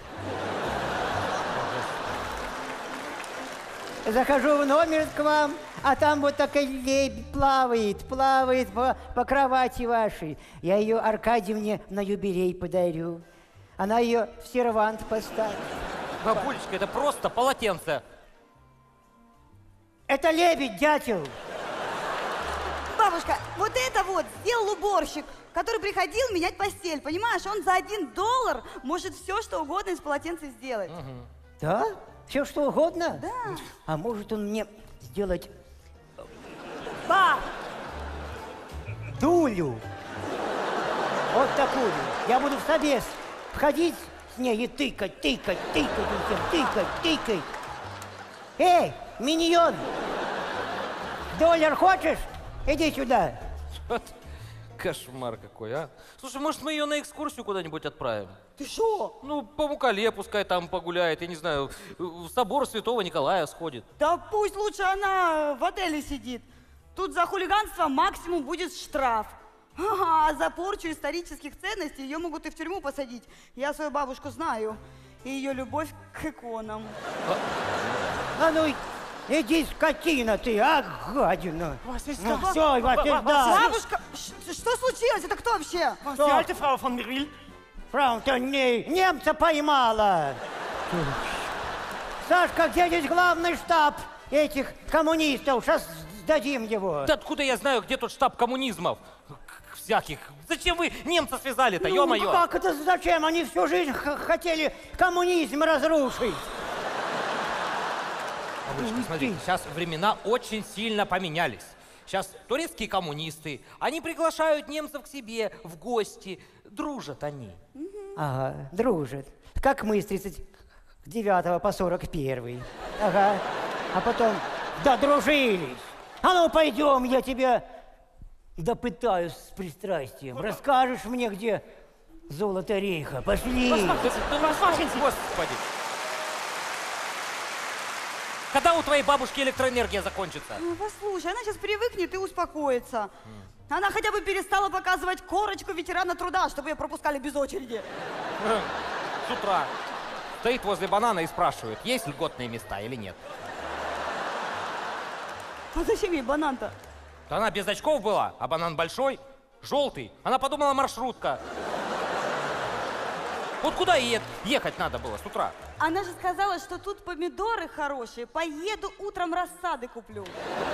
Захожу в номер к вам, а там вот такая лебедь плавает, плавает по, по кровати вашей. Я ее Аркадьевне на юбилей подарю. Она ее в сервант поставит. Бабулечка, это просто полотенце. Это лебедь, дятел. Бабушка, вот это вот сделал уборщик, который приходил менять постель, понимаешь? Он за один доллар может все, что угодно из полотенца сделать. Угу. Да? Все, что угодно? Да. А может он мне сделать... Ба! Дулю. Вот такую. Я буду в собес входить с ней и тыкать, тыкать, тыкать, тыкать, тыкать. Эй, миньон! Доллар хочешь? Иди сюда. Кошмар какой, а. Слушай, может, мы ее на экскурсию куда-нибудь отправим? Ты шо? Ну, по Мукале пускай там погуляет, я не знаю, в собор Святого Николая сходит. Да пусть лучше она в отеле сидит. Тут за хулиганство максимум будет штраф. Ага, а за порчу исторических ценностей ее могут и в тюрьму посадить. Я свою бабушку знаю. И ее любовь к иконам. А, а ну, иди, скотина ты, а, гадина. Василька. Ну, все, Василька. Бабушка, что случилось? Это кто вообще? Alte Frau von Miril. Фрау-то не, немца поймала. Сашка, где здесь главный штаб этих коммунистов? Сейчас сдадим его. Да откуда я знаю, где тут штаб коммунизмов? Всяких. Зачем вы немца связали-то, ну, ё-моё? Как это зачем? Они всю жизнь хотели коммунизм разрушить. Бабушка, смотрите, сейчас времена очень сильно поменялись. Сейчас турецкие коммунисты, они приглашают немцев к себе в гости. Дружат они. Ага, дружат. Как мы с тридцать девятого по сорок первый. Ага. А потом додружились. А ну пойдем, я тебя допытаюсь с пристрастием. Расскажешь мне, где золото рейха. Пошли. Господи. Когда у твоей бабушки электроэнергия закончится? Ну, послушай, она сейчас привыкнет и успокоится. Она хотя бы перестала показывать корочку ветерана труда, чтобы ее пропускали без очереди. С утра стоит возле банана и спрашивает, есть льготные места или нет. А зачем ей банан-то? Да она без очков была, а банан большой, желтый. Она подумала, маршрутка. Вот куда ей ехать надо было с утра? Она же сказала, что тут помидоры хорошие. Поеду утром рассады куплю.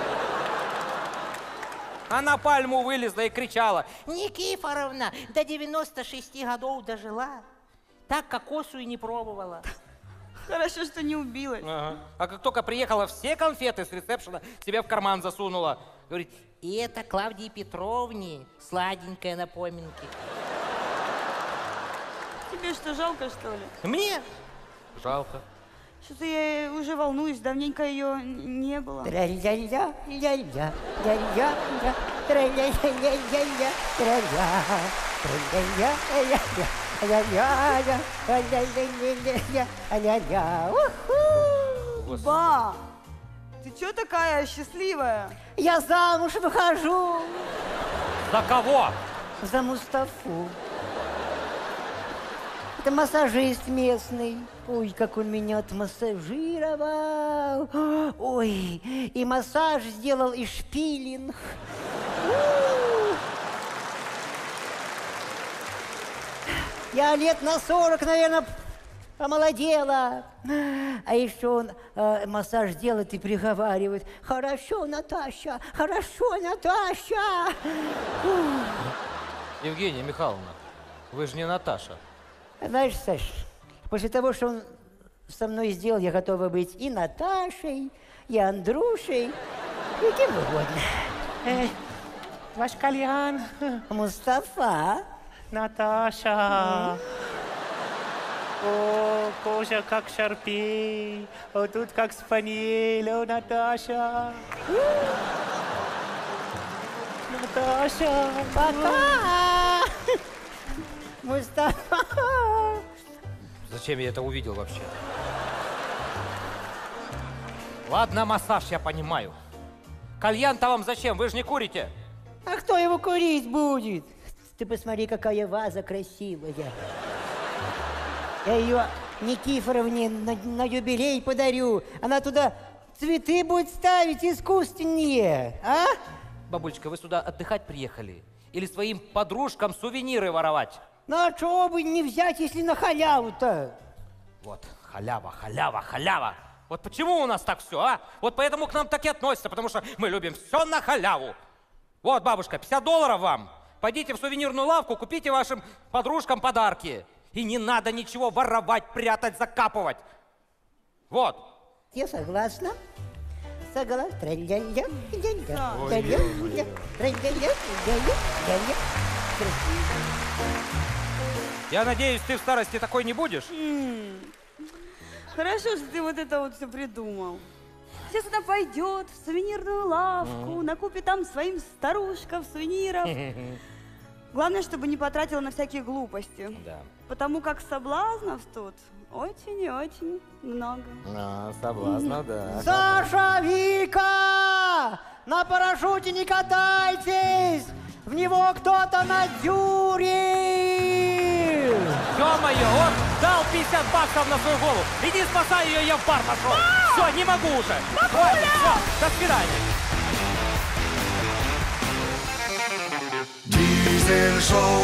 Она пальму вылезла и кричала. Никифоровна до девяноста шести годов дожила. Так кокосу и не пробовала. Хорошо, что не убилась. Ага. А как только приехала, все конфеты с ресепшена себе в карман засунула. Говорит, и это Клавдии Петровне сладенькая на поминке. Тебе что, жалко, что ли? Мне? Жалко. Что-то я уже волнуюсь, давненько ее не было. Тра-ля-ля, ля-ля, ля-ля, тра-ля-ля-ля-ля, тра-ля, тра-ля-ля-ля, ля-ля-ля, ля-ля-ля-ля, ля-ля. Ба, ты чё такая счастливая? Я замуж выхожу. За кого? За Мустафу. Это массажист местный. Ой, как он меня отмассажировал. Ой, и массаж сделал, и шпилинг. Я лет на сорок, наверное, помолодела. А еще он э, массаж делает и приговаривает. Хорошо, Наташа, хорошо, Наташа. Евгения Михайловна, вы же не Наташа. Знаешь, Саш, после того, что он со мной сделал, я готова быть и Наташей, и Андрушей, и кем угодно. Э, ваш кальян. Мустафа. Наташа. О, кожа как шарпей, а тут как спаниель, о, Наташа. Наташа. Пока. Мустафа. Зачем я это увидел вообще? Ладно, массаж, я понимаю. Кальян-то вам зачем? Вы же не курите. А кто его курить будет? Ты посмотри, какая ваза красивая. Я ее Никифоровне на, на юбилей подарю. Она туда цветы будет ставить искусственные, а? Бабулечка, вы сюда отдыхать приехали? Или своим подружкам сувениры воровать? Ну а чего бы не взять, если на халяву-то? Вот, халява, халява, халява. Вот почему у нас так все, а? Вот поэтому к нам так и относятся, потому что мы любим все на халяву. Вот, бабушка, пятьдесят долларов вам. Пойдите в сувенирную лавку, купите вашим подружкам подарки. И не надо ничего воровать, прятать, закапывать. Вот. Я согласна. Согласна. Я надеюсь, ты в старости такой не будешь? Хорошо, что ты вот это вот все придумал. Сейчас она пойдет в сувенирную лавку, накупит там своим старушкам сувениров. Главное, чтобы не потратила на всякие глупости. Да. Потому как соблазнов тут очень и очень много. А, соблазнов, да. Саша, Вика! На парашюте не катайтесь! В него кто-то надюрил! Ё-моё, он дал пятьдесят баксов на свою голову. Иди спасай ее, я в бар пошел. Все, не могу уже. Ой, все, до свидания. Дизель-шоу.